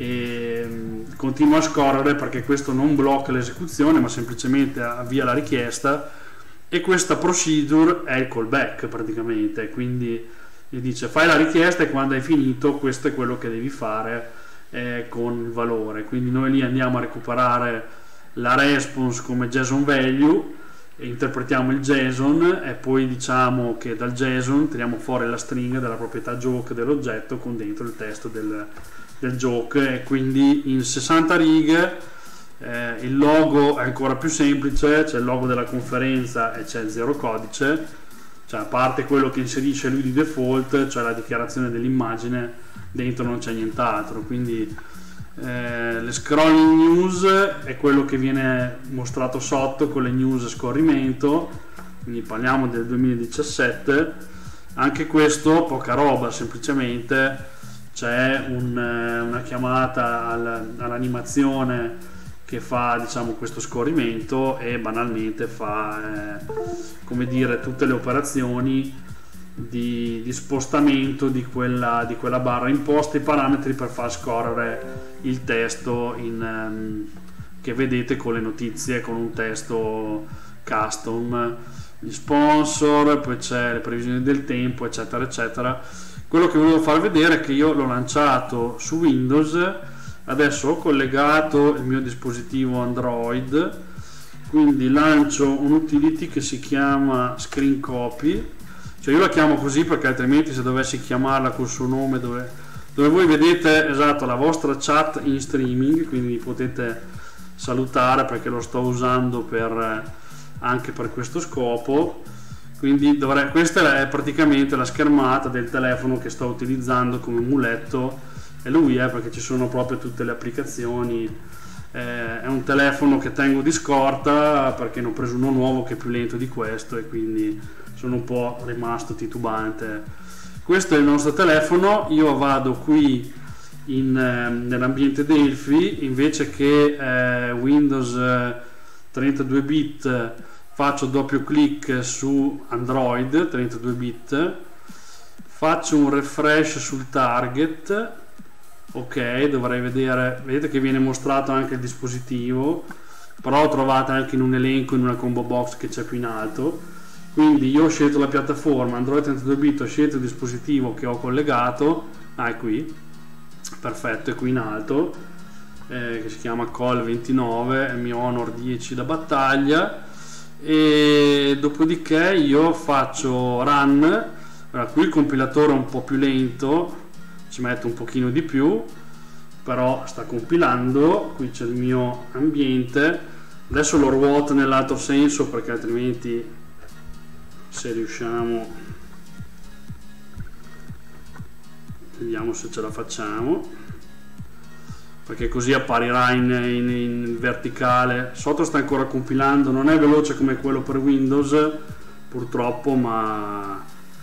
e mh, continua a scorrere perché questo non blocca l'esecuzione ma semplicemente avvia la richiesta, e questa procedure è il callback praticamente, quindi gli dice fai la richiesta e quando hai finito questo è quello che devi fare eh, con il valore, quindi noi lì andiamo a recuperare la response come JSON value e interpretiamo il JSON e poi diciamo che dal JSON tiriamo fuori la stringa della proprietà joke dell'oggetto con dentro il testo del, del joke, e quindi in sessanta righe eh, il logo è ancora più semplice, c'è il logo della conferenza e c'è il zero codice, cioè a parte quello che inserisce lui di default, cioè la dichiarazione dell'immagine, dentro non c'è nient'altro, quindi Eh, le scrolling news è quello che viene mostrato sotto con le news a scorrimento, quindi parliamo del duemiladiciassette. Anche questo poca roba, semplicemente c'è un, una chiamata al, all'animazione che fa diciamo questo scorrimento e banalmente fa eh, come dire tutte le operazioni Di, di spostamento di quella, di quella barra, imposta i parametri per far scorrere il testo in, um, che vedete con le notizie, con un testo custom, gli sponsor, poi c'è le previsioni del tempo eccetera eccetera. Quello che volevo far vedere è che io l'ho lanciato su Windows, adesso ho collegato il mio dispositivo Android, quindi lancio un'utility che si chiama Screen Copy. Cioè io la chiamo così perché altrimenti se dovessi chiamarla col suo nome, dove, dove voi vedete esatto la vostra chat in streaming, quindi potete salutare perché lo sto usando per, anche per questo scopo, quindi dovrei, questa è praticamente la schermata del telefono che sto utilizzando come muletto, e lui è perché ci sono proprio tutte le applicazioni, eh, è un telefono che tengo di scorta perché ne ho preso uno nuovo che è più lento di questo e quindi sono un po' rimasto titubante. Questo è il nostro telefono, io vado qui in, eh, nell'ambiente Delphi, invece che eh, Windows trentadue bit faccio doppio clic su Android trentadue bit, faccio un refresh sul target, ok, dovrei vedere, vedete che viene mostrato anche il dispositivo, però trovate anche in un elenco, in una combo box che c'è più in alto. Quindi io ho scelto la piattaforma Android trentadue bit, ho scelto il dispositivo che ho collegato, ah è qui, perfetto, è qui in alto, eh, che si chiama Col ventinove, è il mio Honor dieci da battaglia, e dopodiché io faccio run. Allora, qui il compilatore è un po' più lento, ci mette un pochino di più, però sta compilando. Qui c'è il mio ambiente, adesso lo ruoto nell'altro senso perché altrimenti, se riusciamo, vediamo se ce la facciamo, perché così apparirà in, in, in verticale. Sotto sta ancora compilando, non è veloce come quello per Windows purtroppo, ma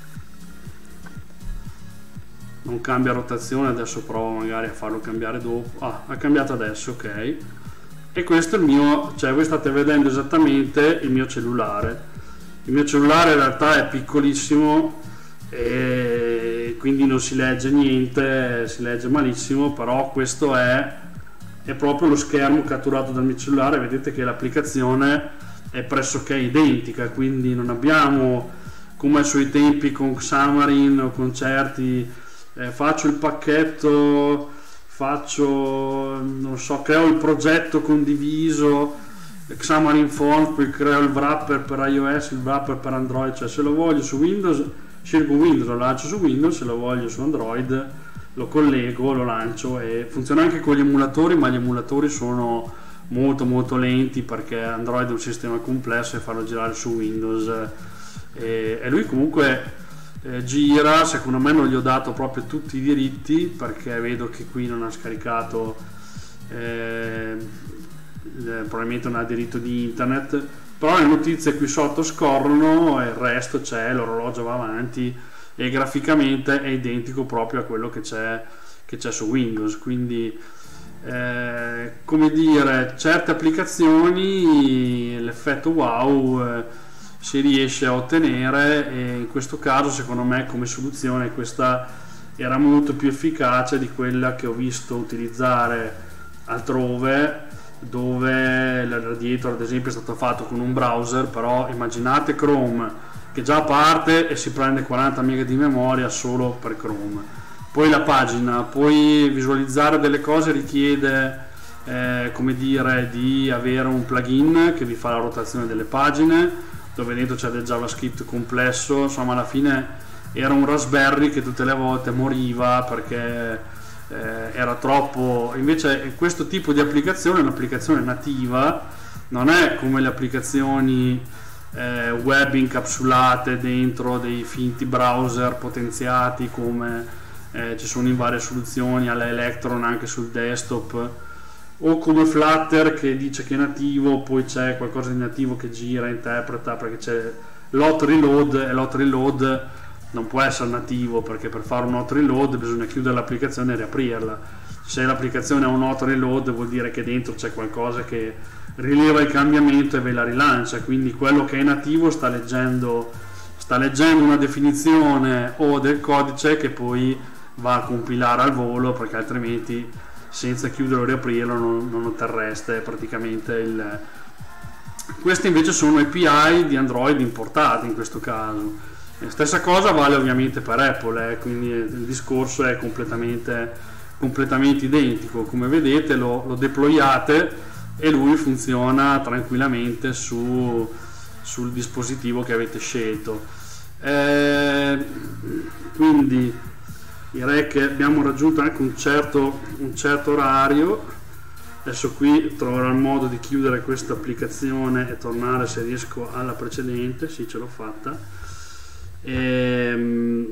non cambia rotazione. Adesso provo magari a farlo cambiare dopo. Ah, ha cambiato adesso, ok. E questo è il mio, cioè voi state vedendo esattamente il mio cellulare. Il mio cellulare in realtà è piccolissimo e quindi non si legge niente, si legge malissimo, però questo è, è proprio lo schermo catturato dal mio cellulare. Vedete che l'applicazione è pressoché identica, quindi non abbiamo come ai suoi tempi con Xamarin o con certi eh, faccio il pacchetto, faccio non so, creo il progetto condiviso Xamarin Font, poi creo il wrapper per iOS, il wrapper per Android. Cioè se lo voglio su Windows scelgo Windows, lo lancio su Windows, se lo voglio su Android lo collego, lo lancio, e funziona anche con gli emulatori, ma gli emulatori sono molto molto lenti perché Android è un sistema complesso e farlo girare su Windows, e, e lui comunque eh, gira. Secondo me non gli ho dato proprio tutti i diritti perché vedo che qui non ha scaricato eh, probabilmente non ha diritto di internet, però le notizie qui sotto scorrono e il resto c'è, l'orologio va avanti e graficamente è identico proprio a quello che c'è che c'è su Windows, quindi eh, come dire, certe applicazioni l'effetto wow eh, si riesce a ottenere, e in questo caso secondo me come soluzione questa era molto più efficace di quella che ho visto utilizzare altrove, dove il Radiator ad esempio è stato fatto con un browser, però immaginate Chrome che già parte e si prende quaranta mega di memoria solo per Chrome, poi la pagina, poi visualizzare delle cose richiede eh, come dire di avere un plugin che vi fa la rotazione delle pagine, dove dentro c'è del JavaScript complesso, insomma alla fine era un Raspberry che tutte le volte moriva perché eh, era troppo. Invece questo tipo di applicazione è un'applicazione nativa, non è come le applicazioni eh, web incapsulate dentro dei finti browser potenziati come eh, ci sono in varie soluzioni alla Electron anche sul desktop, o come Flutter che dice che è nativo, poi c'è qualcosa di nativo che gira, interpreta, perché c'è l'hot reload, e l'hot reload non può essere nativo, perché per fare un hot reload bisogna chiudere l'applicazione e riaprirla. Se l'applicazione ha un hot reload vuol dire che dentro c'è qualcosa che rileva il cambiamento e ve la rilancia, quindi quello che è nativo sta leggendo, sta leggendo una definizione o del codice che poi va a compilare al volo, perché altrimenti senza chiuderlo e riaprirlo non, non otterreste praticamente il... Queste invece sono A P I di Android importate in questo caso. E stessa cosa vale ovviamente per Apple, eh, quindi il discorso è completamente, completamente identico. Come vedete lo, lo deployate e lui funziona tranquillamente su, sul dispositivo che avete scelto. Eh, quindi direi che abbiamo raggiunto anche un certo, un certo orario. Adesso qui troverò il modo di chiudere questa applicazione e tornare, se riesco, alla precedente. Sì, ce l'ho fatta. Ehm,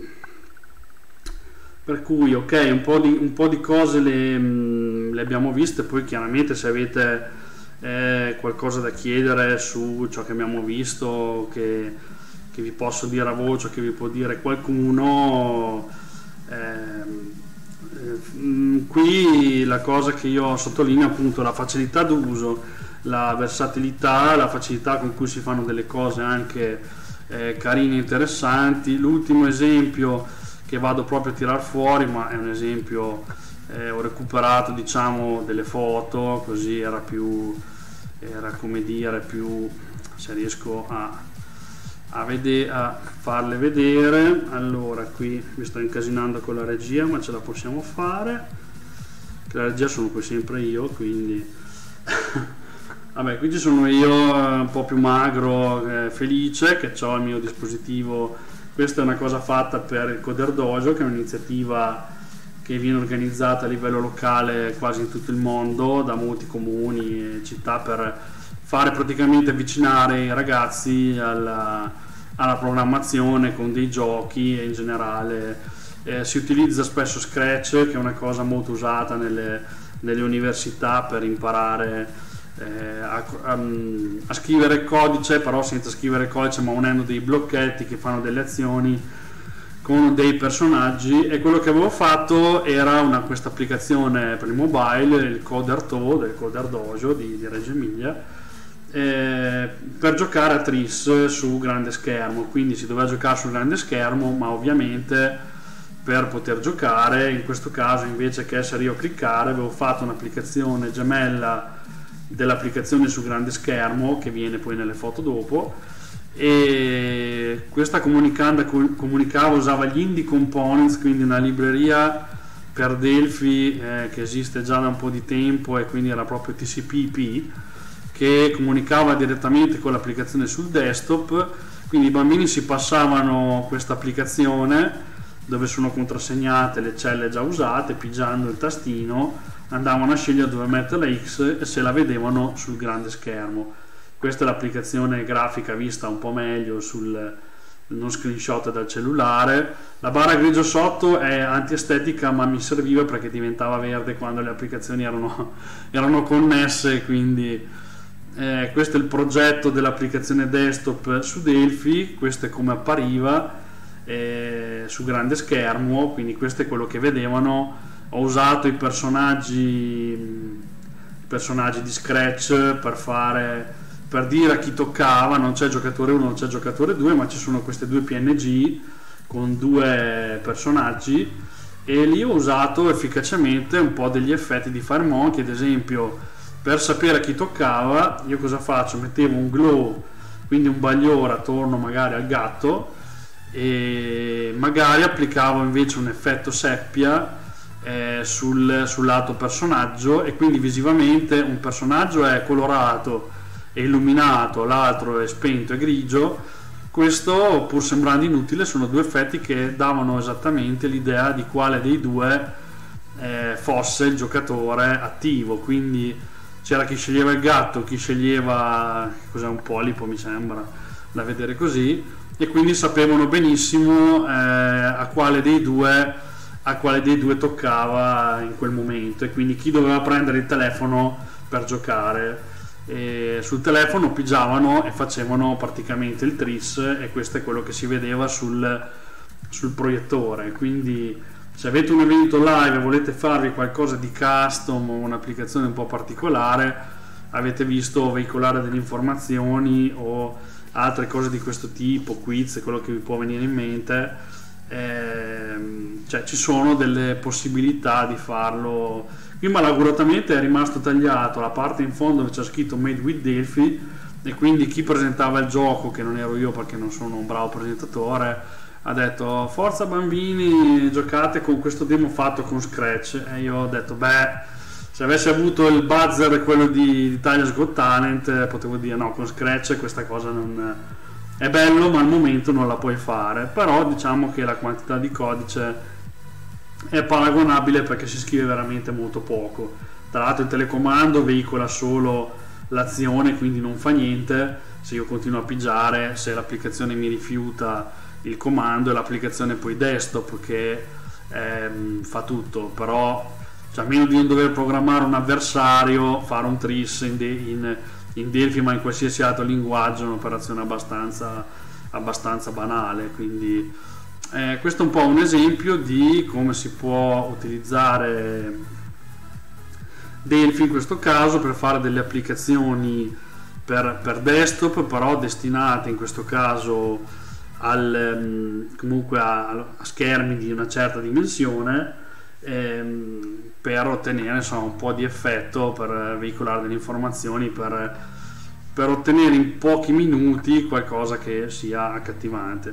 per cui ok, un po' di, un po' di cose le, le abbiamo viste. Poi chiaramente se avete eh, qualcosa da chiedere su ciò che abbiamo visto, che, che vi posso dire a voce, che vi può dire qualcuno, Eh, eh, qui la cosa che io sottolineo è appunto la facilità d'uso, la versatilità, la facilità con cui si fanno delle cose anche eh, carine e interessanti. L'ultimo esempio che vado proprio a tirar fuori, ma è un esempio, eh, ho recuperato diciamo delle foto, così era più, era come dire più, se riesco a A, vede- a farle vedere. Allora qui mi sto incasinando con la regia, ma ce la possiamo fare, che la regia sono poi sempre io, quindi vabbè, qui ci sono io un po' più magro, eh, felice che ho il mio dispositivo. Questa è una cosa fatta per il Coder Dojo, che è un'iniziativa che viene organizzata a livello locale quasi in tutto il mondo da molti comuni e città, per fare praticamente avvicinare i ragazzi alla, alla programmazione con dei giochi e in generale eh, si utilizza spesso Scratch, che è una cosa molto usata nelle, nelle università per imparare eh, a, a, a scrivere codice, però senza scrivere codice ma unendo dei blocchetti che fanno delle azioni con dei personaggi. E quello che avevo fatto era una, questa applicazione per il mobile, il Coder To del Coder Dojo di, di Reggio Emilia, Eh, per giocare a Tris su grande schermo. Quindi si doveva giocare sul grande schermo, ma ovviamente per poter giocare, in questo caso invece che essere io a cliccare, avevo fatto un'applicazione gemella dell'applicazione su grande schermo che viene poi nelle foto dopo, e questa comunicando, comunicava, usava gli Indie Components, quindi una libreria per Delphi eh, che esiste già da un po' di tempo, e quindi era proprio T C P I P, che comunicava direttamente con l'applicazione sul desktop. Quindi i bambini si passavano questa applicazione dove sono contrassegnate le celle già usate, pigiando il tastino andavano a scegliere dove mettere la X e se la vedevano sul grande schermo. Questa è l'applicazione grafica vista un po' meglio sul uno screenshot dal cellulare. La barra grigio sotto è antiestetica, ma mi serviva perché diventava verde quando le applicazioni erano, erano connesse, quindi Eh, questo è il progetto dell'applicazione desktop su Delphi, questo è come appariva eh, su grande schermo, quindi questo è quello che vedevano. Ho usato i personaggi, i personaggi di Scratch per fare, per dire a chi toccava, non c'è giocatore uno, non c'è giocatore due, ma ci sono queste due P N G con due personaggi, e lì ho usato efficacemente un po' degli effetti di FireMonkey. Ad esempio, per sapere a chi toccava, io cosa faccio? Mettevo un glow, quindi un bagliore attorno magari al gatto, e magari applicavo invece un effetto seppia eh, sul, sul lato personaggio, e quindi visivamente un personaggio è colorato e illuminato, l'altro è spento e grigio. Questo, pur sembrando inutile, sono due effetti che davano esattamente l'idea di quale dei due eh, fosse il giocatore attivo. Quindi c'era chi sceglieva il gatto, chi sceglieva, cos'è, un polipo mi sembra da vedere così, e quindi sapevano benissimo eh, a quale dei due a quale dei due toccava in quel momento, e quindi chi doveva prendere il telefono per giocare. E sul telefono pigiavano e facevano praticamente il tris, e questo è quello che si vedeva sul, sul proiettore. Quindi se avete un evento live e volete farvi qualcosa di custom o un'applicazione un po' particolare, avete visto veicolare delle informazioni o altre cose di questo tipo, quiz, quello che vi può venire in mente, ehm, cioè ci sono delle possibilità di farlo. Qui malauguratamente è rimasto tagliato la parte in fondo dove c'è scritto Made with Delphi, e quindi chi presentava il gioco, che non ero io perché non sono un bravo presentatore, ha detto forza bambini, giocate con questo demo fatto con Scratch. E io ho detto beh, se avessi avuto il buzzer quello di Italia's Got Talent potevo dire no, con Scratch questa cosa non è bello, ma al momento non la puoi fare. Però diciamo che la quantità di codice è paragonabile perché si scrive veramente molto poco. Tra l'altro il telecomando veicola solo l'azione, quindi non fa niente se io continuo a pigiare, se l'applicazione mi rifiuta il comando, e l'applicazione poi desktop che ehm, fa tutto. Però cioè, a meno di non dover programmare un avversario, fare un tris in, de- in, in Delphi, ma in qualsiasi altro linguaggio, è un'operazione abbastanza, abbastanza banale. Quindi eh, questo è un po' un esempio di come si può utilizzare Delphi in questo caso per fare delle applicazioni per, per desktop, però destinate in questo caso al, comunque a, a schermi di una certa dimensione, ehm, per ottenere insomma un po' di effetto, per veicolare delle informazioni, per, per ottenere in pochi minuti qualcosa che sia accattivante.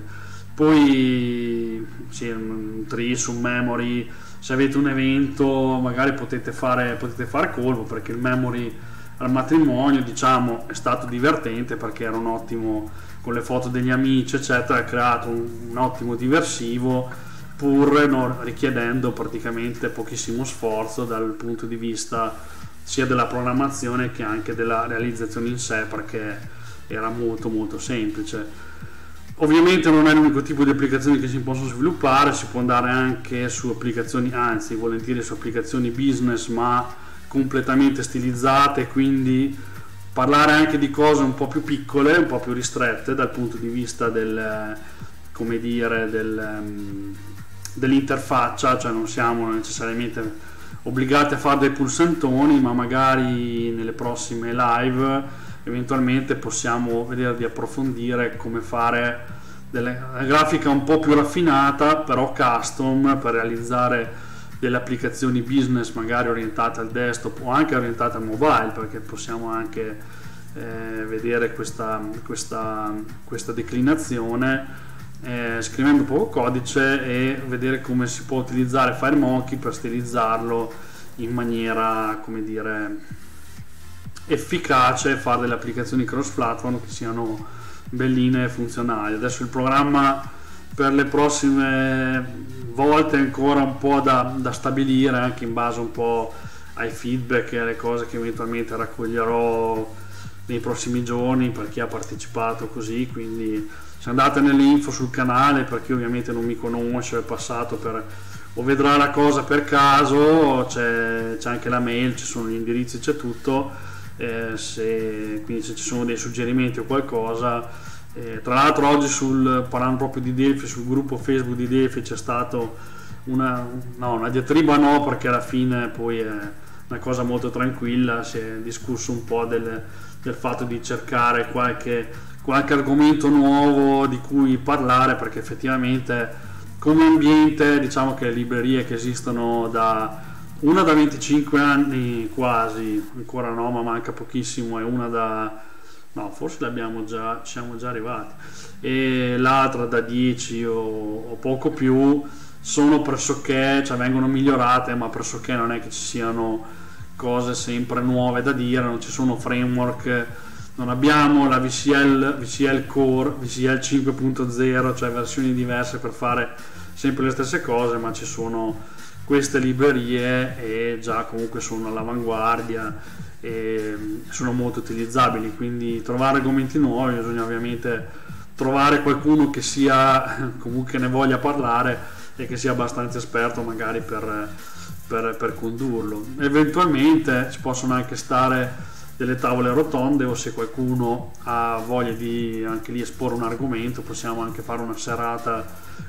Poi sì, un tris, un memory, se avete un evento magari potete fare, potete fare colpo, perché il memory al matrimonio diciamo è stato divertente perché era un ottimo, con le foto degli amici eccetera, ha creato un, un ottimo diversivo, pur non richiedendo praticamente pochissimo sforzo dal punto di vista sia della programmazione che anche della realizzazione in sé, perché era molto molto semplice. Ovviamente non è l'unico tipo di applicazioni che si possono sviluppare, si può andare anche su applicazioni, anzi volentieri su applicazioni business ma completamente stilizzate, quindi parlare anche di cose un po' più piccole, un po' più ristrette dal punto di vista del, come dire, del, dell'interfaccia, cioè non siamo necessariamente obbligati a fare dei pulsantoni, ma magari nelle prossime live eventualmente possiamo vedere di approfondire come fare delle, una grafica un po' più raffinata, però custom, per realizzare delle applicazioni business magari orientate al desktop o anche orientate al mobile, perché possiamo anche eh, vedere questa, questa, questa declinazione eh, scrivendo poco codice e vedere come si può utilizzare FireMonkey per stilizzarlo in maniera, come dire, efficace, fare delle applicazioni cross platform che siano belline e funzionali. Adesso il programma per le prossime volte è ancora un po' da, da stabilire, anche in base un po' ai feedback e alle cose che eventualmente raccoglierò nei prossimi giorni per chi ha partecipato così. Quindi se andate nelle info sul canale, per chi ovviamente non mi conosce, è passato per o vedrà la cosa per caso, c'è, c'è anche la mail, ci sono gli indirizzi, c'è tutto. eh, se, quindi se ci sono dei suggerimenti o qualcosa. Eh, tra l'altro oggi, sul, parlando proprio di Delphi, sul gruppo Facebook di Delphi c'è stato una, no, una diatriba, no, perché alla fine poi è una cosa molto tranquilla, si è discusso un po' del, del fatto di cercare qualche, qualche argomento nuovo di cui parlare, perché effettivamente come ambiente diciamo che le librerie che esistono da una da venticinque anni quasi, ancora no, ma manca pochissimo, e una da no, forse l'abbiamo già, siamo già arrivati, e l'altra da dieci o, o poco più, sono pressoché, cioè vengono migliorate, ma pressoché non è che ci siano cose sempre nuove da dire, non ci sono framework, non abbiamo la V C L, V C L Core, V C L cinque punto zero, cioè versioni diverse per fare sempre le stesse cose, ma ci sono queste librerie e già comunque sono all'avanguardia e sono molto utilizzabili, quindi trovare argomenti nuovi bisogna ovviamente trovare qualcuno che sia comunque ne voglia parlare e che sia abbastanza esperto magari per, per, per condurlo. Eventualmente ci possono anche stare delle tavole rotonde, o se qualcuno ha voglia di anche lì esporre un argomento possiamo anche fare una serata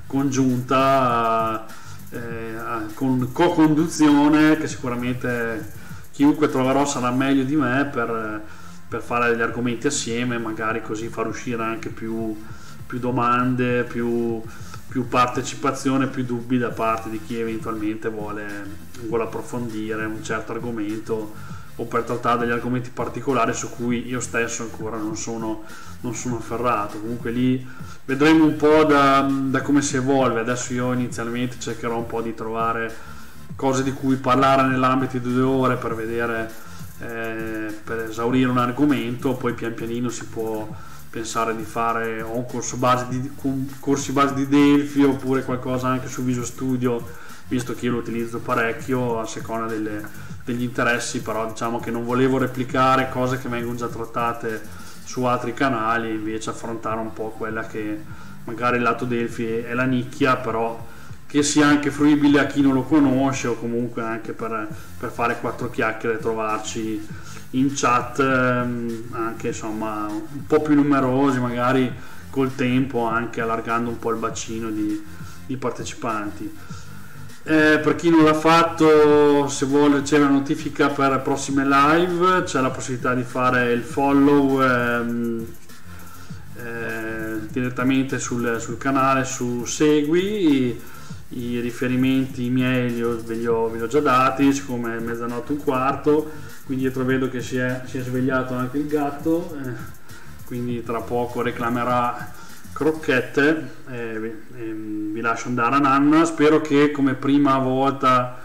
congiunta eh, con co-conduzione, che sicuramente chiunque troverò sarà meglio di me per, per fare degli argomenti assieme, magari così far uscire anche più, più domande, più, più partecipazione, più dubbi da parte di chi eventualmente vuole, vuole approfondire un certo argomento o per trattare degli argomenti particolari su cui io stesso ancora non sono, non sono afferrato. Comunque lì vedremo un po' da, da come si evolve. Adesso io inizialmente cercherò un po' di trovare cose di cui parlare nell'ambito di due ore per vedere, eh, per esaurire un argomento, poi pian pianino si può pensare di fare o un corso base di, corsi base di Delphi oppure qualcosa anche su Visual Studio, visto che io lo utilizzo parecchio a seconda delle, degli interessi, però diciamo che non volevo replicare cose che vengono già trattate su altri canali, invece affrontare un po' quella che magari il lato Delphi è la nicchia, però che sia anche fruibile a chi non lo conosce, o comunque anche per, per fare quattro chiacchiere e trovarci in chat ehm, anche insomma un po' più numerosi, magari col tempo anche allargando un po' il bacino di, di partecipanti. Eh, per chi non l'ha fatto, se vuole c'è la notifica per prossime live, c'è la possibilità di fare il follow ehm, eh, direttamente sul, sul canale su Segui. I, i riferimenti miei li ho, ve, li ho, ve li ho già dati, siccome è mezzanotte e un quarto, quindi dietro vedo che si è, si è svegliato anche il gatto, eh, quindi tra poco reclamerà crocchette, eh, vi, eh, vi lascio andare a nanna. Spero che come prima volta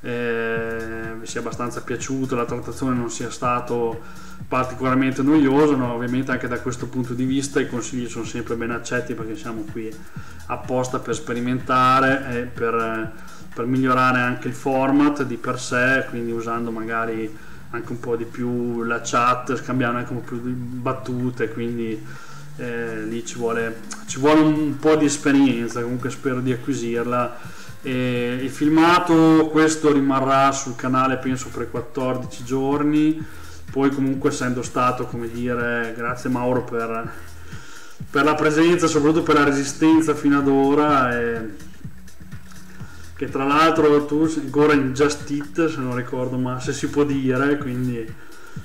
eh, vi sia abbastanza piaciuto, la trattazione non sia stato particolarmente noioso, no? Ovviamente anche da questo punto di vista i consigli sono sempre ben accetti, perché siamo qui apposta per sperimentare e per, per migliorare anche il format di per sé, quindi usando magari anche un po' di più la chat, scambiando anche un po' più di battute, quindi Eh, lì ci vuole, ci vuole un po' di esperienza, comunque spero di acquisirla. E il filmato questo rimarrà sul canale penso per quattordici giorni, poi comunque essendo stato, come dire, grazie Mauro per, per la presenza, soprattutto per la resistenza fino ad ora, e che tra l'altro tu sei ancora in Just It, se non ricordo, ma se si può dire, quindi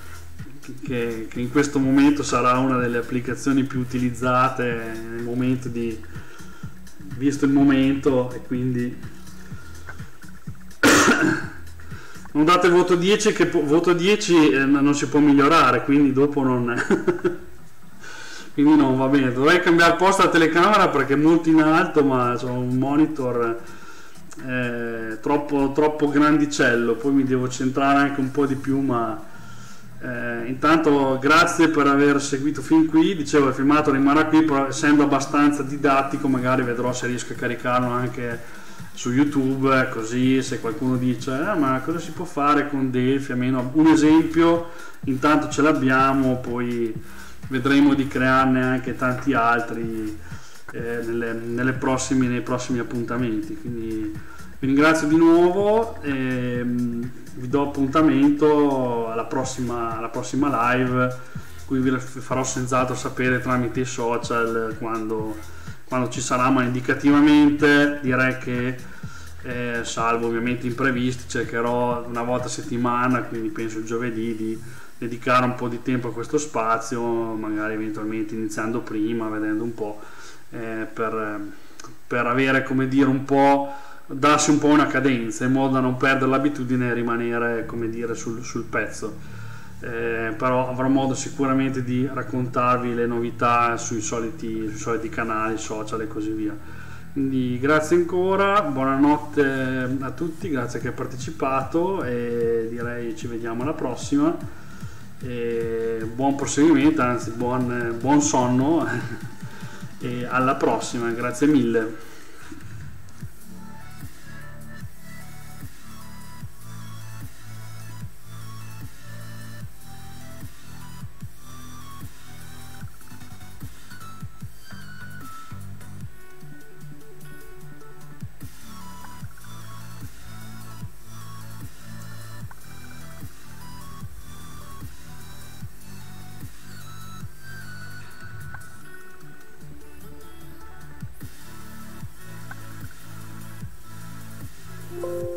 Che, che in questo momento sarà una delle applicazioni più utilizzate nel momento di visto il momento, e quindi non date voto dieci, che voto dieci eh, non si può migliorare, quindi dopo non quindi non va bene. Dovrei cambiare posto la telecamera perché è molto in alto, ma c'ho un monitor eh, troppo, troppo grandicello, poi mi devo centrare anche un po' di più, ma Eh, intanto grazie per aver seguito fin qui. Dicevo, il filmato rimarrà qui, però essendo abbastanza didattico magari vedrò se riesco a caricarlo anche su YouTube, così se qualcuno dice eh, ma cosa si può fare con Delphi, almeno un esempio intanto ce l'abbiamo, poi vedremo di crearne anche tanti altri eh, nelle, nelle prossimi, nei prossimi appuntamenti. Quindi Vi ringrazio di nuovo e vi do appuntamento alla prossima, alla prossima live, cui vi farò senz'altro sapere tramite i social quando, quando ci sarà, ma indicativamente direi che eh, salvo ovviamente imprevisti cercherò una volta a settimana, quindi penso il giovedì, di dedicare un po' di tempo a questo spazio, magari eventualmente iniziando prima, vedendo un po' eh, per, per avere, come dire, un po', darsi un po' una cadenza in modo da non perdere l'abitudine e rimanere, come dire, sul, sul pezzo. Eh, però avrò modo sicuramente di raccontarvi le novità sui soliti, sui soliti canali social e così via. Quindi grazie ancora, buonanotte a tutti, grazie che hai partecipato e direi ci vediamo alla prossima. E buon proseguimento, anzi buon, buon sonno e alla prossima, grazie mille. you